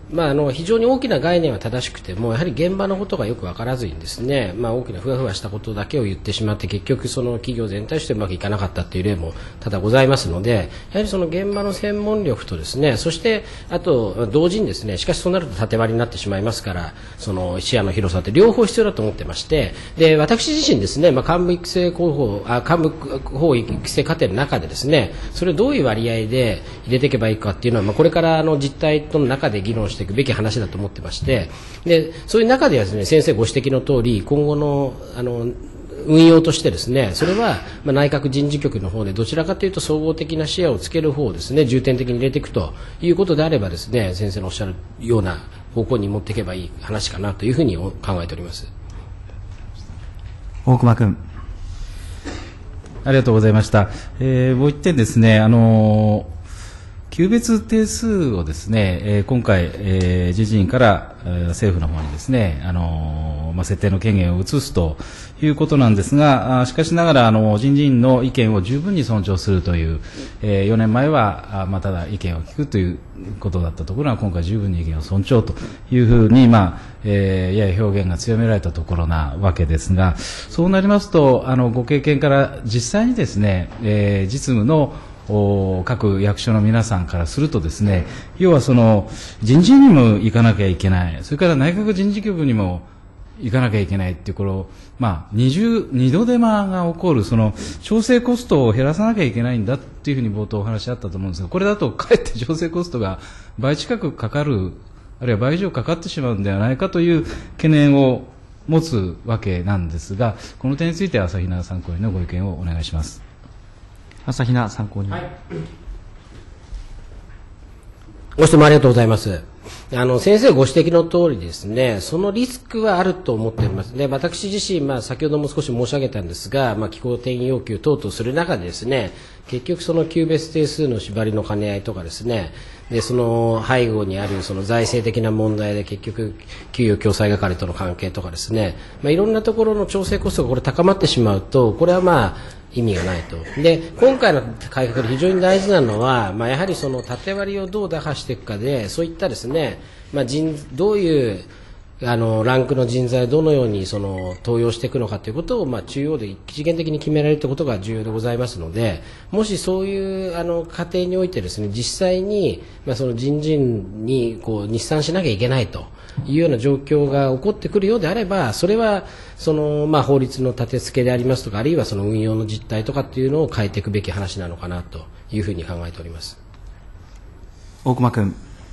まあ、あの非常に大きな概念は正しくてもやはり現場のことがよく分からずにですね、まあ、大きなふわふわしたことだけを言ってしまって結局その企業全体としてうまくいかなかったという例も多々ございますので、やはりその現場の専門力とですね、そしてあと同時にですね、しかしそうなると縦割りになってしまいますから、その視野の広さって両方必要だと思ってまして、で私自身ですね、まあ、幹部育成候補あ幹部候補育成過程の中でですね、それをどういう割合で入れていけばいいかっていうのは、まあ、これからあの実態との中で議論していくべき話だと思ってまして、でそういう中ではですね、先生ご指摘の通り今後のあの運用としてですね、それはまあ内閣人事局の方でどちらかというと総合的な視野をつける方をですね、重点的に入れていくということであればですね、先生のおっしゃるような方向に持っていけばいい話かなというふうに考えております。 大熊君。 ありがとうございました。えー、もう一点ですね、あのー級別定数をですね、えー、今回、えー、自治院から、えー、政府の方にですね、あのーまあ、設定の権限を移すということなんですが、あしかしながらあの人事院の意見を十分に尊重するという、えー、よねんまえはあ、まあ、ただ意見を聞くということだったところが今回十分に意見を尊重というふうに、まあえー、やや表現が強められたところなわけですが、そうなりますとあのご経験から実際にですね、えー、実務の各役所の皆さんからするとですね、要はその人事院にも行かなきゃいけない、それから内閣人事局にも行かなきゃいけないっていうこの、まあ、二重二度手間が起こるその調整コストを減らさなきゃいけないんだっていうふうに冒頭お話あったと思うんですが、これだとかえって調整コストが倍近くかかる、あるいは倍以上かかってしまうんではないかという懸念を持つわけなんですが、この点については朝比奈参考人のご意見をお願いします。 朝比奈参考人。はい、 ご質問ありがとうございます。あの先生ご指摘の通りですね、そのリスクはあると思っています。で私自身、まあ、先ほども少し申し上げたんですが、まあ、機構転移要求等々する中でですね、結局その級別定数の縛りの兼ね合いとかですね、でその背後にあるその財政的な問題で結局給与共済係との関係とかですね、まあ、いろんなところの調整コストがこれ高まってしまうと、これはまあ意味がないと。で今回の改革で非常に大事なのは、まあ、やはりその縦割りをどう打破していくかで、そういったですね、まあ、人どういうあのランクの人材をどのようにその登用していくのかということを、まあ、中央で一次元的に決められるということが重要でございますので、もしそういうあの過程においてですね、実際に、まあ、その人事院にこう日産しなきゃいけないというような状況が起こってくるようであれば、それはその、まあ、法律の立て付けでありますとか、あるいはその運用の実態とかっていうのを変えていくべき話なのかなというふうに考えております。 大熊君。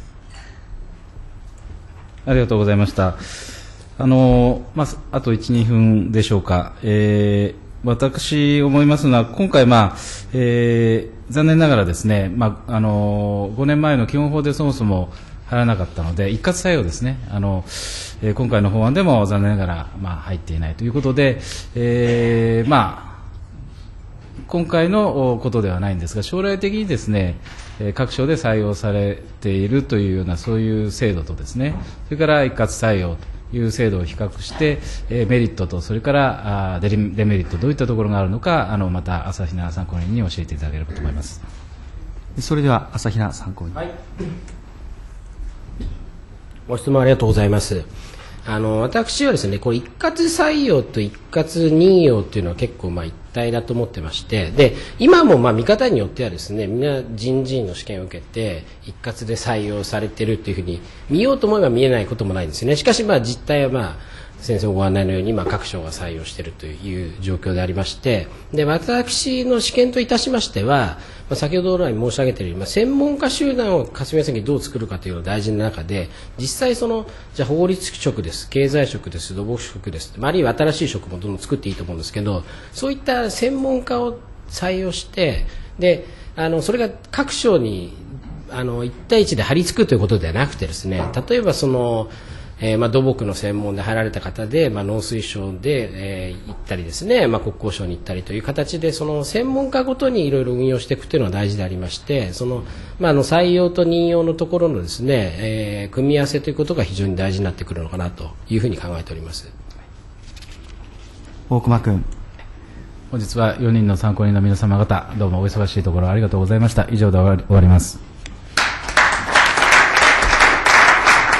ありがとうございました。あの、まあ、あといち、にふんでしょうか。えー、私思いますのは、今回、まあ、えー、残念ながらですね、まあ、あの、ごねんまえの基本法でそもそも入らなかったので、一括採用ですね。あの、えー、今回の法案でも残念ながら、まあ、入っていないということで、えー、まあ、今回のことではないんですが、将来的にですね、各省で採用されているというようなそういう制度とですね、それから一括採用という制度を比較して、メリットとそれからデメリット、どういったところがあるのか、あのまた朝比奈参考人に教えていただければと思います。 それでは朝比奈参考人。はい、 ご質問ありがとうございます。あの私はですね、これ一括採用と一括任用というのは結構まあ一体だと思ってまして、で今もまあ見方によってはですね、みんな人事院の試験を受けて一括で採用されているというふうに見ようと思えば見えないこともないんですね。しかしまあ実態はまあ先生ご案内のように、まあ、各省が採用しているという状況でありまして、で私の試験といたしましては、まあ、先ほど来申し上げているように、まあ、専門家集団を霞が関にどう作るかというのが大事な中で、実際そのじゃあ法律職です、経済職です、土木職です、あるいは新しい職もどんどん作っていいと思うんですけど、そういった専門家を採用して、であのそれが各省にあのいち対いちで張り付くということではなくてですね、例えばそのえーまあ、土木の専門で入られた方で、まあ、農水省で、えー、行ったりですね、まあ、国交省に行ったりという形でその専門家ごとにいろいろ運用していくというのは大事でありまして、その、まあ、あの採用と任用のところのですね、えー、組み合わせということが非常に大事になってくるのかなというふうに考えております。 大熊君。 本日はよにんの参考人の皆様方、どうもお忙しいところありがとうございました。以上で終わります。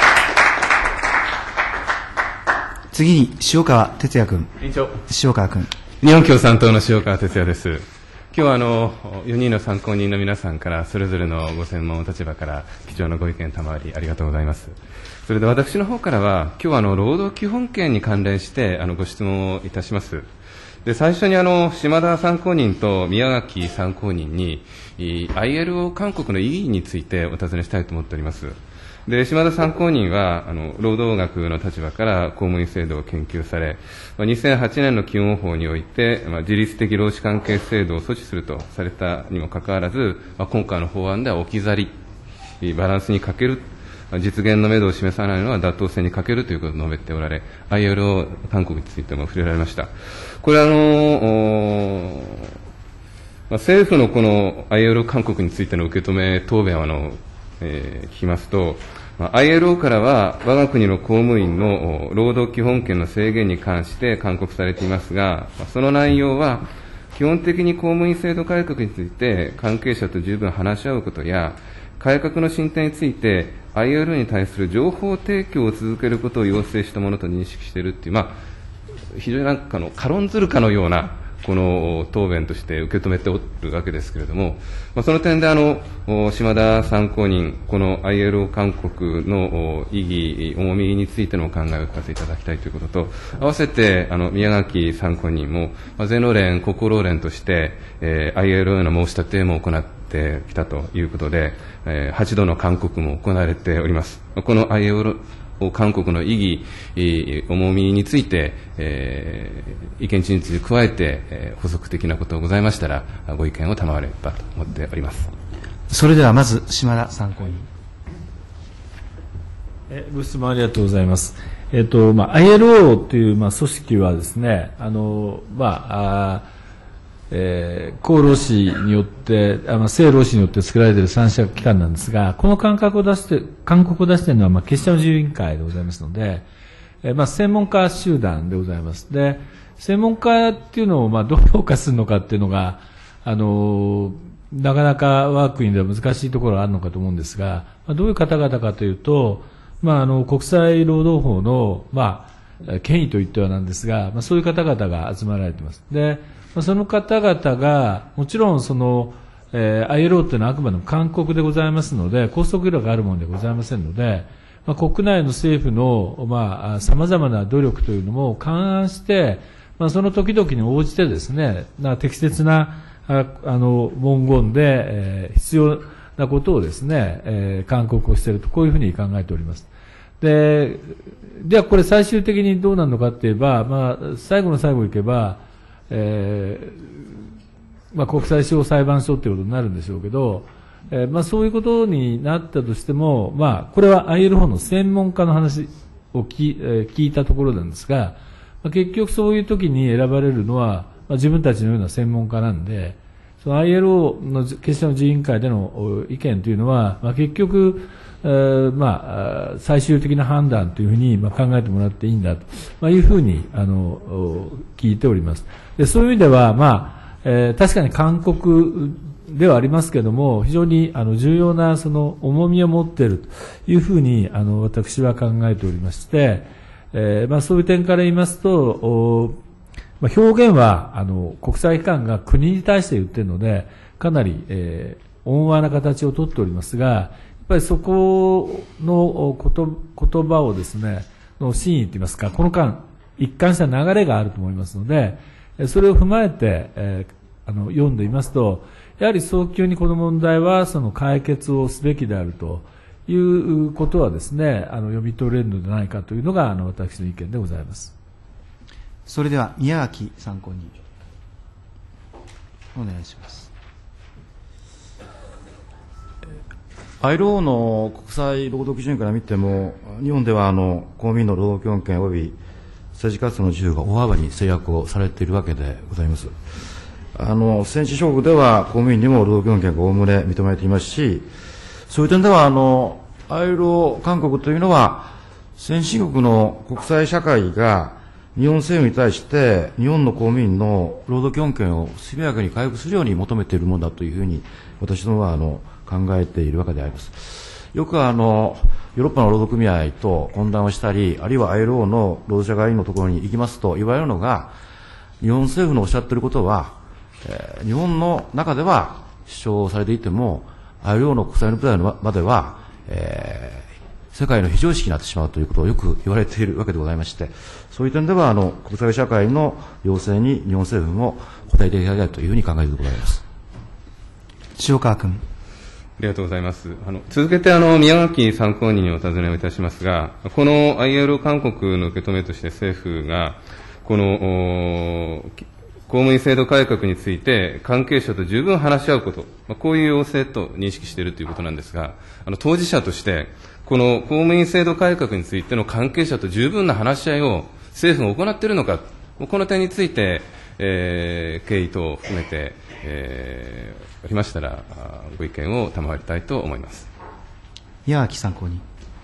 次に塩川哲也君。 委員長。 塩川君。 日本共産党の塩川哲也です。今日はあのよにんの参考人の皆さんからそれぞれのご専門立場から貴重なご意見賜りありがとうございます。それで私の方からは今日はあの労働基本権に関連してあのご質問をいたします。で最初にあの島田参考人と宮垣参考人に アイエルオー 勧告の意義についてお尋ねしたいと思っております。で島田参考人はあの労働学の立場から公務員制度を研究され、にせんはちねんの基本法において、まあ、自律的労使関係制度を阻止するとされたにもかかわらず、まあ、今回の法案では置き去り、バランスに欠ける、実現の目処を示さないのは妥当性に欠けるということを述べておられ、アイエルオー 勧告についても触れられました。これはあのまあ、政府のこの アイエルオー 勧告についての受け止め、答弁をあの、えー、聞きますと、アイエルオー からは我が国の公務員の労働基本権の制限に関して勧告されていますが、その内容は基本的に公務員制度改革について関係者と十分話し合うことや、改革の進展について アイエルオー に対する情報提供を続けることを要請したものと認識しているという、まあ、非常になんかの軽んずるかのようなこの答弁として受け止めておるわけですけれども、まあ、その点であの島田参考人、この アイエルオー 勧告の意義、重みについてのお考えを聞かせていただきたいということと、合わせてあの宮垣参考人も、まあ、全労連、国交労連として、えー、アイエルオー への申し立ても行ってきたということで、えー、はちどの勧告も行われております。この アイエルオー韓国の意義、重みについて、えー、意見陳述に加えて、えー、補足的なことがございましたら、ご意見を賜ればと思っております。 それではまず、島田参考人。 えご質問ありがとうございます。えっと、まあ、アイエルオー という、まあ、組織はですね、あの、まあ、あえー、厚労省によって、あの政労使によって作られている三者機関なんですが、この勧告を出して、勧告を出しているのは、まあ、決しての自由委員会でございますので、えー、まあ、専門家集団でございます。で、専門家っていうのを、まあ、どう評価するのかっていうのが、あのー、なかなか我が国では難しいところがあるのかと思うんですが、まあ、どういう方々かというと、まあ、あの、国際労働法の、まあ、権威といってはなんですが、まあ、そういう方々が集まられています。で、その方々が、もちろんその、えー、アイエルオー というのはあくまでも勧告でございますので、拘束力があるものでございませんので、まあ、国内の政府の、まあ、様々な努力というのも勘案して、まあ、その時々に応じてですね、な適切な、あ, あの、文言で、えー、必要なことをですね、えー、勧告をしていると、こういうふうに考えております。で、ではこれ最終的にどうなるのかって言えば、まあ、最後の最後いけば、えーまあ、国際司法裁判所ということになるんでしょうけど、えーまあ、そういうことになったとしても、まあ、これは アイエルオー の専門家の話をき、えー、聞いたところなんですが、まあ、結局そういう時に選ばれるのは、まあ、自分たちのような専門家なんで、その アイエルオー の決しての自委員会での意見というのは、まあ、結局、えーまあ、最終的な判断というふうに、まあ、考えてもらっていいんだと、まあ、いうふうにあの聞いております。でそういう意味では、まあえー、確かに勧告ではありますけれども、非常にあの重要なその重みを持っているというふうにあの私は考えておりまして、えーまあ、そういう点から言いますと、おまあ、表現はあの国際機関が国に対して言っているので、かなり、えー、温和な形をとっておりますが、やっぱりそこの言葉をですね、の真意といいますか、この間、一貫した流れがあると思いますので、それを踏まえて、えー、あの読んでいますと、やはり早急にこの問題はその解決をすべきであるということはですね、あの読み取れるのではないかというのがあの私の意見でございます。 それでは宮脇参考人、お願いします。 アイエルオー の国際労働基準から見ても、日本ではあの公務員の労働基本権及び政治活動の自由が大幅に制約をされているわけでございます。あの先進諸国では公務員にも労働基本権がおおむね認められていますし、そういう点ではあの アイエルオー 勧告というのは、先進国の国際社会が日本政府に対して日本の公務員の労働基本権を速やかに回復するように求めているものだというふうに私どもはあの考えているわけであります。よくあのヨーロッパの労働組合と懇談をしたり、あるいは アイエルオー の労働者会員のところに行きますと言われるのが、日本政府のおっしゃっていることは、えー、日本の中では主張されていても、アイエルオー の国際の舞台の場では、えー、世界の非常識になってしまうということをよく言われているわけでございまして、そういう点では、あの、国際社会の要請に日本政府も応えていただきたいというふうに考えているところでございます。 塩川君。 ありがとうございます。あの続けてあの宮垣参考人にお尋ねをいたしますが、この アイエルオー 勧告の受け止めとして政府が、この公務員制度改革について関係者と十分話し合うこと、まあ、こういう要請と認識しているということなんですが、あの当事者として、この公務員制度改革についての関係者と十分な話し合いを政府が行っているのか、この点について、えー、経緯等を含めて、えーありましたらご意見を賜りたいと思います。 宮脇参考人。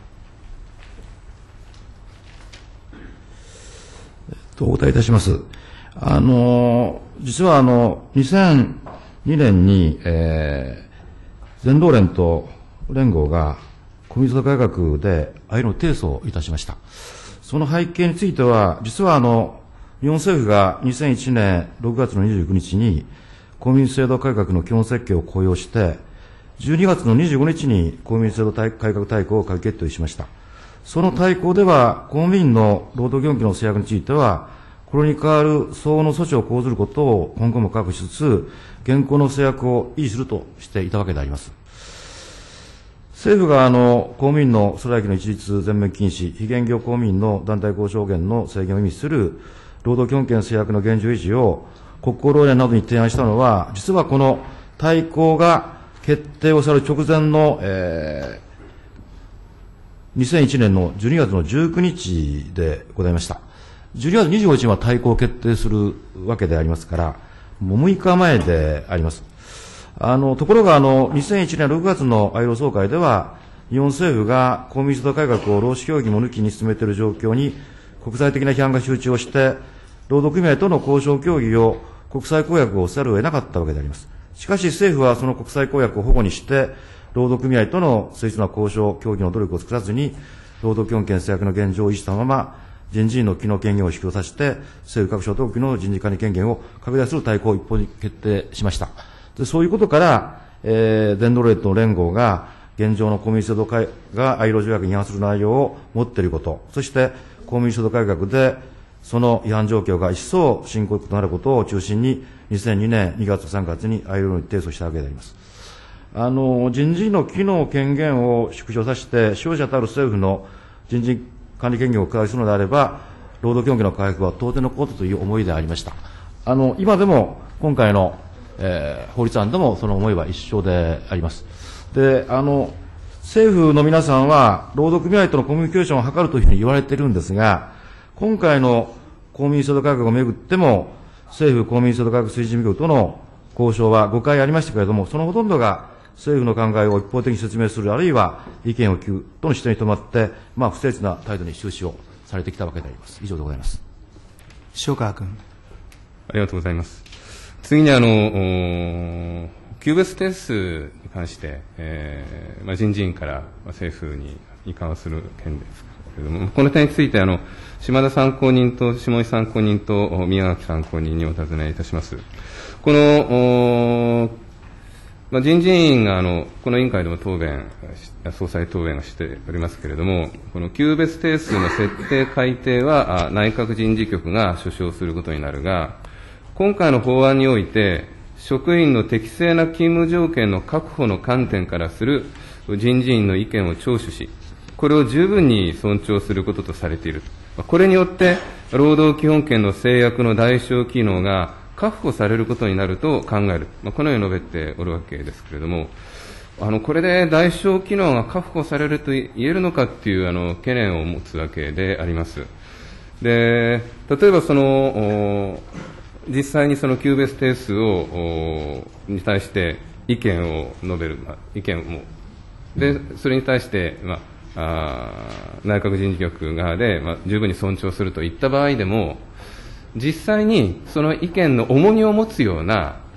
お答えいたします。あの実はあのにせんにねんに、えー、全労連と連合が公務員制度改革でアイエルオーの提訴をいたしました。その背景については、実はあの日本政府がにせんいちねんろくがつのにじゅうくにちに公務員制度改革の基本設計を公表して、じゅうにがつのにじゅうごにちに公務員制度改革大綱を閣議決定しました。その大綱では、公務員の労働業務の制約については、これに代わる相応の措置を講ずることを今後も確保しつつ、現行の制約を維持するとしていたわけであります。政府があの公務員のストライキの一律全面禁止、非現業公務員の団体交渉権の制限を意味する労働基本権制約の現状維持を国交労連などに提案したのは、実はこの大綱が決定をされる直前の、えー、にせんいちねんのじゅうにがつのじゅうくにちでございました。じゅうにがつにじゅうごにちには大綱を決定するわけでありますから、もうむいかまえであります。あの、ところがあの、にせんいちねんろくがつのアイエルオー総会では、日本政府が公務員制度改革を労使協議も抜きに進めている状況に、国際的な批判が集中をして、労働組合との交渉協議を国際公約をせざるを得なかったわけであります。しかし政府はその国際公約を保護にして、労働組合との誠実な交渉、協議の努力を作らずに、労働基本権制約の現状を維持したまま、人事院の機能権限を縮小させて、政府各省当局の人事管理権限を拡大する大綱を一方に決定しました。でそういうことから、えー、全労連と連合が、現状の公務員制度改がアイエルオー条約に違反する内容を持っていること、そして公務員制度改革で、その違反状況が一層深刻となることを中心に、にせんにねんにがつさんがつに アイエルオー に提訴したわけであります。あの、人事院の機能権限を縮小させて、使用者たる政府の人事管理権限を拡大するのであれば、労働基本権の改革は当然のことという思いでありました。あの、今でも、今回の、えー、法律案でもその思いは一緒であります。で、あの、政府の皆さんは、労働組合とのコミュニケーションを図るというふうに言われているんですが、今回の公務員制度改革をめぐっても、政府公務員制度改革推進事業との交渉はごかいありましたけれども、そのほとんどが政府の考えを一方的に説明する、あるいは意見を聞くとの視点にとまって、まあ、不誠実な態度に終始をされてきたわけであります。以上でございます。 塩川君。 ありがとうございます。次にあの、キューベス定数に関して、えーまあ、人事院から政府に移管をする件ですけれども、この点についてあの島田参考人と下井参考人と宮垣参考人にお尋ねいたします。この、まあ、人事院があのこの委員会でも答弁、総裁答弁をしておりますけれども、この級別定数の設定改定は内閣人事局が所掌することになるが、今回の法案において、職員の適正な勤務条件の確保の観点からする人事院の意見を聴取し、これを十分に尊重することとされている。これによって、労働基本権の制約の代償機能が確保されることになると考える。このように述べておるわけですけれども、あの、これで代償機能が確保されると言えるのかっていうあの懸念を持つわけであります。で、例えばその、実際にその級別定数を、に対して意見を述べる、まあ、意見も、で、それに対して、まあ、あ内閣人事局側で、まあ、十分に尊重するといった場合でも、実際にその意見の重荷を持つような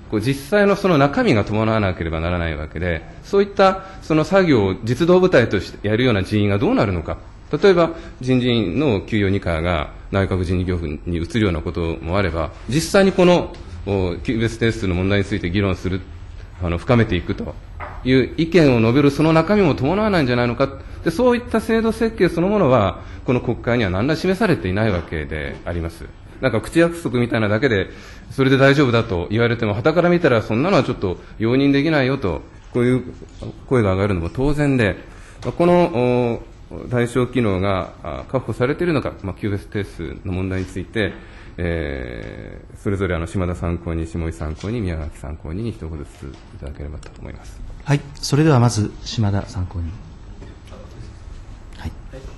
こう実際のその中身が伴わなければならないわけで、そういったその作業を実動部隊としてやるような人員がどうなるのか、例えば人事院の給与に課が内閣人事局に移るようなこともあれば、実際にこの級別定数の問題について議論する、あの深めていくという意見を述べるその中身も伴わないんじゃないのか、でそういった制度設計そのものはこの国会には何ら示されていないわけであります。なんか口約束みたいなだけでそれで大丈夫だと言われても、傍から見たらそんなのはちょっと容認できないよと、こういう声が上がるのも当然で、この対象機能が確保されているのか、まあ、級別定数の問題について、えー、それぞれあの島田参考人、下井参考人、宮垣参考人に一言ずついただければと思います。 はい、それではまず島田参考人。はい、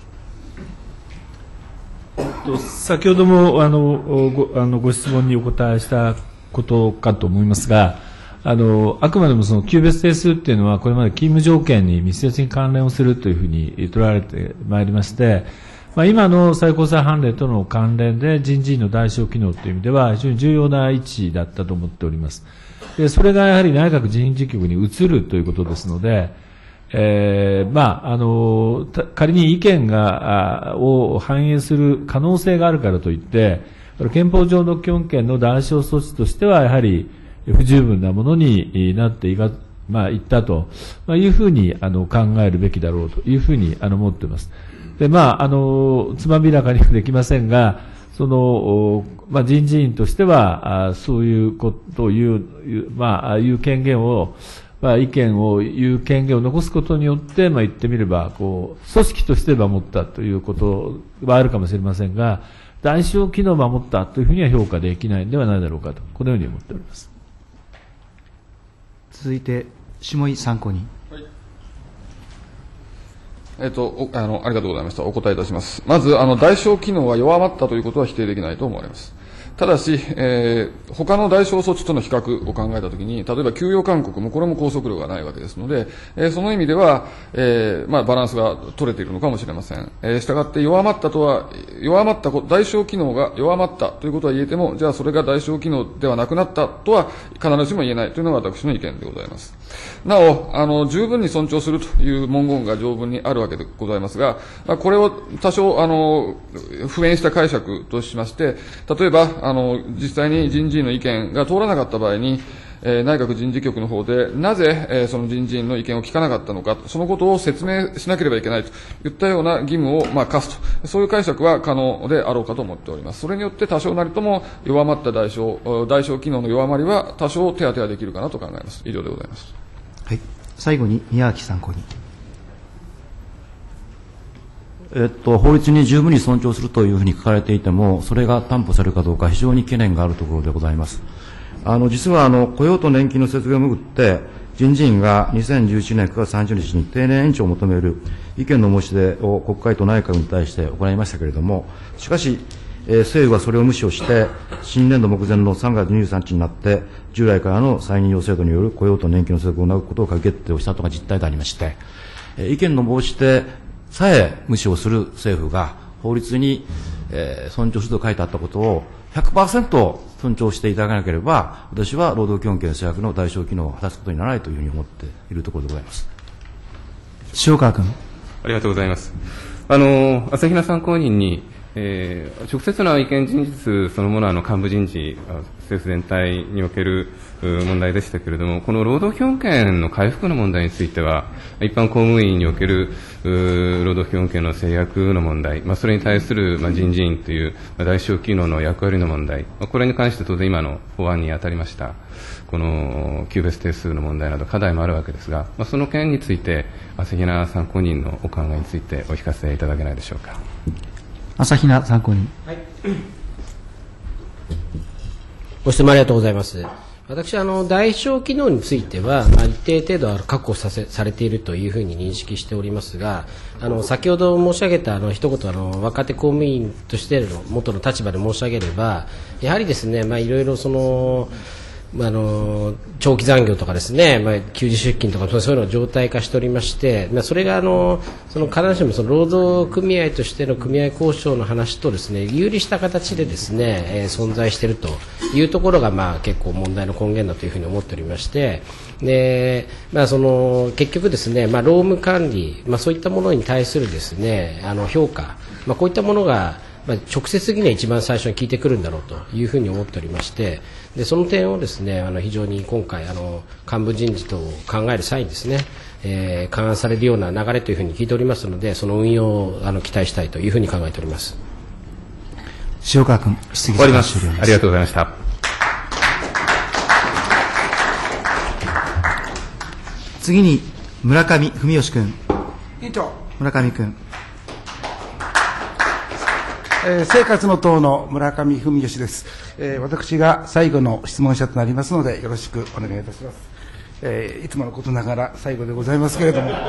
先ほどもあの ご, あのご質問にお答えしたことかと思いますが、あのあくまでもその級別定数っていうのはこれまで勤務条件に密接に関連をするというふうに取られてまいりまして、まあ、今の最高裁判例との関連で人事院の代償機能という意味では非常に重要な位置だったと思っております。でそれがやはり内閣人事局に移るということですので、えーまあ、あの仮に意見がを反映する可能性があるからといって憲法上の基本権の代償措置としてはやはり不十分なものになっていか、まあ、いったというふうにあの考えるべきだろうというふうにあの思っています。でまあ、あのつまびらかにはできませんが、そのまあ、人事院としてはあそういうことを言う、まあ、いう権限を、まあ、意見を言う権限を残すことによって、まあ、言ってみればこう組織として守ったということはあるかもしれませんが、代償機能を守ったというふうには評価できないのではないだろうかと、このように思っております。 続いて下井参考人。 えっと、あの、ありがとうございました。お答えいたします。まず、あの、代償機能が弱まったということは否定できないと思われます。ただし、えー、他の代償措置との比較を考えたときに、例えば給与勧告もこれも拘束力がないわけですので、えー、その意味では、えー、まあ、バランスが取れているのかもしれません。えー、したがって弱まったとは、弱まった代償機能が弱まったということは言えても、じゃあそれが代償機能ではなくなったとは必ずしも言えないというのが私の意見でございます。なお、あの、十分に尊重するという文言が条文にあるわけでございますが、これを多少、あの、普遍した解釈としまして、例えば、あの、実際に人事院の意見が通らなかった場合に、えー、内閣人事局の方で、なぜ、えー、その人事院の意見を聞かなかったのか、そのことを説明しなければいけないといったような義務を、まあ、課すと、そういう解釈は可能であろうかと思っております。それによって多少なりとも弱まった代償、代償機能の弱まりは多少手当てはできるかなと考えます。以上でございます。 はい。最後に宮脇参考人。 えっと、法律に十分に尊重するというふうに書かれていても、それが担保されるかどうか非常に懸念があるところでございます。あの、実はあの、雇用と年金の節税をめぐって、人事院がにせんじゅういちねんくがつさんじゅうにちに定年延長を求める意見の申し出を国会と内閣に対して行いましたけれども、しかし、えー、政府はそれを無視をして、新年度目前のさんがつにじゅうさんにちになって、従来からの再任用制度による雇用と年金の節税を行うことを閣議決定をしたとが実態でありまして、えー、意見の申し出さえ無視をする政府が法律に、えー、尊重すると書いてあったことを ひゃくパーセント 尊重していただかなければ、私は労働基本権制約の代償機能を果たすことにならないというふうに思っているところでございます。 塩川君。 ありがとうございます。あの、朝比奈参考人に、えー、直接の意見陳述そのものはあの幹部人事、政府全体における問題でしたけれども、この労働基本権の回復の問題については、一般公務員における労働基本権の制約の問題、まあ、それに対する、まあ、人事院という、まあ、代償機能の役割の問題、まあ、これに関して当然今の法案に当たりました、この級別定数の問題など課題もあるわけですが、まあ、その件について、朝比奈参考人のお考えについてお聞かせいただけないでしょうか。 朝比奈参考人。 はい。ご質問ありがとうございます。私はあの代償機能については、まあ、一定程度確保させされているというふうに認識しておりますが、あの先ほど申し上げたあの一言あの若手公務員としての元の立場で申し上げれば、やはりですね、まあ、いろいろそのあの長期残業とかですね、まあ、休日出勤とかそういうのを常態化しておりまして、まあ、それがあのその必ずしもその労働組合としての組合交渉の話とですね有利した形でですね、えー、存在しているというところが、まあ、結構問題の根源だというふうに思っておりまして、でまあ、その結局ですね、まあ、労務管理、まあ、そういったものに対するですねあの評価、まあ、こういったものがまあ、直接的には一番最初に聞いてくるんだろうというふうに思っておりまして、でその点をですねあの非常に今回あの幹部人事等を考える際にですね、えー、勘案されるような流れというふうに聞いておりますので、その運用をあの期待したいというふうに考えております。 塩川君、質疑終わります。ありがとうございました。 次に村上文義君。 委員長。 村上君。 えー、生活の党の村上文義です、えー、私が最後の質問者となりますのでよろしくお願いいたします、えー、いつものことながら最後でございますけれども、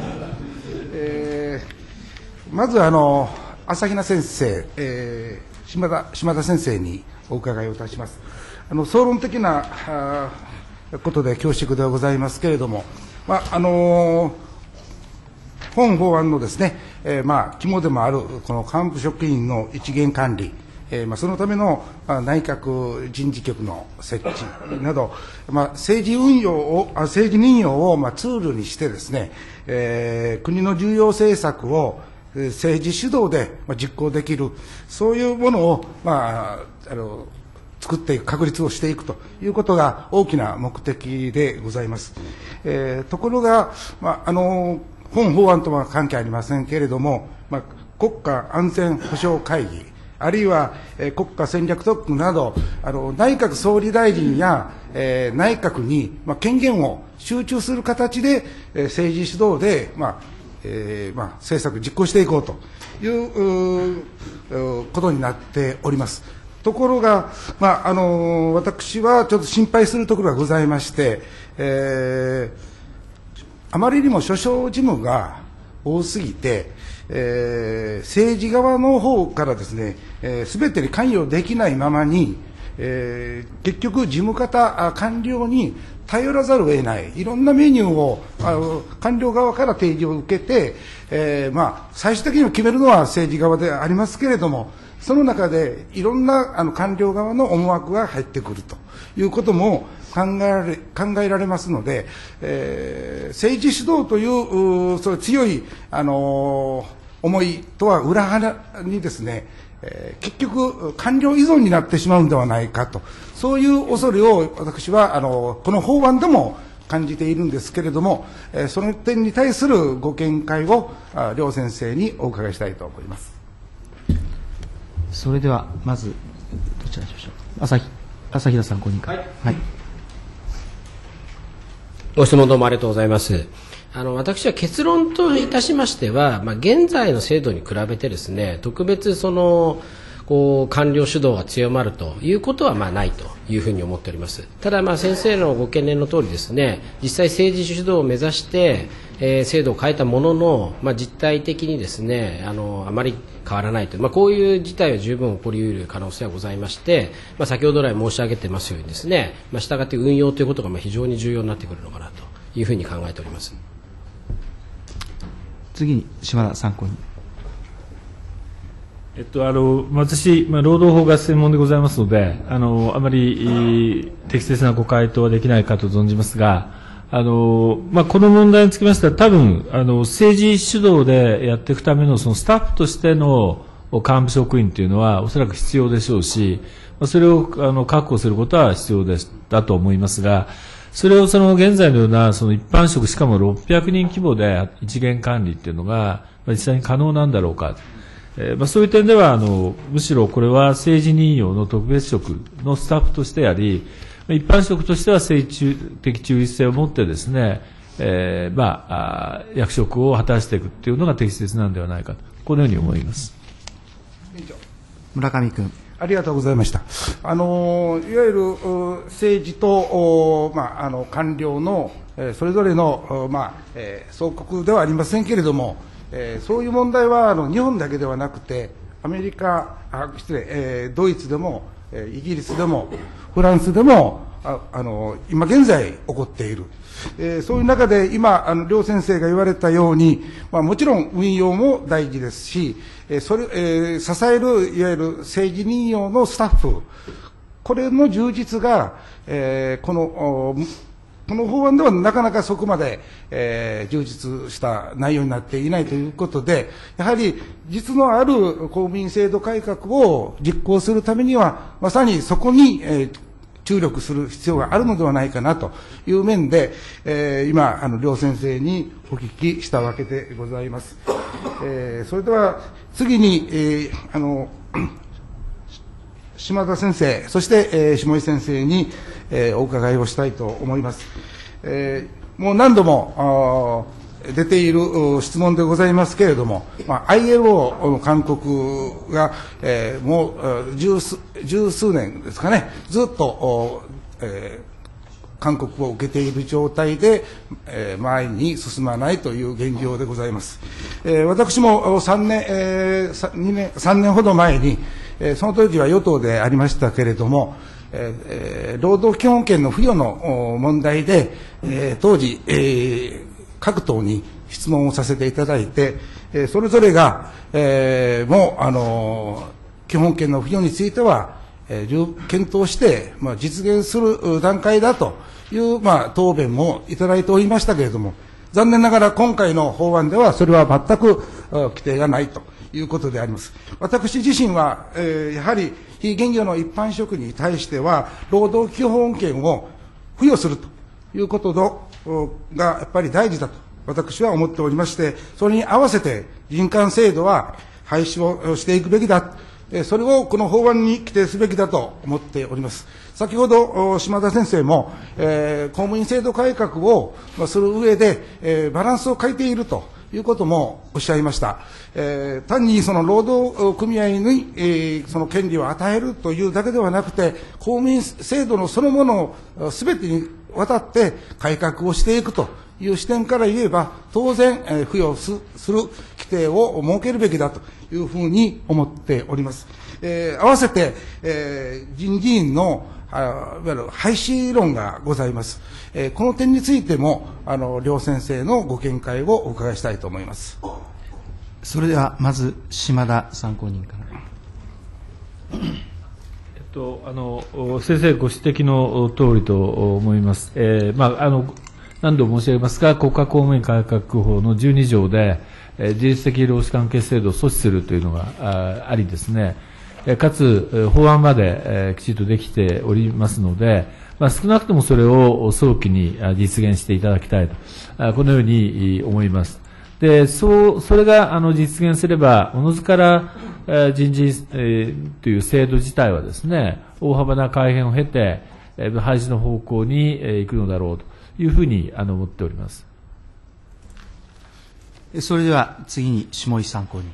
えー、まずあの朝比奈先生、えー、島田、島田先生にお伺いをいたします。あの総論的なあことで恐縮ではございますけれども、まああのー本法案のですね、えー、まあ肝でもあるこの幹部職員の一元管理、えー、まあそのための、まあ、内閣人事局の設置など、まあ、政治運用をあ政治任用を、まあ、ツールにしてですね、えー、国の重要政策を政治主導で、まあ、実行できるそういうものを、まあ、あの作っていく確立をしていくということが大きな目的でございます。えー、ところが、まああの本法案とは関係ありませんけれども、まあ、国家安全保障会議、あるいは、えー、国家戦略特区など、あの内閣総理大臣や、えー、内閣に、まあ、権限を集中する形で、えー、政治主導で、まあえーまあ、政策実行していこうということになっております。ところが、まああのー、私はちょっと心配するところがございまして、えーあまりにも諸々事務が多すぎて、えー、政治側の方からですね、すべ、えー、てに関与できないままに、えー、結局、事務方、官僚に頼らざるを得ない、いろんなメニューをあの官僚側から提示を受けて、えーまあ、最終的には決めるのは政治側でありますけれども、その中でいろんなあの官僚側の思惑が入ってくるということも考えられ、考えられますので、えー、政治主導というそういう強い、あのー、思いとは裏腹にですね、えー、結局官僚依存になってしまうんではないかと、そういう恐れを私はあのこの法案でも感じているんですけれども、えー、その点に対するご見解を両先生にお伺いしたいと思います。 それではまずどちらでしょう。朝日朝比奈参考人会。はい、はい、 ご質問どうもありがとうございます。あの私は結論といたしましては、まあ、現在の制度に比べてですね、特別そのこう官僚主導が強まるということはまあないというふうに思っております。ただまあ先生のご懸念の通りですね、実際政治主導を目指して、えー、制度を変えたものの、まあ、実態的にですね、あのあまり変わらないという、まあ、こういう事態は十分起こり得る可能性はございまして、まあ、先ほど来申し上げてますようにですね、まあ、従って運用ということがまあ非常に重要になってくるのかなというふうに考えております。 次に島田参考人。 えっと、あの私、まあ、労働法が専門でございますので、あのあまり適切なご回答はできないかと存じますが、あのまあ、この問題につきましては、多分あの政治主導でやっていくためのそのスタッフとしての幹部職員というのは、おそらく必要でしょうし、それをあの確保することは必要でだと思いますが、それをその現在のようなその一般職、しかもろっぴゃくにん規模で一元管理というのが、実際に可能なんだろうか。えーまあ、そういう点ではあのむしろこれは政治任用の特別職のスタッフとしてやり、一般職としては政治的中立性を持ってですね、えーまあ、役職を果たしていくというのが適切なんではないかと、このように思います。 村上君。 ありがとうございました。あのいわゆる政治と、まあ、あの官僚のそれぞれの、まあえー、総国ではありませんけれども、えー、そういう問題はあの日本だけではなくて、アメリカ、あ失礼、えー、ドイツでも、えー、イギリスでも、フランスでもああの今現在起こっている。えー、そういう中で今、あの両先生が言われたように、まあ、もちろん運用も大事ですし、えーそれえー、支えるいわゆる政治任用のスタッフ、これの充実が、えー、このこの法案ではなかなかそこまで、えー、充実した内容になっていないということで、やはり実のある公務員制度改革を実行するためには、まさにそこに、えー注力する必要があるのではないかなという面で、えー、今、あの両先生にお聞きしたわけでございます。えー、それでは次に、えー、あの島田先生、そして、えー、下井先生に、えー、お伺いをしたいと思います。えー、もう何度も出ている質問でございますけれども、まあ、アイエルオー の勧告が、えー、もう十数、十数年ですかね、ずっと、えー、勧告を受けている状態で、えー、前に進まないという現状でございます。えー、私もさんねん、えー、にねん、さんねんほど前に、えー、その当時は与党でありましたけれども、えー、労働基本権の付与の問題で、えー、当時、えー各党に質問をさせていただいて、えー、それぞれが、えー、もう、あのー、基本権の付与については、えー、検討して、まあ、実現する段階だという、まあ、答弁もいただいておりましたけれども、残念ながら今回の法案ではそれは全く規定がないということであります。私自身は、えー、やはり非現業の一般職に対しては、労働基本権を付与するということのがやっぱり大事だと私は思っておりまして、それに合わせて人間制度は廃止をしていくべきだ、それをこの法案に規定すべきだと思っております。先ほど島田先生も、えー、公務員制度改革をする上で、えー、バランスを欠いているということもおっしゃいました。えー、単にその労働組合に、えー、その権利を与えるというだけではなくて、公務員制度のそのものをすべてにわたって改革をしていくという視点から言えば、当然、えー、付与する規定を設けるべきだというふうに思っております。えー、合わせて、えー、人事院のあいわゆる廃止論がございます。えー、この点についてもあの両先生のご見解をお伺いしたいと思います。 それではまず島田参考人から。 えっと、あの先生ご指摘の通りと思います。えーまあ、あの何度申し上げますが、国家公務員改革法のじゅうに条で、えー、自律的労使関係制度を阻止するというのが あ, ありですね、かつ法案まで、えー、きちんとできておりますので、まあ、少なくともそれを早期に実現していただきたいと、あこのように思います。で、そう、それがあの実現すれば、おのずから、えー、人事、えー、という制度自体はですね、大幅な改変を経て、えー、廃止の方向に、えー、行くのだろうというふうにあの思っております。 それでは次に下井参考人。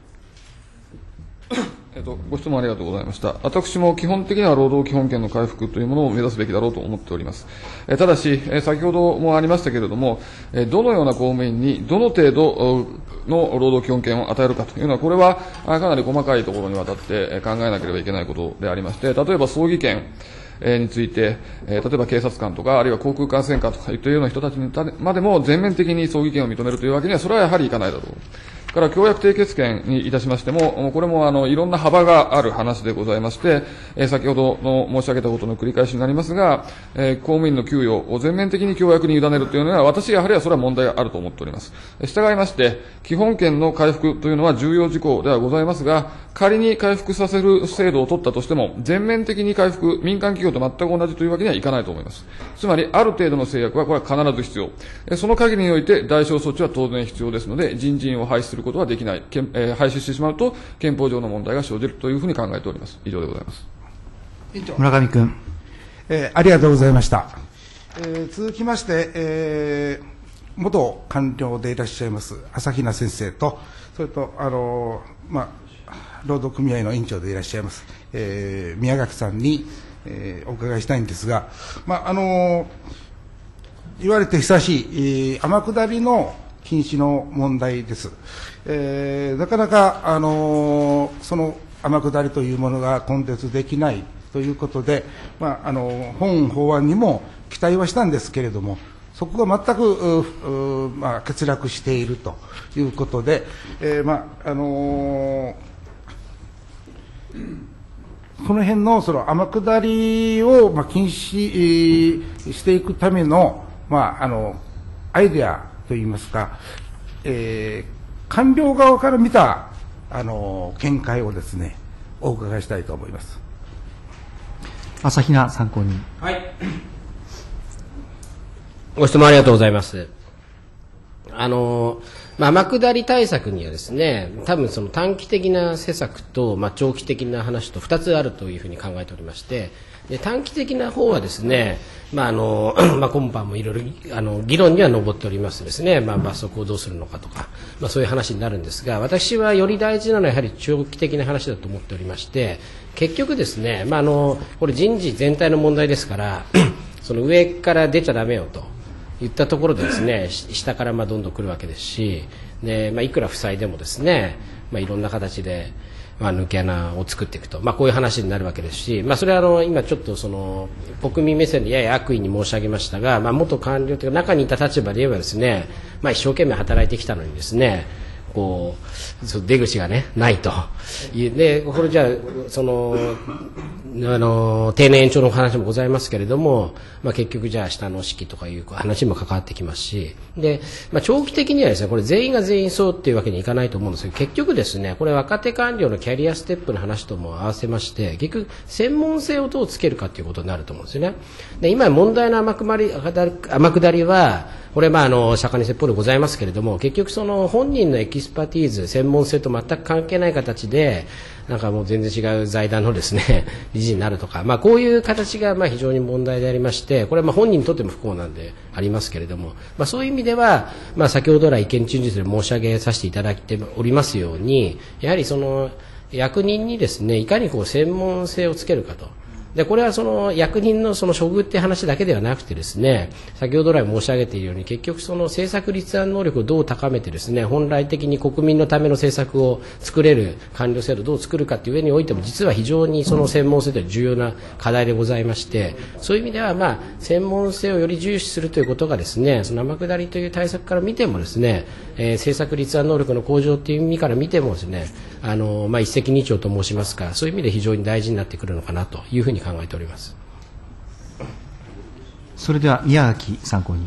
えっと、ご質問ありがとうございました。私も基本的には労働基本権の回復というものを目指すべきだろうと思っております。えただし、え先ほどもありましたけれども、えどのような公務員にどの程度の労働基本権を与えるかというのは、これはかなり細かいところにわたって考えなければいけないことでありまして、例えば葬儀権について、例えば警察官とか、あるいは航空管制官とかいったような人たちにまでも全面的に葬儀権を認めるというわけには、それはやはりいかないだろう。から協約締結権にいたしましても、これもあのいろんな幅がある話でございまして、えー、先ほどの申し上げたことの繰り返しになりますが、えー、公務員の給与を全面的に協約に委ねるというのは、私やはりはそれは問題があると思っております。従いまして、基本権の回復というのは重要事項ではございますが、仮に回復させる制度を取ったとしても、全面的に回復、民間企業と全く同じというわけにはいかないと思います。つまり、ある程度の制約はこれは必ず必要。その限りにおいて代償措置は当然必要ですので、人事院を廃止することはできない。えー、廃止してしまうと憲法上の問題が生じるというふうに考えております。以上でございます。 村上君、 えー、ありがとうございました。えー、続きまして、えー、元官僚でいらっしゃいます朝比奈先生と、それとあのー、まあ労働組合の委員長でいらっしゃいます、えー、宮垣さんに、えー、お伺いしたいんですが、まああのー、言われて久しい、えー、天下りの禁止の問題です。えー、なかなか、あのー、その天下りというものが根絶できないということで、まあ、あの本法案にも期待はしたんですけれども、そこが全く、まあ、欠落しているということで、えーまああのー、その辺のその天下りを、まあ、禁止していくための、まあ、あのアイデアといいますか、えー、官僚側から見たあの見解をですね、お伺いしたいと思います。 朝比奈参考人。 はい。ご質問ありがとうございます。あの、まあ、天下り対策にはですね、多分その短期的な施策と、まあ、長期的な話とふたつあるというふうに考えておりまして、で短期的な方はですね、まああのまあ、今般もいろいろあの議論には上っておりますですね、まあ、罰則をどうするのかとか、まあ、そういう話になるんですが、私はより大事なのはやはり長期的な話だと思っておりまして、結局ですね、まあ、あのこれ人事全体の問題ですからその上から出ちゃダメよと言ったところでですね、下からまあどんどん来るわけですし、で、まあ、いくら負債でもですね、まあ、いろんな形でまあ、抜け穴を作っていくと、まあ、こういう話になるわけですし、まあ、それはあの今ちょっとその国民目線でやや悪意に申し上げましたが、まあ、元官僚というか中にいた立場で言えばですね、まあ、一生懸命働いてきたのにですね、こう出口がねないとで、これじゃあそのあの定年延長の話もございますけれども、まあ、結局じゃあ下の式とかいう話も関わってきますし、で、まあ、長期的にはですね、これ全員が全員そうっていうわけにいかないと思うんですけど、結局ですね、これ若手官僚のキャリアステップの話とも合わせまして、結局専門性をどうつけるかということになると思うんですよね。で、今問題の天下り天下りはこれまああの釈迦に説法でございますけれども、結局その本人のエキスパティーズ専門性と全く関係ない形でなんかもう全然違う財団のですね理事になるとか、まあ、こういう形がまあ非常に問題でありまして、これはまあ本人にとっても不幸なんでありますけれども、まあ、そういう意味では、まあ、先ほど来意見陳述で申し上げさせていただいておりますように、やはりその役人にですねいかにこう専門性をつけるかと。でこれはその役人のその処遇って話だけではなくてですね、先ほど来申し上げているように結局その政策立案能力をどう高めてですね、本来的に国民のための政策を作れる官僚制度をどう作るかという上においても実は非常にその専門性というのは重要な課題でございまして、そういう意味ではまあ専門性をより重視するということがですね、その天下りという対策から見てもですね、えー、政策立案能力の向上という意味から見てもですね、あのまあ一石二鳥と申しますか、そういう意味で非常に大事になってくるのかなというふうに考えております。 それでは宮垣参考人。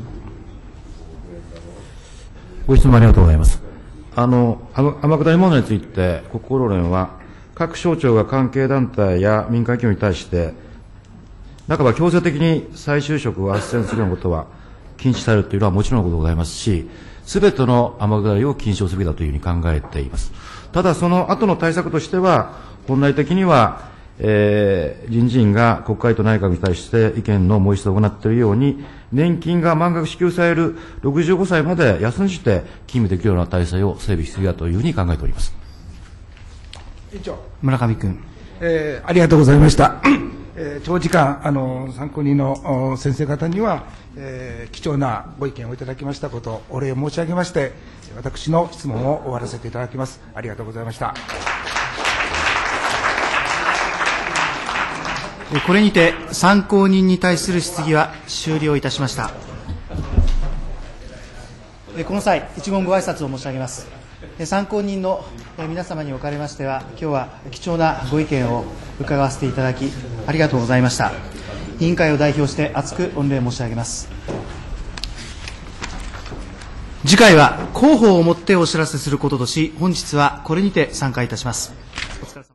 ご質問ありがとうございます。あの天下り問題について国交労連は各省庁が関係団体や民間企業に対して半ば強制的に再就職を斡旋するようなことは禁止されるというのはもちろんのことでございますし、すべての天下りを禁止をすべきだというふうに考えています。ただその後の対策としては本来的にはえー、人事院が国会と内閣に対して意見の申し出を行っているように、年金が満額支給されるろくじゅうごさいまで休んじて勤務できるような体制を整備するだというふうに考えております。 委員長、 村上君、 えー、ありがとうございました。えー、長時間あの参考人の先生方には、えー、貴重なご意見をいただきましたことをお礼申し上げまして、私の質問を終わらせていただきます。ありがとうございました。 これにて参考人に対する質疑は終了いたしました。この際、一言ご挨拶を申し上げます。参考人の皆様におかれましては、今日は貴重なご意見を伺わせていただきありがとうございました。委員会を代表して厚く御礼申し上げます。次回は広報をもってお知らせすることとし、本日はこれにて散会いたします。お疲れ様。